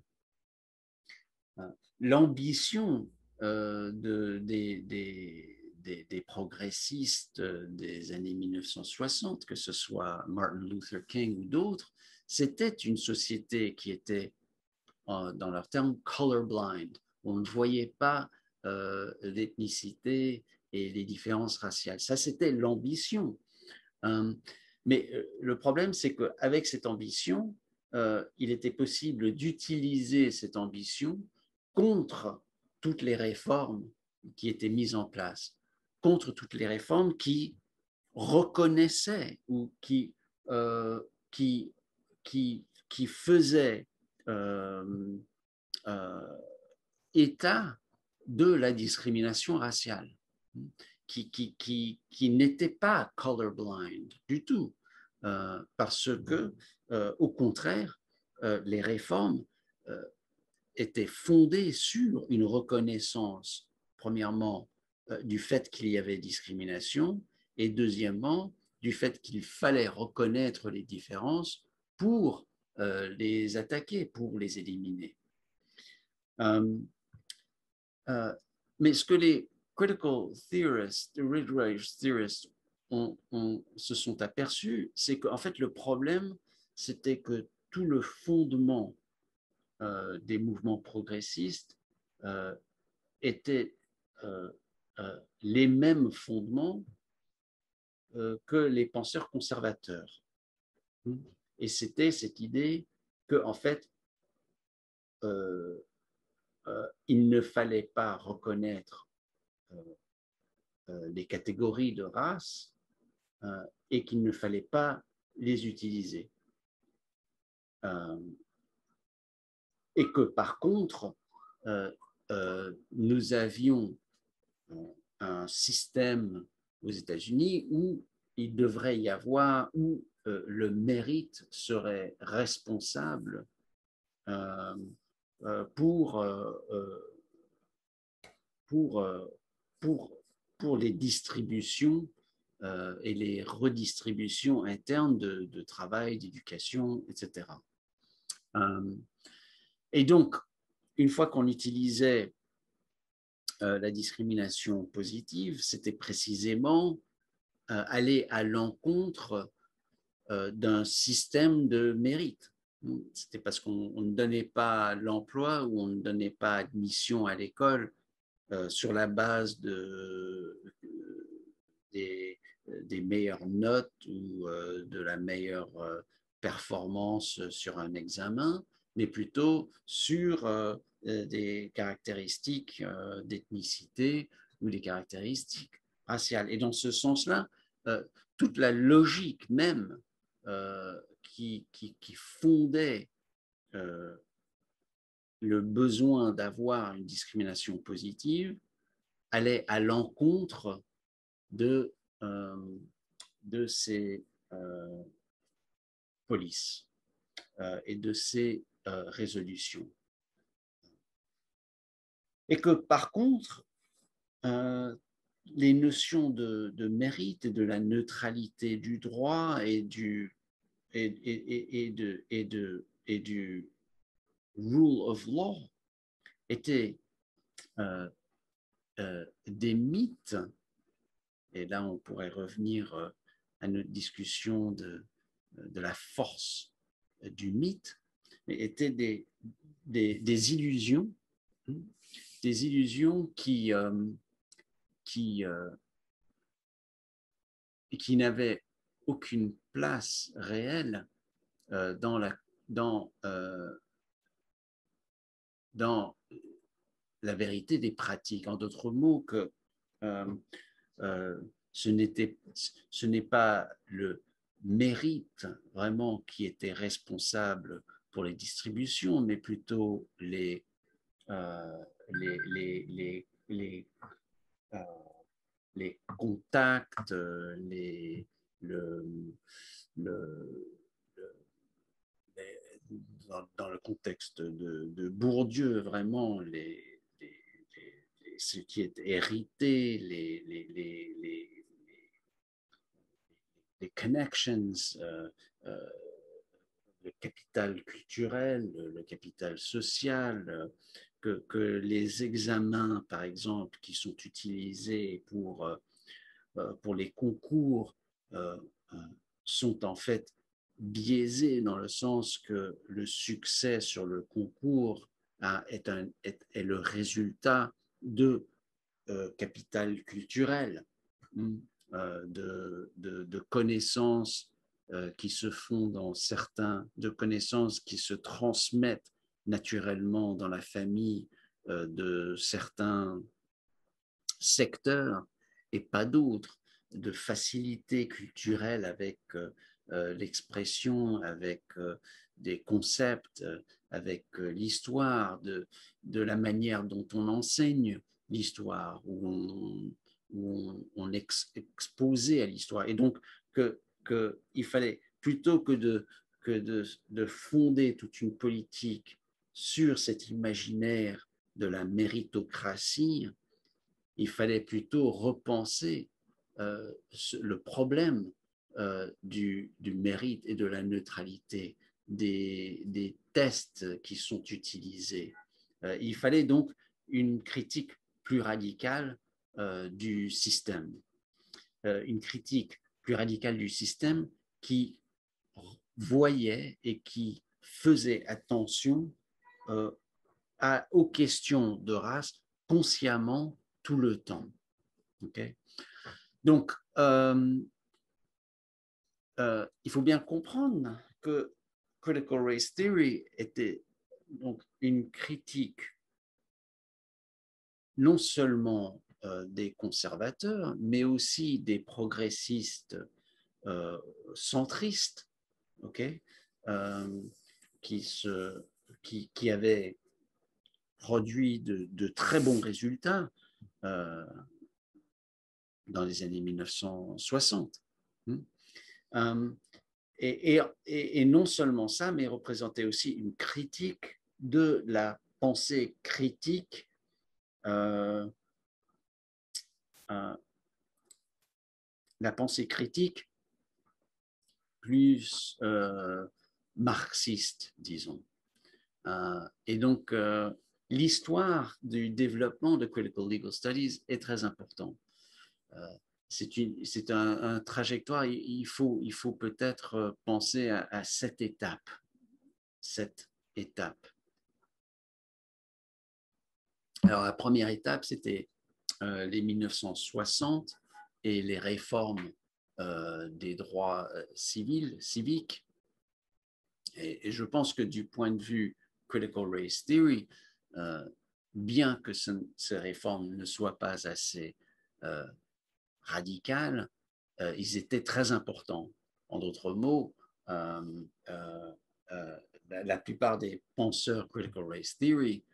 A: L'ambition euh, de, des, des, des, des progressistes des années mille neuf cent soixante, que ce soit Martin Luther King ou d'autres, c'était une société qui était, euh, dans leurs termes, colorblind. On ne voyait pas euh, l'ethnicité et les différences raciales. Ça, c'était l'ambition. Euh, mais euh, le problème, c'est qu'avec cette ambition, euh, il était possible d'utiliser cette ambition contre toutes les réformes qui étaient mises en place, contre toutes les réformes qui reconnaissaient ou qui, euh, qui, qui, qui faisaient euh, euh, état de la discrimination raciale, qui, qui, qui, qui n'était pas colorblind du tout, euh, parce que, euh, au contraire, euh, les réformes euh, étaient fondées sur une reconnaissance, premièrement, euh, du fait qu'il y avait discrimination, et deuxièmement, du fait qu'il fallait reconnaître les différences pour euh, les attaquer, pour les éliminer. Euh, euh, mais ce que les critical theorists, rigorous theorists ont, ont, se sont aperçus, c'est qu'en fait le problème, c'était que tout le fondement euh, des mouvements progressistes euh, étaient euh, euh, les mêmes fondements euh, que les penseurs conservateurs. Et c'était cette idée que, en fait, euh, euh, il ne fallait pas reconnaître euh, euh, les catégories de race euh, et qu'il ne fallait pas les utiliser. Euh, et que par contre, euh, euh, nous avions un système aux États-Unis où il devrait y avoir, où euh, le mérite serait responsable euh, euh, pour, euh, pour, euh, pour, pour les distributions euh, et les redistributions internes de, de travail, d'éducation, et cetera. Euh, et donc, une fois qu'on utilisait euh, la discrimination positive, c'était précisément euh, aller à l'encontre euh, d'un système de mérite. C'était parce qu'on ne donnait pas l'emploi ou on ne donnait pas admission à l'école euh, sur la base de, euh, des, des meilleures notes ou euh, de la meilleure euh, performance sur un examen, mais plutôt sur euh, des caractéristiques euh, d'ethnicité ou des caractéristiques raciales. Et dans ce sens-là, euh, toute la logique même euh, qui, qui, qui, fondait euh, le besoin d'avoir une discrimination positive allait à l'encontre de, euh, de ces euh, polices euh, et de ces euh, résolutions. Et que par contre, euh, les notions de, de mérite et de la neutralité du droit et du, et, et, et, de, et, de, et du rule of law étaient euh, euh, des mythes. Et là, on pourrait revenir euh, à notre discussion de, de la force du mythe, mais étaient des, des, des illusions, des illusions qui, euh, qui, euh, qui n'avaient aucune place réelle euh, dans, la, dans, euh, dans la vérité des pratiques. En d'autres mots, que euh, euh, ce n'était, ce n'est pas le mérite vraiment qui était responsable pour les distributions, mais plutôt les, euh, les, les, les, les, euh, les contacts, les, le, le, le les, dans, dans, le contexte de, de Bourdieu, vraiment, les, les, les, ce qui est hérité, les, les, les, les, les connections, euh, euh, le capital culturel, le capital social, euh, que, que les examens, par exemple, qui sont utilisés pour, euh, pour les concours, euh, euh, sont en fait biaisés dans le sens que le succès sur le concours hein, est, un, est, est le résultat de euh, capital culturel, euh, de, de, de connaissances euh, qui se font dans certains, de connaissances qui se transmettent naturellement dans la famille euh, de certains secteurs et pas d'autres, de facilité culturelle avec euh, euh, l'expression, avec euh, des concepts, euh, avec euh, l'histoire, de, de la manière dont on enseigne l'histoire, où on, où on, on ex, exposait à l'histoire. Et donc, que, que il fallait, plutôt que de, que de, de fonder toute une politique sur cet imaginaire de la méritocratie, il fallait plutôt repenser euh, le problème euh, du, du mérite et de la neutralité des, des tests qui sont utilisés. Euh, il fallait donc une critique plus radicale euh, du système, euh, une critique plus radicale du système qui voyait et qui faisait attention euh, à, aux questions de race consciemment tout le temps. Okay. Donc, euh, euh, il faut bien comprendre que Critical Race Theory était donc une critique non seulement euh, des conservateurs, mais aussi des progressistes euh, centristes, okay, euh, qui, se, qui, qui avaient produit de, de très bons résultats euh, dans les années mille neuf cent soixante. Euh, et, et, et, non seulement ça, mais représentait aussi une critique de la pensée critique euh, euh, la pensée critique plus euh, marxiste, disons. Euh, et donc, euh, l'histoire du développement de Critical Legal Studies est très importante. Euh, c'est une, c'est un, un trajectoire, il faut, il faut peut-être penser à, à cette étape, cette étape. Alors, la première étape, c'était euh, les mille neuf cent soixante et les réformes euh, des droits civils, civiques. Et, et je pense que du point de vue Critical Race Theory, euh, bien que ce, ces réformes ne soient pas assez euh, radicales, euh, ils étaient très importants. En d'autres mots, euh, euh, euh, la, la plupart des penseurs Critical Race Theory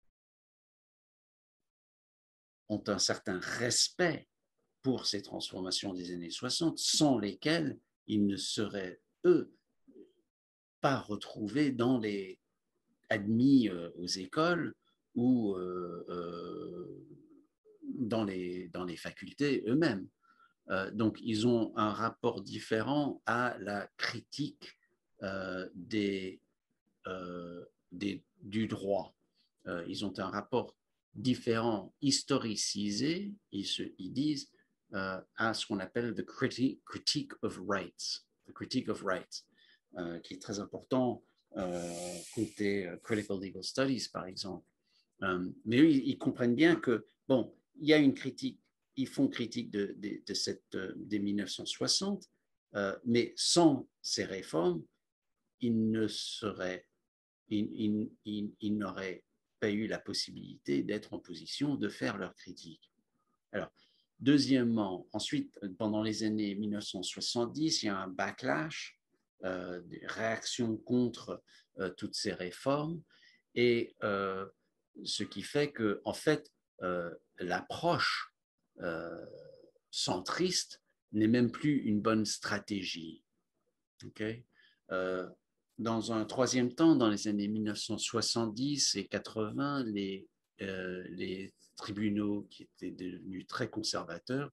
A: ont un certain respect pour ces transformations des années soixante, sans lesquelles ils ne seraient, eux, pas retrouvés dans les admis euh, aux écoles ou euh, euh, dans, les, dans les facultés eux-mêmes. Euh, donc, ils ont un rapport différent à la critique euh, des, euh, des, du droit. Euh, ils ont un rapport différent, historicisé, ils, se, ils disent, euh, à ce qu'on appelle the critique, critique of rights, the critique of rights, euh, qui est très important euh, côté uh, critical legal studies, par exemple. Euh, mais eux, ils, ils comprennent bien que, bon, il y a une critique, ils font critique de, de, de cette, euh, des mille neuf cent soixante, euh, mais sans ces réformes, ils ne seraient, ils, ils, ils, ils n'auraient pas eu la possibilité d'être en position de faire leur critique. Alors, deuxièmement, ensuite, pendant les années mille neuf cent soixante-dix, il y a un backlash, euh, des réactions contre euh, toutes ces réformes, et euh, ce qui fait que, en fait, euh, l'approche euh, centriste n'est même plus une bonne stratégie. Okay? Euh, dans un troisième temps, dans les années mille neuf cent soixante-dix et quatre-vingts, les, euh, les tribunaux qui étaient devenus très conservateurs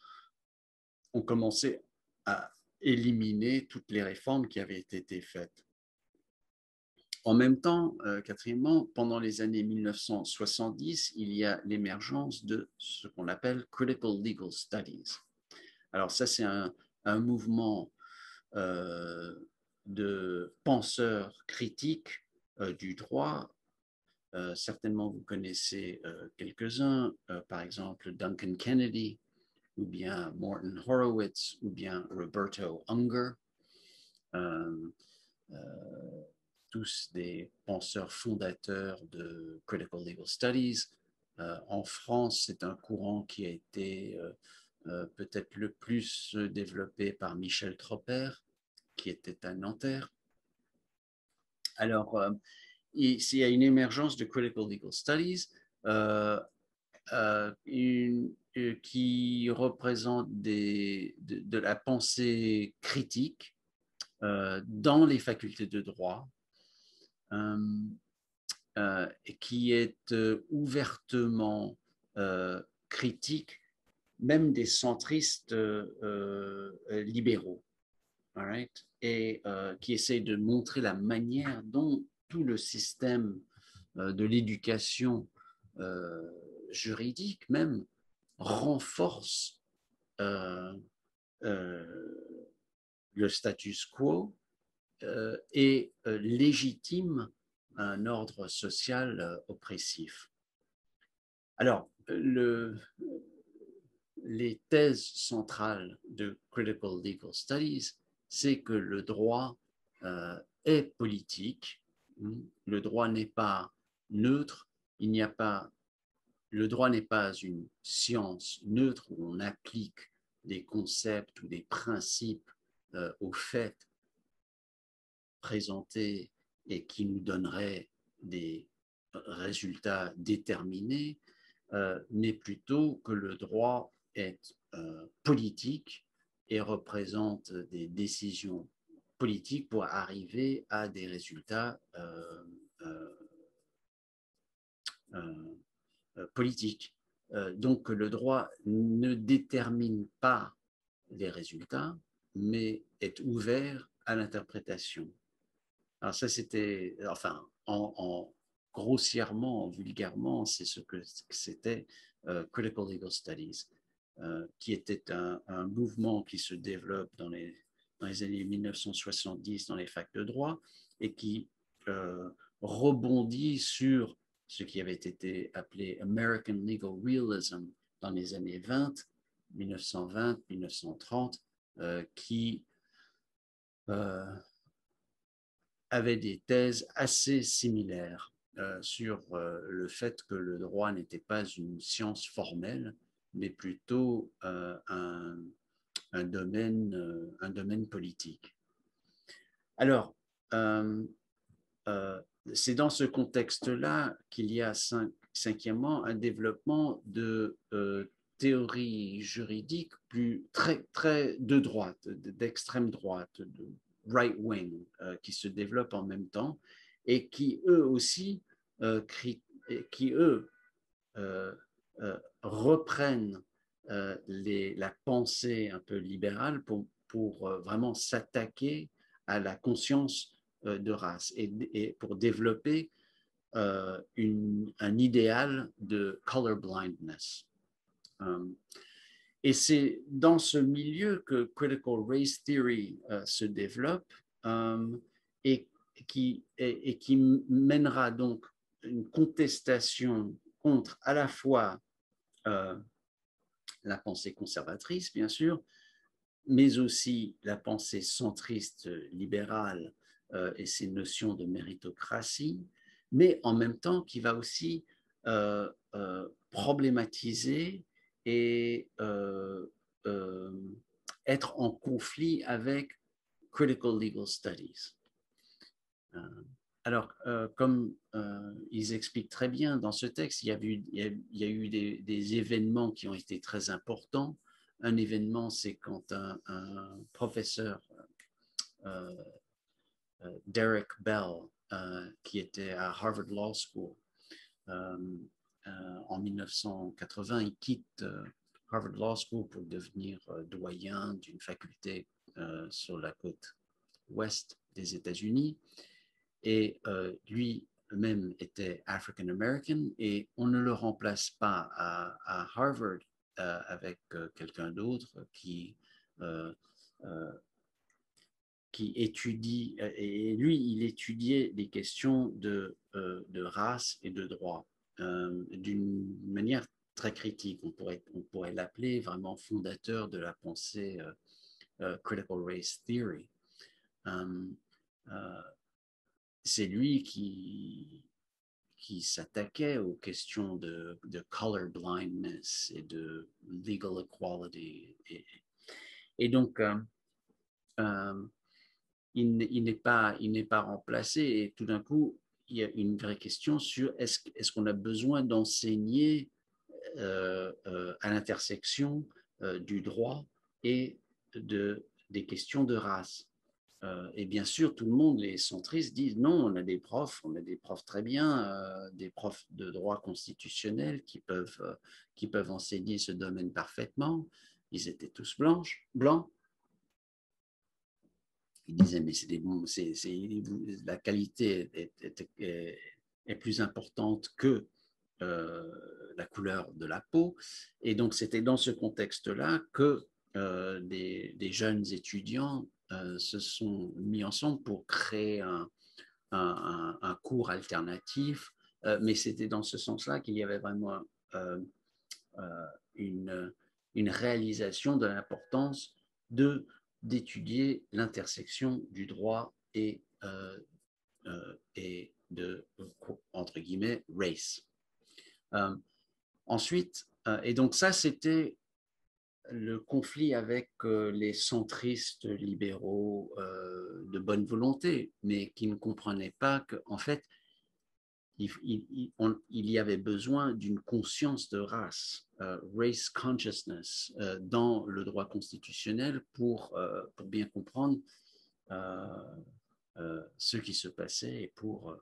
A: ont commencé à éliminer toutes les réformes qui avaient été faites. En même temps, euh, quatrièmement, pendant les années mille neuf cent soixante-dix, il y a l'émergence de ce qu'on appelle Critical Legal Studies. Alors ça, c'est un, un mouvement euh, de penseurs critiques euh, du droit. Euh, certainement, vous connaissez euh, quelques-uns, euh, par exemple Duncan Kennedy, ou bien Morton Horowitz, ou bien Roberto Unger, euh, euh, tous des penseurs fondateurs de Critical Legal Studies. Euh, en France, c'est un courant qui a été euh, euh, peut-être le plus développé par Michel Tropper, qui était à Nanterre. Alors, euh, il y a une émergence de Critical Legal Studies euh, euh, une, euh, qui représente des, de, de, la pensée critique euh, dans les facultés de droit, euh, euh, qui est euh, ouvertement euh, critique, même des centristes euh, euh, libéraux. All right? Et euh, qui essaye de montrer la manière dont tout le système euh, de l'éducation euh, juridique même renforce euh, euh, le status quo euh, et euh, légitime un ordre social euh, oppressif. Alors, le, les thèses centrales de Critical Legal Studies, c'est que le droit euh, est politique, le droit n'est pas neutre, il n'y a pas, le droit n'est pas une science neutre où on applique des concepts ou des principes euh, aux faits présentés et qui nous donneraient des résultats déterminés, euh, mais plutôt que le droit est euh, politique et représente des décisions politiques pour arriver à des résultats euh, euh, euh, politiques. Euh, donc le droit ne détermine pas les résultats, mais est ouvert à l'interprétation. Alors ça, c'était, enfin, en, en grossièrement, vulgairement, c'est ce que c'était euh, Critical Legal Studies, euh, qui était un, un mouvement qui se développe dans les, dans les années mille neuf cent soixante-dix dans les facs de droit et qui euh, rebondit sur ce qui avait été appelé American Legal Realism dans les années vingt, mille neuf cent vingt, mille neuf cent trente, euh, qui euh, avait des thèses assez similaires euh, sur euh, le fait que le droit n'était pas une science formelle, mais plutôt euh, un, un, domaine, euh, un domaine politique. Alors, euh, euh, c'est dans ce contexte-là qu'il y a, cinq, cinquièmement, un développement de euh, théories juridiques plus très, très de droite, d'extrême droite, de right wing, euh, qui se développent en même temps et qui eux aussi, euh, qui eux euh, euh, reprennent euh, les, la pensée un peu libérale pour, pour euh, vraiment s'attaquer à la conscience euh, de race et, et pour développer euh, une, un idéal de colorblindness. Euh, et c'est dans ce milieu que Critical Race Theory euh, se développe euh, et, qui, et, et qui mènera donc une contestation contre à la fois euh, la pensée conservatrice, bien sûr, mais aussi la pensée centriste libérale euh, et ses notions de méritocratie, mais en même temps qui va aussi euh, euh, problématiser et euh, euh, être en conflit avec Critical Legal Studies. Euh, alors, euh, comme euh, ils expliquent très bien dans ce texte, il y a eu, il y a, il y a eu des, des événements qui ont été très importants. Un événement, c'est quand un, un professeur, euh, euh, Derek Bell, euh, qui était à Harvard Law School euh, euh, en mille neuf cent quatre-vingts, il quitte euh, Harvard Law School pour devenir euh, doyen d'une faculté euh, sur la côte ouest des États-Unis. Et euh, lui-même était African American et on ne le remplace pas à, à Harvard euh, avec euh, quelqu'un d'autre qui, euh, euh, qui étudie, et lui, il étudiait les questions de, euh, de race et de droit euh, d'une manière très critique. On pourrait, on pourrait l'appeler vraiment fondateur de la pensée euh, euh, Critical Race Theory. Euh, euh, c'est lui qui, qui s'attaquait aux questions de, de color blindness et de legal equality. Et, et donc, euh, euh, il, il n'est pas, il n'est pas remplacé. Et tout d'un coup, il y a une vraie question sur est-ce, est-ce qu'on a besoin d'enseigner euh, euh, à l'intersection euh, du droit et de, des questions de race. Euh, et bien sûr, tout le monde, les centristes, disent non, on a des profs, on a des profs très bien, euh, des profs de droit constitutionnel qui peuvent, euh, qui peuvent enseigner ce domaine parfaitement. Ils étaient tous blanches, blancs. Ils disaient, mais c'est des bons, c'est, c'est, la qualité est, est, est, est plus importante que euh, la couleur de la peau. Et donc, c'était dans ce contexte-là que euh, des, des jeunes étudiants euh, se sont mis ensemble pour créer un, un, un cours alternatif. Euh, mais c'était dans ce sens-là qu'il y avait vraiment euh, euh, une, une réalisation de l'importance de d'étudier l'intersection du droit et, euh, euh, et de, entre guillemets, race. Euh, ensuite, euh, et donc ça, c'était le conflit avec euh, les centristes libéraux euh, de bonne volonté, mais qui ne comprenaient pas qu'en fait, il, il, on, il, y avait besoin d'une conscience de race, euh, race consciousness, euh, dans le droit constitutionnel pour, euh, pour bien comprendre euh, euh, ce qui se passait et pour,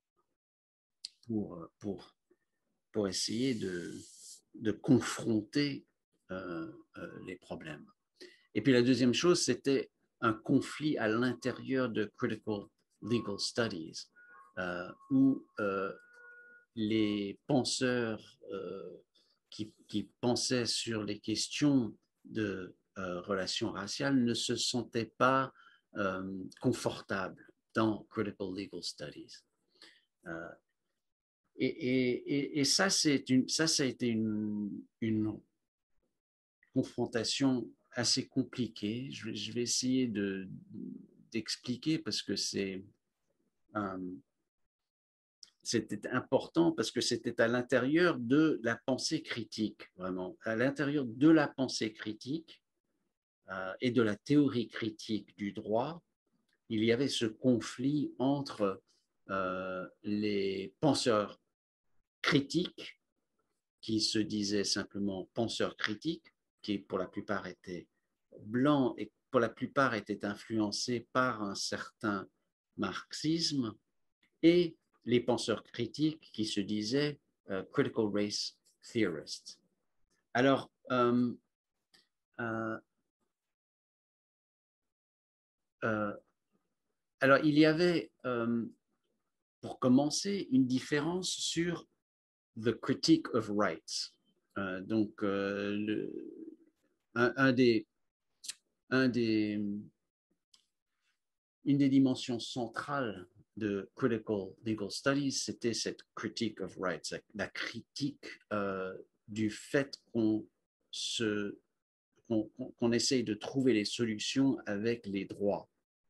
A: pour, pour, pour essayer de, de confronter euh, euh, les problèmes. Et puis la deuxième chose, c'était un conflit à l'intérieur de Critical Legal Studies. euh, où euh, les penseurs euh, qui, qui pensaient sur les questions de euh, relations raciales ne se sentaient pas euh, confortables dans Critical Legal Studies. Euh, et, et, et, ça, une, ça, ça a été une, une confrontation assez compliquée. Je vais, je vais essayer de, d'expliquer parce que c'est euh, c'était important parce que c'était à l'intérieur de la pensée critique, vraiment, à l'intérieur de la pensée critique euh, et de la théorie critique du droit, il y avait ce conflit entre euh, les penseurs critiques qui se disaient simplement penseurs critiques, qui pour la plupart étaient blancs et pour la plupart étaient influencés par un certain marxisme, et les penseurs critiques qui se disaient euh, critical race theorists. Alors, euh, euh, euh, alors, il y avait, euh, pour commencer, une différence sur the critique of rights. Euh, donc, euh, le, un, un des, un des, une des dimensions centrales de Critical Legal Studies, c'était cette critique of rights, la critique euh, du fait qu'on se, qu'on, qu'on essaye de trouver les solutions avec les droits.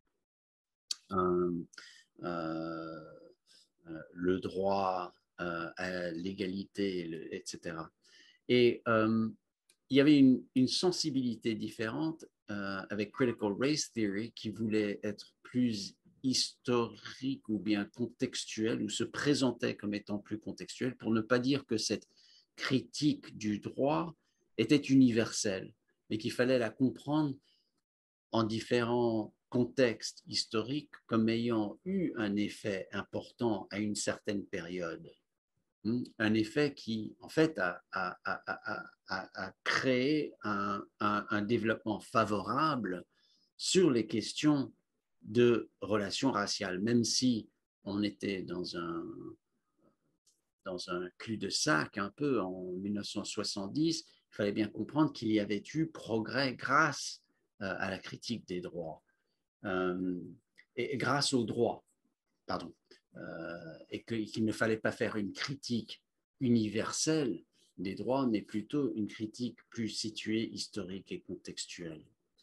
A: Euh, euh, le droit euh, à l'égalité, et cetera. Et euh, il y avait une, une sensibilité différente euh, avec Critical Race Theory qui voulait être plus historique ou bien contextuel, ou se présentait comme étant plus contextuel, pour ne pas dire que cette critique du droit était universelle, mais qu'il fallait la comprendre en différents contextes historiques comme ayant eu un effet important à une certaine période. Un effet qui, en fait, a, a, a, a créé un, un, un développement favorable sur les questions de relations raciales, même si on était dans un, dans un cul-de-sac un peu en mille neuf cent soixante-dix, il fallait bien comprendre qu'il y avait eu progrès grâce euh, à la critique des droits, euh, et grâce aux droits, pardon, euh, et qu'il ne fallait pas faire une critique universelle des droits, mais plutôt une critique plus située, historique et contextuelle.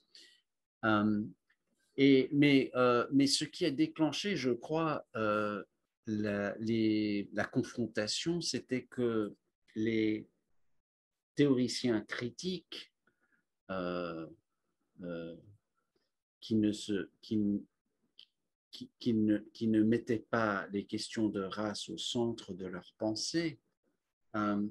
A: Euh, et, mais, euh, mais ce qui a déclenché, je crois, euh, la, les, la confrontation, c'était que les théoriciens critiques euh, euh, qui, ne se, qui, qui, qui, ne, qui ne mettaient pas les questions de race au centre de leur pensée, euh,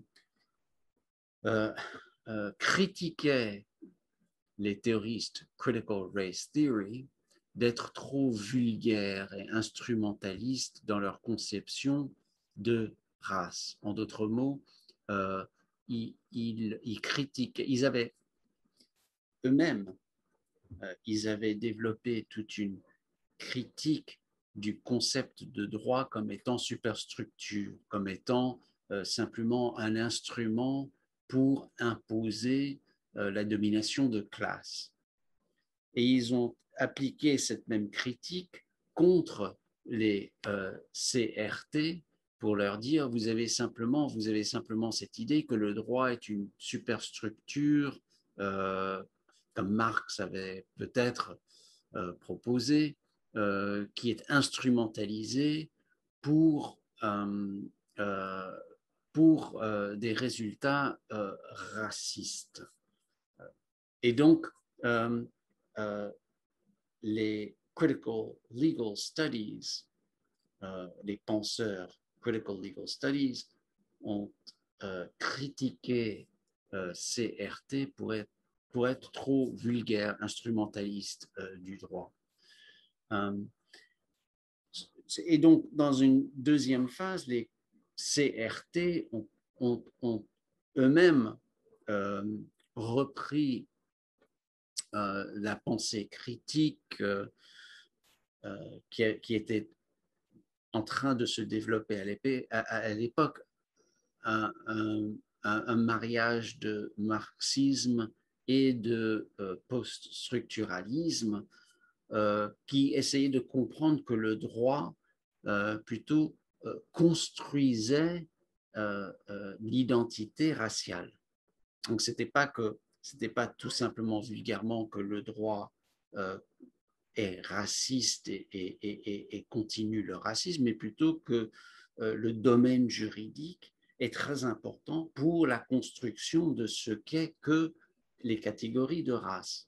A: euh, euh, critiquaient les théoristes Critical Race Theory d'être trop vulgaires et instrumentalistes dans leur conception de race. En d'autres mots, euh, ils, ils, ils critiquaient, ils avaient eux-mêmes, euh, ils avaient développé toute une critique du concept de droit comme étant superstructure, comme étant euh, simplement un instrument pour imposer euh, la domination de classe. Et ils ont appliqué cette même critique contre les euh, C R T pour leur dire vous avez simplement vous avez simplement cette idée que le droit est une superstructure euh, comme Marx avait peut-être euh, proposé, euh, qui est instrumentalisée pour euh, euh, pour euh, des résultats euh, racistes. Et donc, euh, euh, les critical legal studies, euh, les penseurs critical legal studies ont euh, critiqué euh, C R T pour être, pour être trop vulgaire, instrumentaliste euh, du droit. Euh, et donc, dans une deuxième phase, les C R T ont, ont, ont eux-mêmes euh, repris euh, la pensée critique euh, euh, qui, a, qui, était en train de se développer à l'époque, un, un, un, mariage de marxisme et de euh, post-structuralisme euh, qui essayait de comprendre que le droit euh, plutôt euh, construisait euh, euh, l'identité raciale. Donc, ce n'était pas que c'était pas tout simplement vulgairement que le droit euh, est raciste et, et, et, et, continue le racisme, mais plutôt que euh, le domaine juridique est très important pour la construction de ce qu'est que les catégories de race.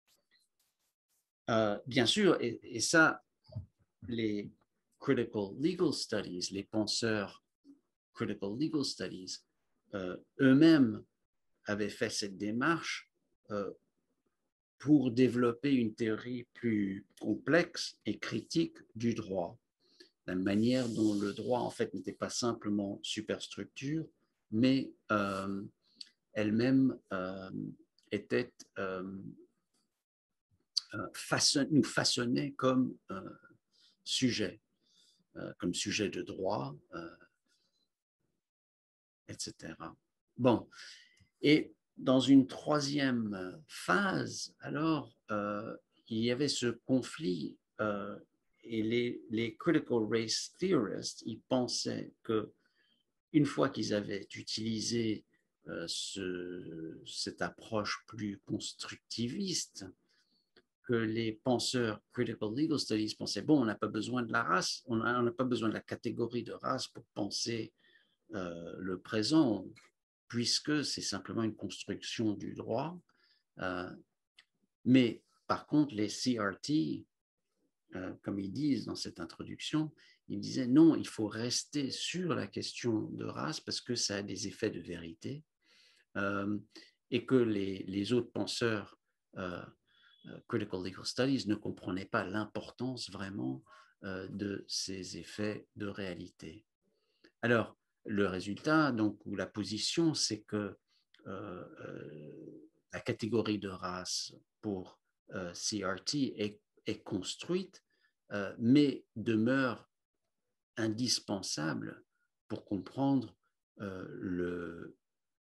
A: Euh, bien sûr, et, et ça, les critical legal studies, les penseurs critical legal studies, euh, eux-mêmes avaient fait cette démarche euh, pour développer une théorie plus complexe et critique du droit. La manière dont le droit, en fait, n'était pas simplement superstructure, mais euh, elle-même euh, était, euh, façon, nous façonnait comme euh, sujet, euh, comme sujet de droit, euh, et cetera. Bon, et dans une troisième phase, alors, euh, il y avait ce conflit euh, et les, les critical race theorists, ils pensaient que une fois qu'ils avaient utilisé euh, ce, cette approche plus constructiviste, que les penseurs critical legal studies pensaient, bon, on n'a pas besoin de la race, on n'a pas besoin de la catégorie de race pour penser euh, le présent, puisque c'est simplement une construction du droit. Euh, mais par contre, les C R T, euh, comme ils disent dans cette introduction, ils disaient non, il faut rester sur la question de race parce que ça a des effets de vérité euh, et que les, les autres penseurs euh, critical legal studies ne comprenaient pas l'importance vraiment euh, de ces effets de réalité. Alors, le résultat, donc, ou la position, c'est que euh, euh, la catégorie de race pour euh, C R T est, est construite, euh, mais demeure indispensable pour comprendre euh, le,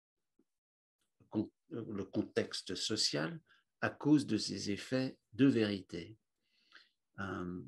A: le contexte social à cause de ses effets de vérité. Euh,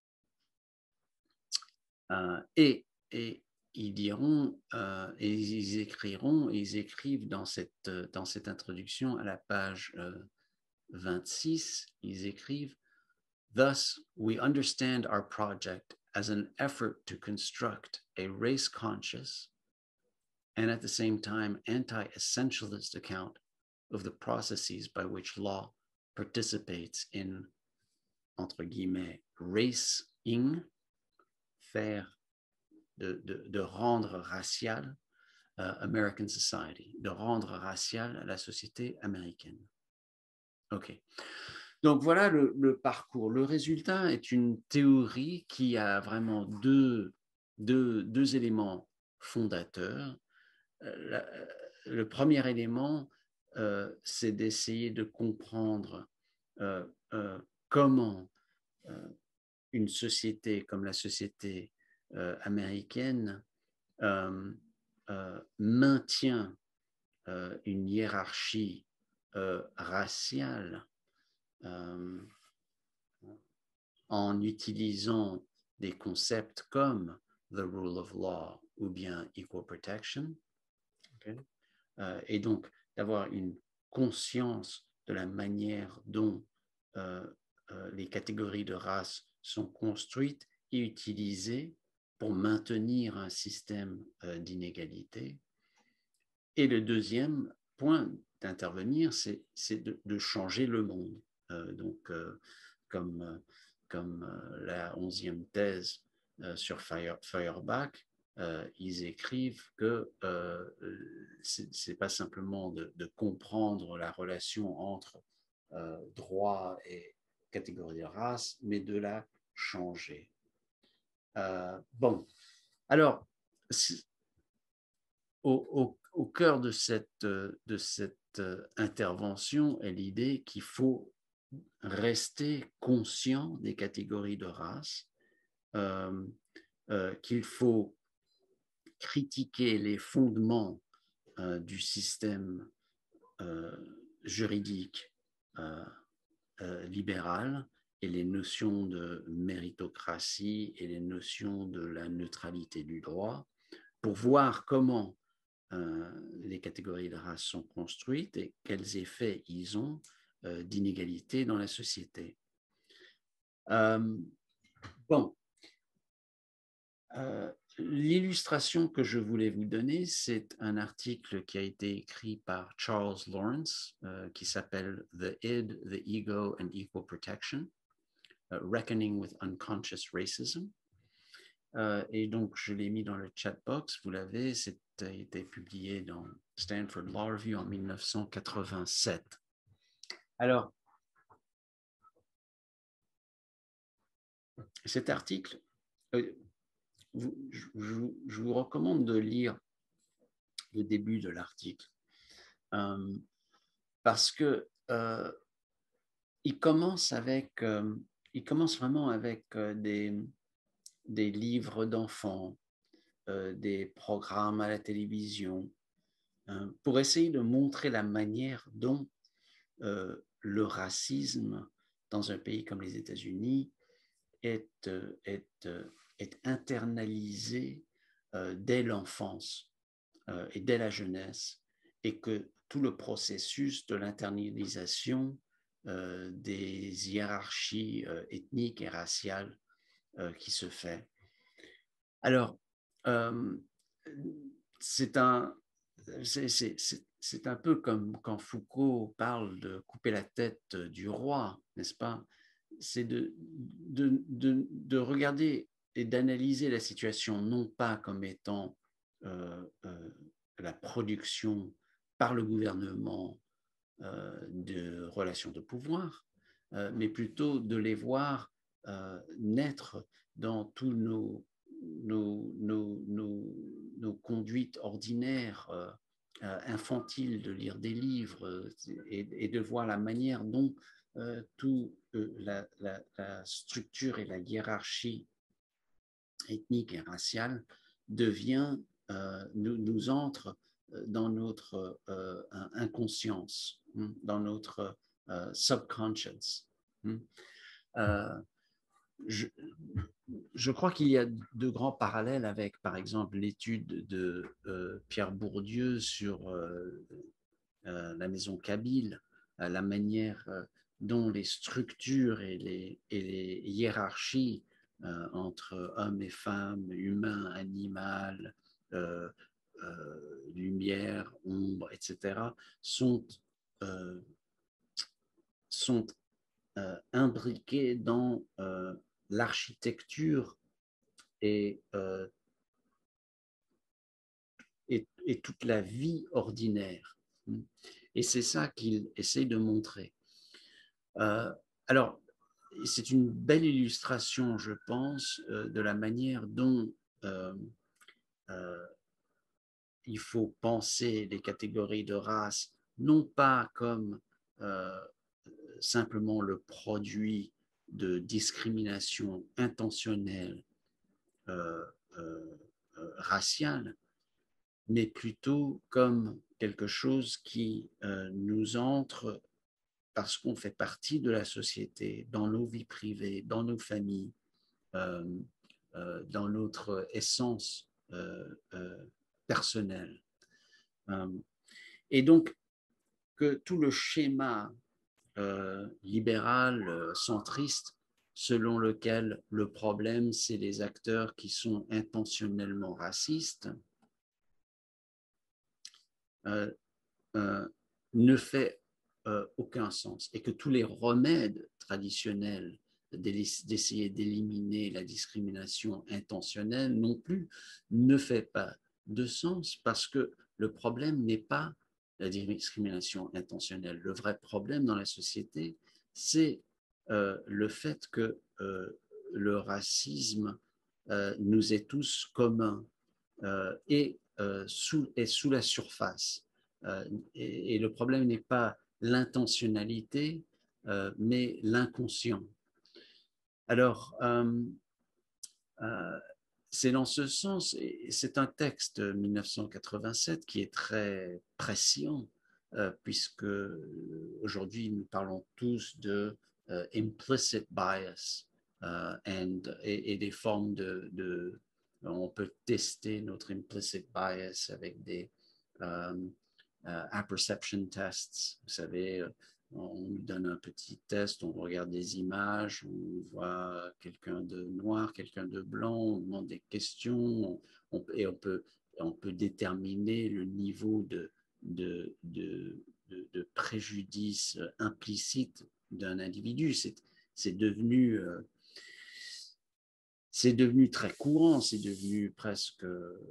A: euh, et, et ils diront euh, et ils écriront, ils écrivent dans cette, dans cette introduction à la page euh, vingt-six, ils écrivent Thus, we understand our project as an effort to construct a race-conscious and at the same time anti-essentialist account of the processes by which law participates in, entre guillemets, racing, faire de, de, de rendre racial uh, American society, de rendre racial la société américaine. OK. Donc voilà le, le parcours. Le résultat est une théorie qui a vraiment deux, deux, deux éléments fondateurs. La, le premier élément, euh, c'est d'essayer de comprendre euh, euh, comment euh, une société comme la société euh, américaine euh, euh, maintient euh, une hiérarchie euh, raciale euh, en utilisant des concepts comme the rule of law ou bien equal protection. Okay. Euh, et donc d'avoir une conscience de la manière dont euh, euh, les catégories de race sont construites et utilisées pour maintenir un système euh, d'inégalité. Et le deuxième point d'intervenir, c'est de, de changer le monde. Euh, donc, euh, comme, euh, comme euh, la onzième thèse euh, sur Fire, Feuerbach, euh, ils écrivent que euh, ce n'est pas simplement de, de comprendre la relation entre euh, droit et catégorie de race, mais de la changer. Euh, bon, alors, au, au, au cœur de cette, de cette intervention est l'idée qu'il faut rester conscient des catégories de race, euh, euh, qu'il faut critiquer les fondements euh, du système euh, juridique euh, euh, libéral et les notions de méritocratie et les notions de la neutralité du droit pour voir comment euh, les catégories de race sont construites et quels effets ils ont euh, d'inégalité dans la société. Euh, bon, euh, l'illustration que je voulais vous donner, c'est un article qui a été écrit par Charles Lawrence, euh, qui s'appelle The Id, the Ego and Equal Protection, uh, Reckoning with Unconscious Racism. Euh, et donc, je l'ai mis dans le chat box, vous l'avez, c'est a été publié dans Stanford Law Review en mille neuf cent quatre-vingt-sept. Alors, cet article, euh, vous, je, je vous recommande de lire le début de l'article euh, parce que euh, il commence avec, euh, il commence vraiment avec euh, des, des livres d'enfants, euh, des programmes à la télévision, hein, pour essayer de montrer la manière dont euh, le racisme dans un pays comme les États-Unis est, est, est internalisé euh, dès l'enfance euh, et dès la jeunesse, et que tout le processus de l'internalisation euh, des hiérarchies euh, ethniques et raciales euh, qui se fait. Alors, euh, c'est un, c'est, c'est, c'est, c'est un peu comme quand Foucault parle de couper la tête du roi, n'est-ce pas? C'est de, de, de, de regarder et d'analyser la situation non pas comme étant euh, euh, la production par le gouvernement euh, de relations de pouvoir, euh, mais plutôt de les voir euh, naître dans tous nos, nos, nos, nos, nos conduites ordinaires, euh, euh, infantiles, de lire des livres euh, et, et de voir la manière dont euh, tout euh, la, la, la structure et la hiérarchie ethnique et raciale devient, euh, nous, nous entre dans notre euh, inconscience, dans notre euh, subconscious. Euh, je, je crois qu'il y a de grands parallèles avec, par exemple, l'étude de euh, Pierre Bourdieu sur euh, euh, la maison Kabyle, euh, la manière euh, dont les structures et les, et les hiérarchies euh, entre hommes et femmes, humains, animal, euh, euh, lumière, ombre, et cetera, sont, euh, sont euh, imbriquées dans euh, l'architecture et, euh, et, et toute la vie ordinaire. Et c'est ça qu'il essaye de montrer. Euh, alors, c'est une belle illustration, je pense, euh, de la manière dont euh, euh, il faut penser les catégories de race, non pas comme euh, simplement le produit de discrimination intentionnelle euh, euh, euh, raciale, mais plutôt comme quelque chose qui euh, nous entre parce qu'on fait partie de la société, dans nos vies privées, dans nos familles, euh, euh, dans notre essence euh, euh, personnelle. Euh, et donc, que tout le schéma euh, libéral, euh, centriste, selon lequel le problème, c'est les acteurs qui sont intentionnellement racistes, euh, euh, ne fait euh, aucun sens, et que tous les remèdes traditionnels d'essayer d'éliminer la discrimination intentionnelle non plus ne fait pas de sens, parce que le problème n'est pas la discrimination intentionnelle. Le vrai problème dans la société, c'est euh, le fait que euh, le racisme euh, nous est tous commun euh, et euh, sous, est sous la surface. Euh, et, et le problème n'est pas l'intentionnalité, euh, mais l'inconscient. Alors, euh, euh, c'est dans ce sens, et c'est un texte mille neuf cent quatre-vingt-sept qui est très prescient, euh, puisque aujourd'hui nous parlons tous de uh, implicit bias uh, and, et, et des formes de, de, on peut tester notre implicit bias avec des um, uh, apperception tests, vous savez, on nous donne un petit test, on regarde des images, on voit quelqu'un de noir, quelqu'un de blanc, on demande des questions on, et on peut, on peut déterminer le niveau de, de, de, de, de préjudice implicite d'un individu. C'est devenu, euh, c'est devenu très courant, c'est devenu presque... Euh,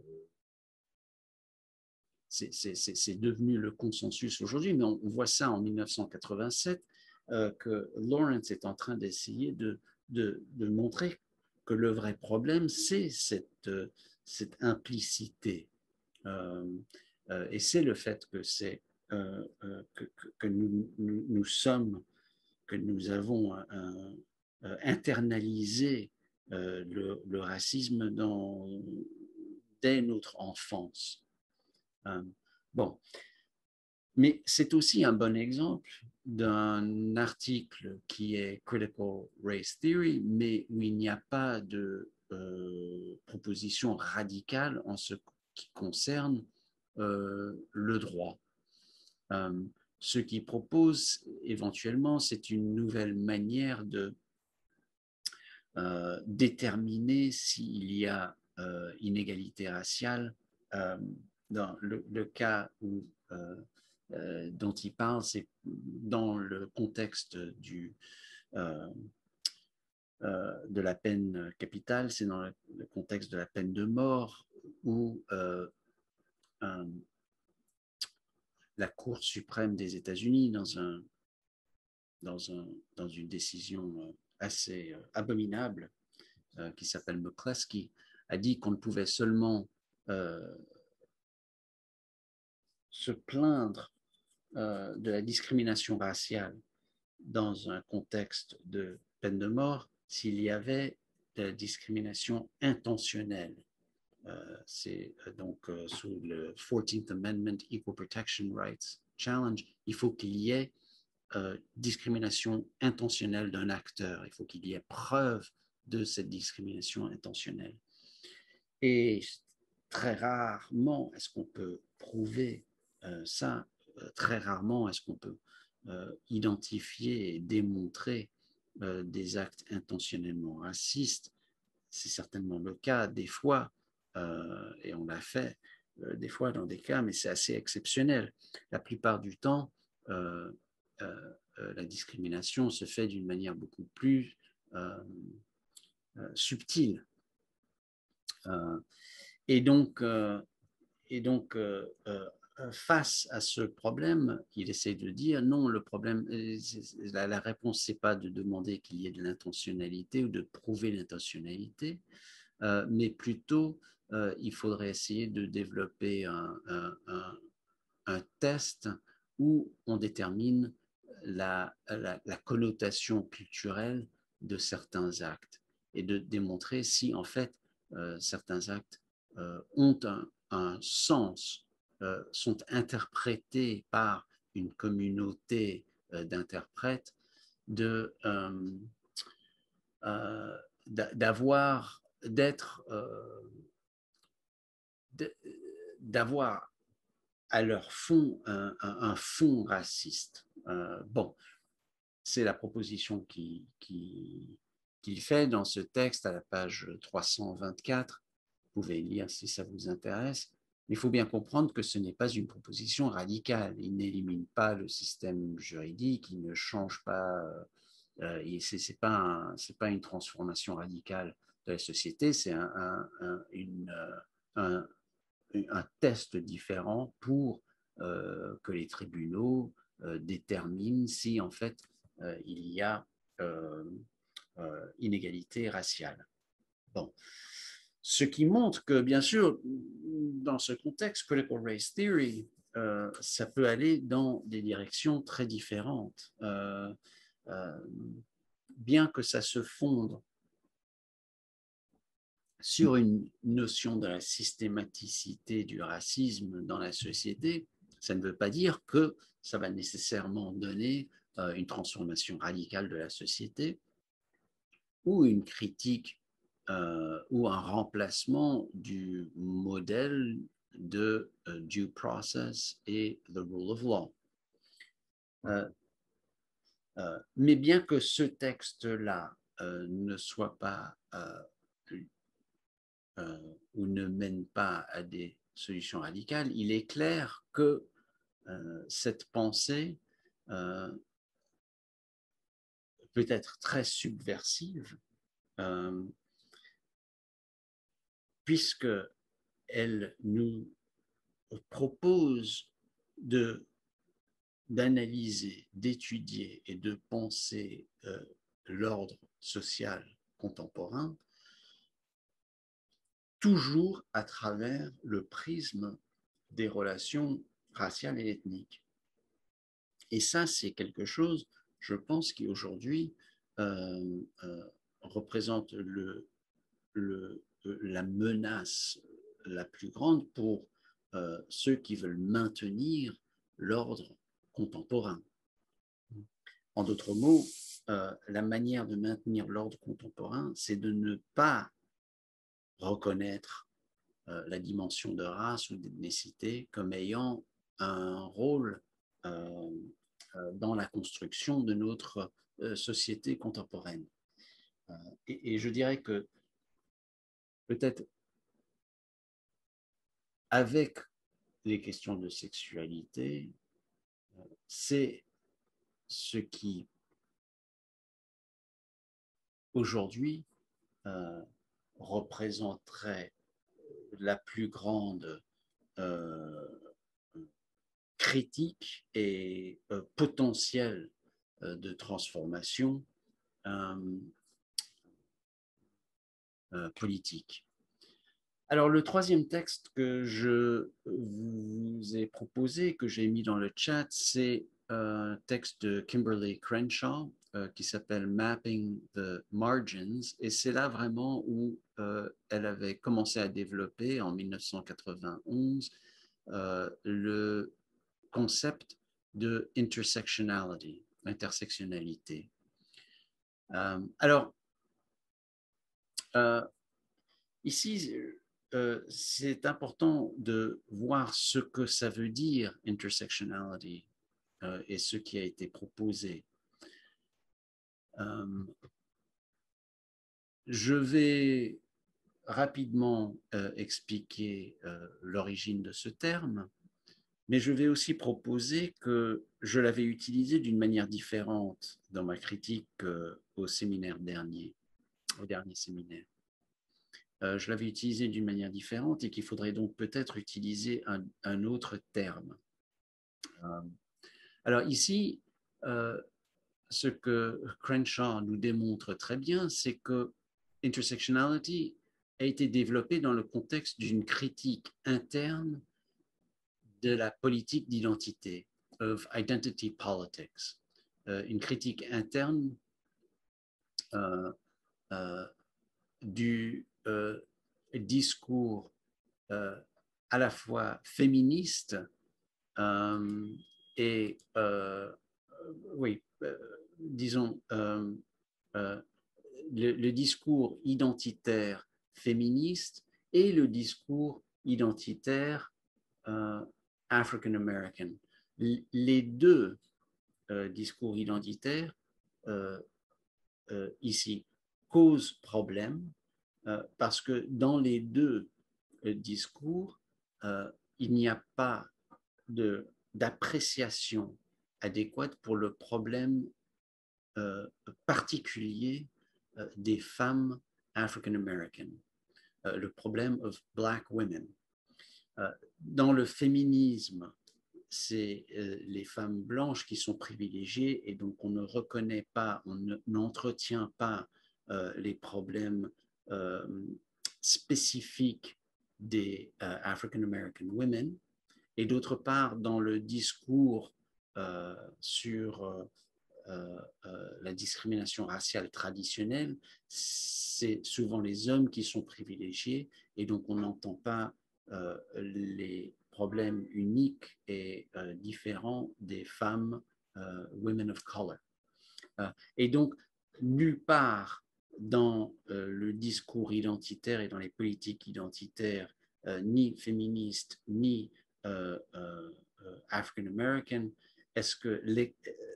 A: c'est devenu le consensus aujourd'hui, mais on, on voit ça en mille neuf cent quatre-vingt-sept, euh, que Lawrence est en train d'essayer de, de, de montrer que le vrai problème, c'est cette, euh, cette implicité. Euh, euh, et c'est le fait que, c'est, euh, euh, que, que, que nous, nous, nous sommes, que nous avons un, un, euh, internalisé euh, le, le racisme dans, dès notre enfance. Euh, bon, mais c'est aussi un bon exemple d'un article qui est Critical Race Theory, mais où il n'y a pas de euh, proposition radicale en ce qui concerne euh, le droit. Euh, ce qu'il propose éventuellement, c'est une nouvelle manière de euh, déterminer s'il y a euh, inégalité raciale. Euh, dans le, le cas où euh, Euh, dont il parle, c'est dans le contexte du, euh, euh, de la peine capitale, c'est dans le, le contexte de la peine de mort où euh, un, la Cour suprême des États-Unis, dans, un, dans, un, dans une décision assez euh, abominable euh, qui s'appelle McCluskey, a dit qu'on ne pouvait seulement euh, se plaindre euh, de la discrimination raciale dans un contexte de peine de mort s'il y avait de la discrimination intentionnelle. Euh, C'est donc euh, sous le fourteenth Amendment Equal Protection Rights Challenge, il faut qu'il y ait euh, discrimination intentionnelle d'un acteur, il faut qu'il y ait preuve de cette discrimination intentionnelle. Et très rarement est-ce qu'on peut prouver euh, ça, euh, très rarement est-ce qu'on peut euh, identifier et démontrer euh, des actes intentionnellement racistes. C'est certainement le cas des fois, euh, et on l'a fait euh, des fois dans des cas, mais c'est assez exceptionnel. La plupart du temps, euh, euh, euh, la discrimination se fait d'une manière beaucoup plus euh, euh, subtile. Euh, et donc, euh, et donc euh, euh, face à ce problème, il essaie de dire non, le problème, la, la réponse, c'est pas de demander qu'il y ait de l'intentionnalité ou de prouver l'intentionnalité, euh, mais plutôt euh, il faudrait essayer de développer un, un, un, un test où on détermine la, la, la connotation culturelle de certains actes et de démontrer si en fait euh, certains actes euh, ont un, un sens, euh, sont interprétés par une communauté euh, d'interprètes, de euh, euh, d'avoir, d'être, euh, d'avoir à leur fond un, un, un fond raciste. Euh, bon, c'est la proposition qu'il qui, qui fait dans ce texte à la page trois cent vingt-quatre. Vous pouvez lire si ça vous intéresse. Il faut bien comprendre que ce n'est pas une proposition radicale. Il n'élimine pas le système juridique, il ne change pas, euh, ce n'est pas, un, pas une transformation radicale de la société, c'est un, un, un, une, un, un test différent pour euh, que les tribunaux euh, déterminent si en fait euh, il y a euh, euh, inégalité raciale. Bon. Ce qui montre que, bien sûr, dans ce contexte, Critical Race Theory, euh, ça peut aller dans des directions très différentes. Euh, euh, bien que ça se fonde sur une notion de la systématicité du racisme dans la société, ça ne veut pas dire que ça va nécessairement donner euh, une transformation radicale de la société ou une critique euh, ou un remplacement du modèle de uh, due process et the rule of law. Euh, euh, mais bien que ce texte-là euh, ne soit pas euh, euh, ou ne mène pas à des solutions radicales, il est clair que euh, cette pensée euh, peut être très subversive euh, puisque elle nous propose de d'analyser, d'étudier et de penser euh, l'ordre social contemporain, toujours à travers le prisme des relations raciales et ethniques. Et ça, c'est quelque chose, je pense, qui aujourd'hui euh, euh, représente le, le, la menace la plus grande pour euh, ceux qui veulent maintenir l'ordre contemporain. En d'autres mots, euh, la manière de maintenir l'ordre contemporain, c'est de ne pas reconnaître euh, la dimension de race ou d'ethnicité comme ayant un rôle euh, euh, dans la construction de notre euh, société contemporaine. Euh, et, et je dirais que peut-être avec les questions de sexualité, c'est ce qui aujourd'hui euh, représenterait la plus grande euh, critique et euh, potentiel euh, de transformation euh, euh, politique. Alors, le troisième texte que je vous ai proposé, que j'ai mis dans le chat, c'est un texte de Kimberly Crenshaw euh, qui s'appelle Mapping the Margins. Et c'est là vraiment où euh, elle avait commencé à développer en mille neuf cent quatre-vingt-onze euh, le concept de intersectionality, intersectionnalité. Euh, alors, euh, ici, euh, c'est important de voir ce que ça veut dire intersectionality euh, et ce qui a été proposé. Euh, je vais rapidement euh, expliquer euh, l'origine de ce terme, mais je vais aussi proposer que je l'avais utilisé d'une manière différente dans ma critique euh, au séminaire dernier, au dernier séminaire. Euh, je l'avais utilisé d'une manière différente et qu'il faudrait donc peut-être utiliser un, un autre terme. Euh, alors ici, euh, ce que Crenshaw nous démontre très bien, c'est que intersectionality a été développée dans le contexte d'une critique interne de la politique d'identité, of identity politics, euh, une critique interne euh, euh, du euh, discours euh, à la fois féministe euh, et, euh, oui, euh, disons, euh, euh, le, le discours identitaire féministe et le discours identitaire euh, African American. Les deux euh, discours identitaires euh, euh, ici causent problème euh, parce que dans les deux euh, discours, euh, il n'y a pas de, d'appréciation adéquate pour le problème euh, particulier euh, des femmes African American, euh, le problème of Black women. Euh, dans le féminisme, c'est euh, les femmes blanches qui sont privilégiées et donc on ne reconnaît pas, on n'entretient pas euh, les problèmes euh, spécifiques des euh, African American women. Et d'autre part, dans le discours euh, sur euh, euh, euh, la discrimination raciale traditionnelle, c'est souvent les hommes qui sont privilégiés et donc on n'entend pas euh, les problèmes uniques et euh, différents des femmes, euh, women of color. Euh, et donc, nulle part dans euh, le discours identitaire et dans les politiques identitaires, euh, ni féministes, ni euh, euh, African American, est-ce que les,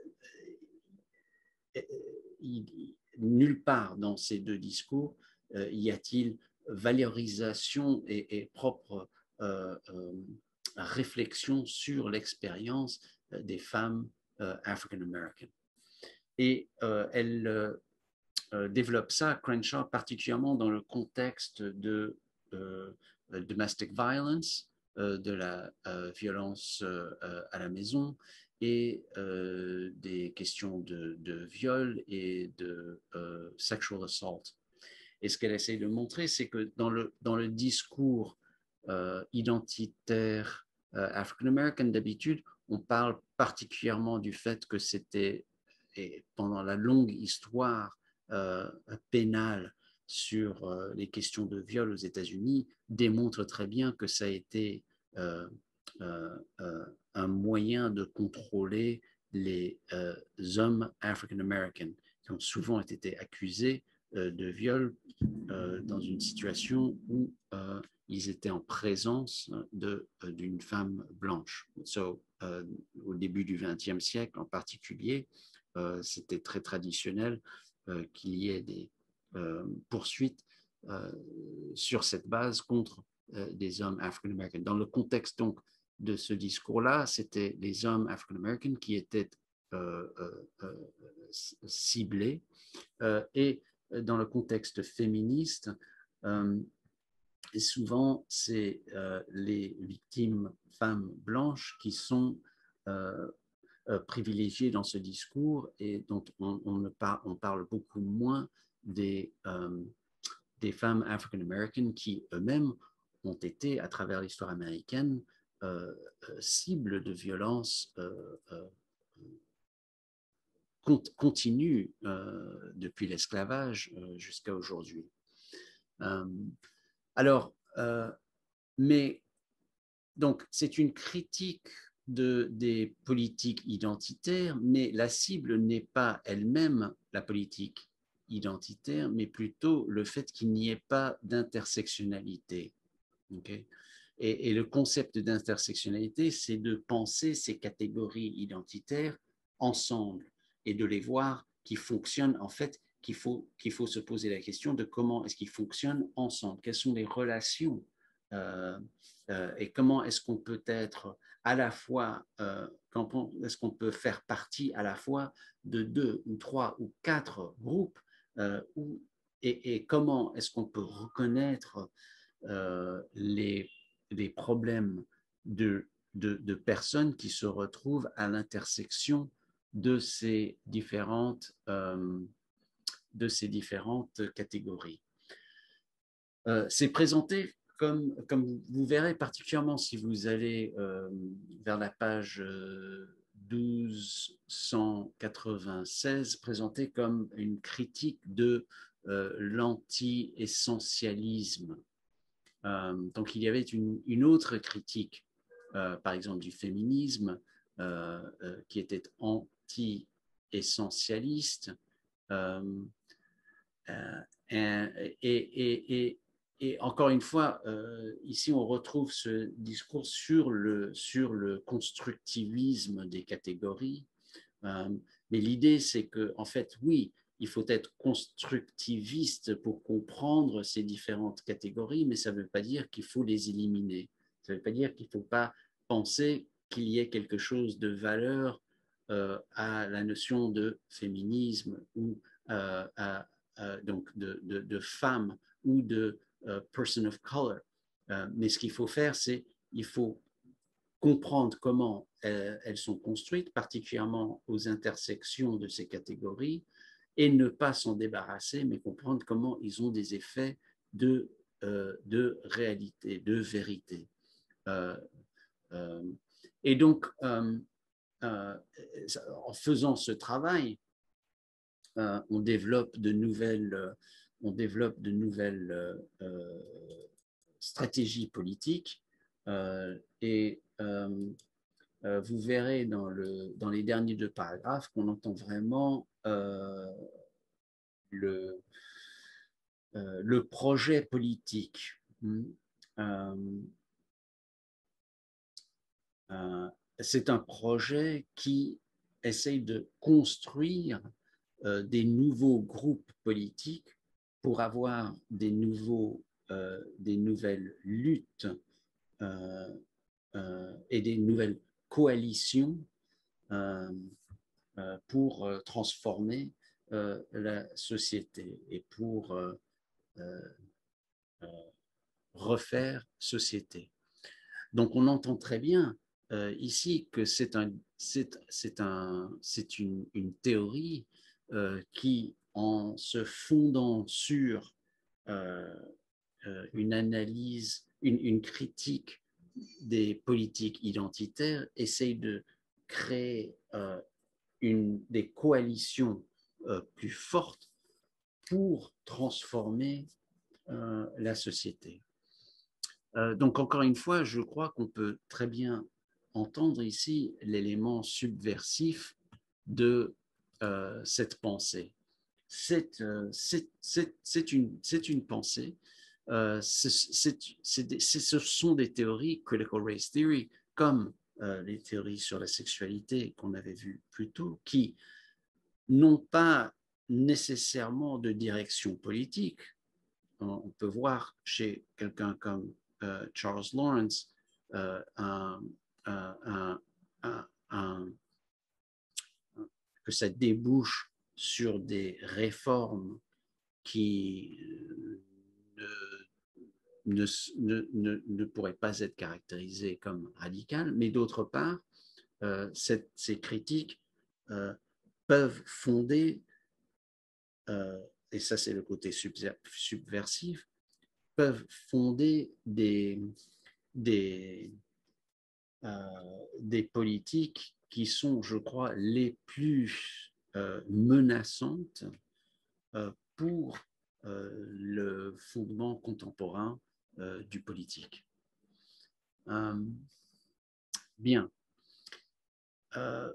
A: euh, il, nulle part dans ces deux discours euh, y a-t-il valorisation et, et propre euh, euh, réflexion sur l'expérience des femmes euh, African American. Et euh, elle euh, développe ça, Crenshaw, particulièrement dans le contexte de euh, domestic violence, euh, de la euh, violence euh, à la maison et euh, des questions de, de viol et de euh, sexual assault. Et ce qu'elle essaye de montrer, c'est que dans le, dans le discours euh, identitaire euh, African-American, d'habitude, on parle particulièrement du fait que c'était, et pendant la longue histoire euh, pénale sur euh, les questions de viol aux États-Unis, démontre très bien que ça a été euh, euh, euh, un moyen de contrôler les euh, hommes African-American qui ont souvent été accusés euh, de viol euh, dans une situation où euh, ils étaient en présence de, euh, d'une femme blanche. So, euh, au début du vingtième siècle en particulier, euh, c'était très traditionnel euh, qu'il y ait des euh, poursuites euh, sur cette base contre euh, des hommes African-Americans. Dans le contexte donc de ce discours-là, c'était les hommes African-Americans qui étaient euh, euh, euh, ciblés euh, et dans le contexte féministe, euh, et souvent c'est euh, les victimes femmes blanches qui sont euh, euh, privilégiées dans ce discours et dont on, on, ne par, on parle beaucoup moins des, euh, des femmes African-American qui eux-mêmes ont été, à travers l'histoire américaine, euh, euh, cibles de violences euh, euh, continue euh, depuis l'esclavage euh, jusqu'à aujourd'hui. Euh, alors, euh, mais donc c'est une critique de, des politiques identitaires, mais la cible n'est pas elle-même la politique identitaire, mais plutôt le fait qu'il n'y ait pas d'intersectionnalité. Okay? Et, et le concept d'intersectionnalité, c'est de penser ces catégories identitaires ensemble et de les voir qui fonctionnent en fait, qu'il faut, qu'il faut se poser la question de comment est-ce qu'ils fonctionnent ensemble, quelles sont les relations euh, euh, et comment est-ce qu'on peut être à la fois, euh, est-ce qu'on peut faire partie à la fois de deux ou trois ou quatre groupes euh, ou, et, et comment est-ce qu'on peut reconnaître euh, les, les problèmes de, de, de personnes qui se retrouvent à l'intersection de ces différentes, euh, de ces différentes catégories. Euh, c'est présenté comme, comme vous verrez, particulièrement si vous allez euh, vers la page douze cent quatre-vingt-seize, présenté comme une critique de euh, l'anti-essentialisme. Euh, donc il y avait une, une autre critique, euh, par exemple du féminisme, euh, euh, qui était anti-essentialiste. Euh, euh, et, et, et, et, encore une fois, euh, ici on retrouve ce discours sur le, sur le constructivisme des catégories. Euh, mais l'idée, c'est que, en fait, oui, il faut être constructiviste pour comprendre ces différentes catégories, mais ça ne veut pas dire qu'il faut les éliminer. Ça ne veut pas dire qu'il ne faut pas penser qu'il y ait quelque chose de valeur euh, à la notion de féminisme ou euh, à, à, donc de, de, de femme ou de uh, person of color. Euh, mais ce qu'il faut faire, c'est il faut comprendre comment elles, elles sont construites, particulièrement aux intersections de ces catégories, et ne pas s'en débarrasser, mais comprendre comment ils ont des effets de, euh, de réalité, de vérité. Euh, euh, et donc, euh, euh, en faisant ce travail, euh, on développe de nouvelles, euh, on développe de nouvelles euh, stratégies politiques euh, et euh, euh, vous verrez dans, le, dans les derniers deux paragraphes qu'on entend vraiment euh, le, euh, le projet politique. Euh, euh, c'est un projet qui essaye de construire euh, des nouveaux groupes politiques pour avoir des, nouveaux, euh, des nouvelles luttes euh, euh, et des nouvelles coalitions euh, euh, pour euh, transformer euh, la société et pour euh, euh, refaire société. Donc on entend très bien euh, ici que c'est un, c'est, c'est un, c'est une, une théorie euh, qui, en se fondant sur euh, euh, une analyse, une, une critique des politiques identitaires, essaye de créer euh, une, des coalitions euh, plus fortes pour transformer euh, la société. Euh, donc, encore une fois, je crois qu'on peut très bien entendre ici l'élément subversif de euh, cette pensée. C'est euh, une, une pensée, euh, c'est, c'est des, ce sont des théories, critical race theory, comme euh, les théories sur la sexualité qu'on avait vues plus tôt, qui n'ont pas nécessairement de direction politique. On peut voir chez quelqu'un comme euh, Charles Lawrence euh, un, un, un, que ça débouche sur des réformes qui ne, ne, ne, ne pourraient pas être caractérisées comme radicales, mais d'autre part, euh, cette, ces critiques euh, peuvent fonder, euh, et ça c'est le côté subversif, peuvent fonder des, des, euh, des politiques qui sont, je crois, les plus euh, menaçantes euh, pour euh, le fondement contemporain euh, du politique. Euh, bien. Euh,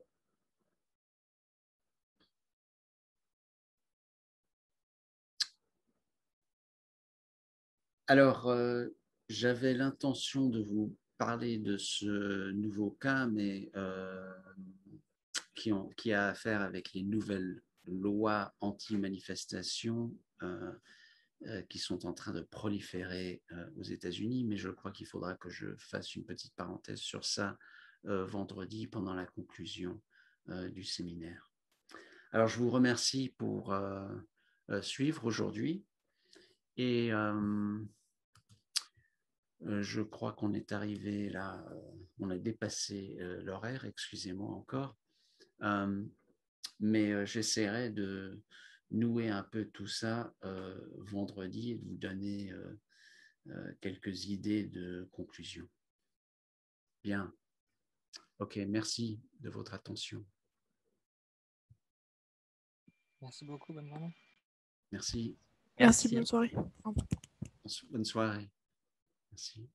A: alors, euh, j'avais l'intention de vous parler de ce nouveau cas, mais euh, qui, ont, qui a affaire avec les nouvelles lois anti-manifestation euh, euh, qui sont en train de proliférer euh, aux États-Unis, mais je crois qu'il faudra que je fasse une petite parenthèse sur ça euh, vendredi pendant la conclusion euh, du séminaire. Alors, je vous remercie pour euh, euh, suivre aujourd'hui et euh, je crois qu'on est arrivé là, euh, on a dépassé euh, l'horaire, excusez-moi encore. Euh, mais euh, j'essaierai de nouer un peu tout ça euh, vendredi et de vous donner euh, euh, quelques idées de conclusion. Bien. Ok, merci de votre attention.
B: Merci beaucoup, bonne journée.
A: Merci.
C: Merci, bonne soirée.
A: Bonne soirée. Merci.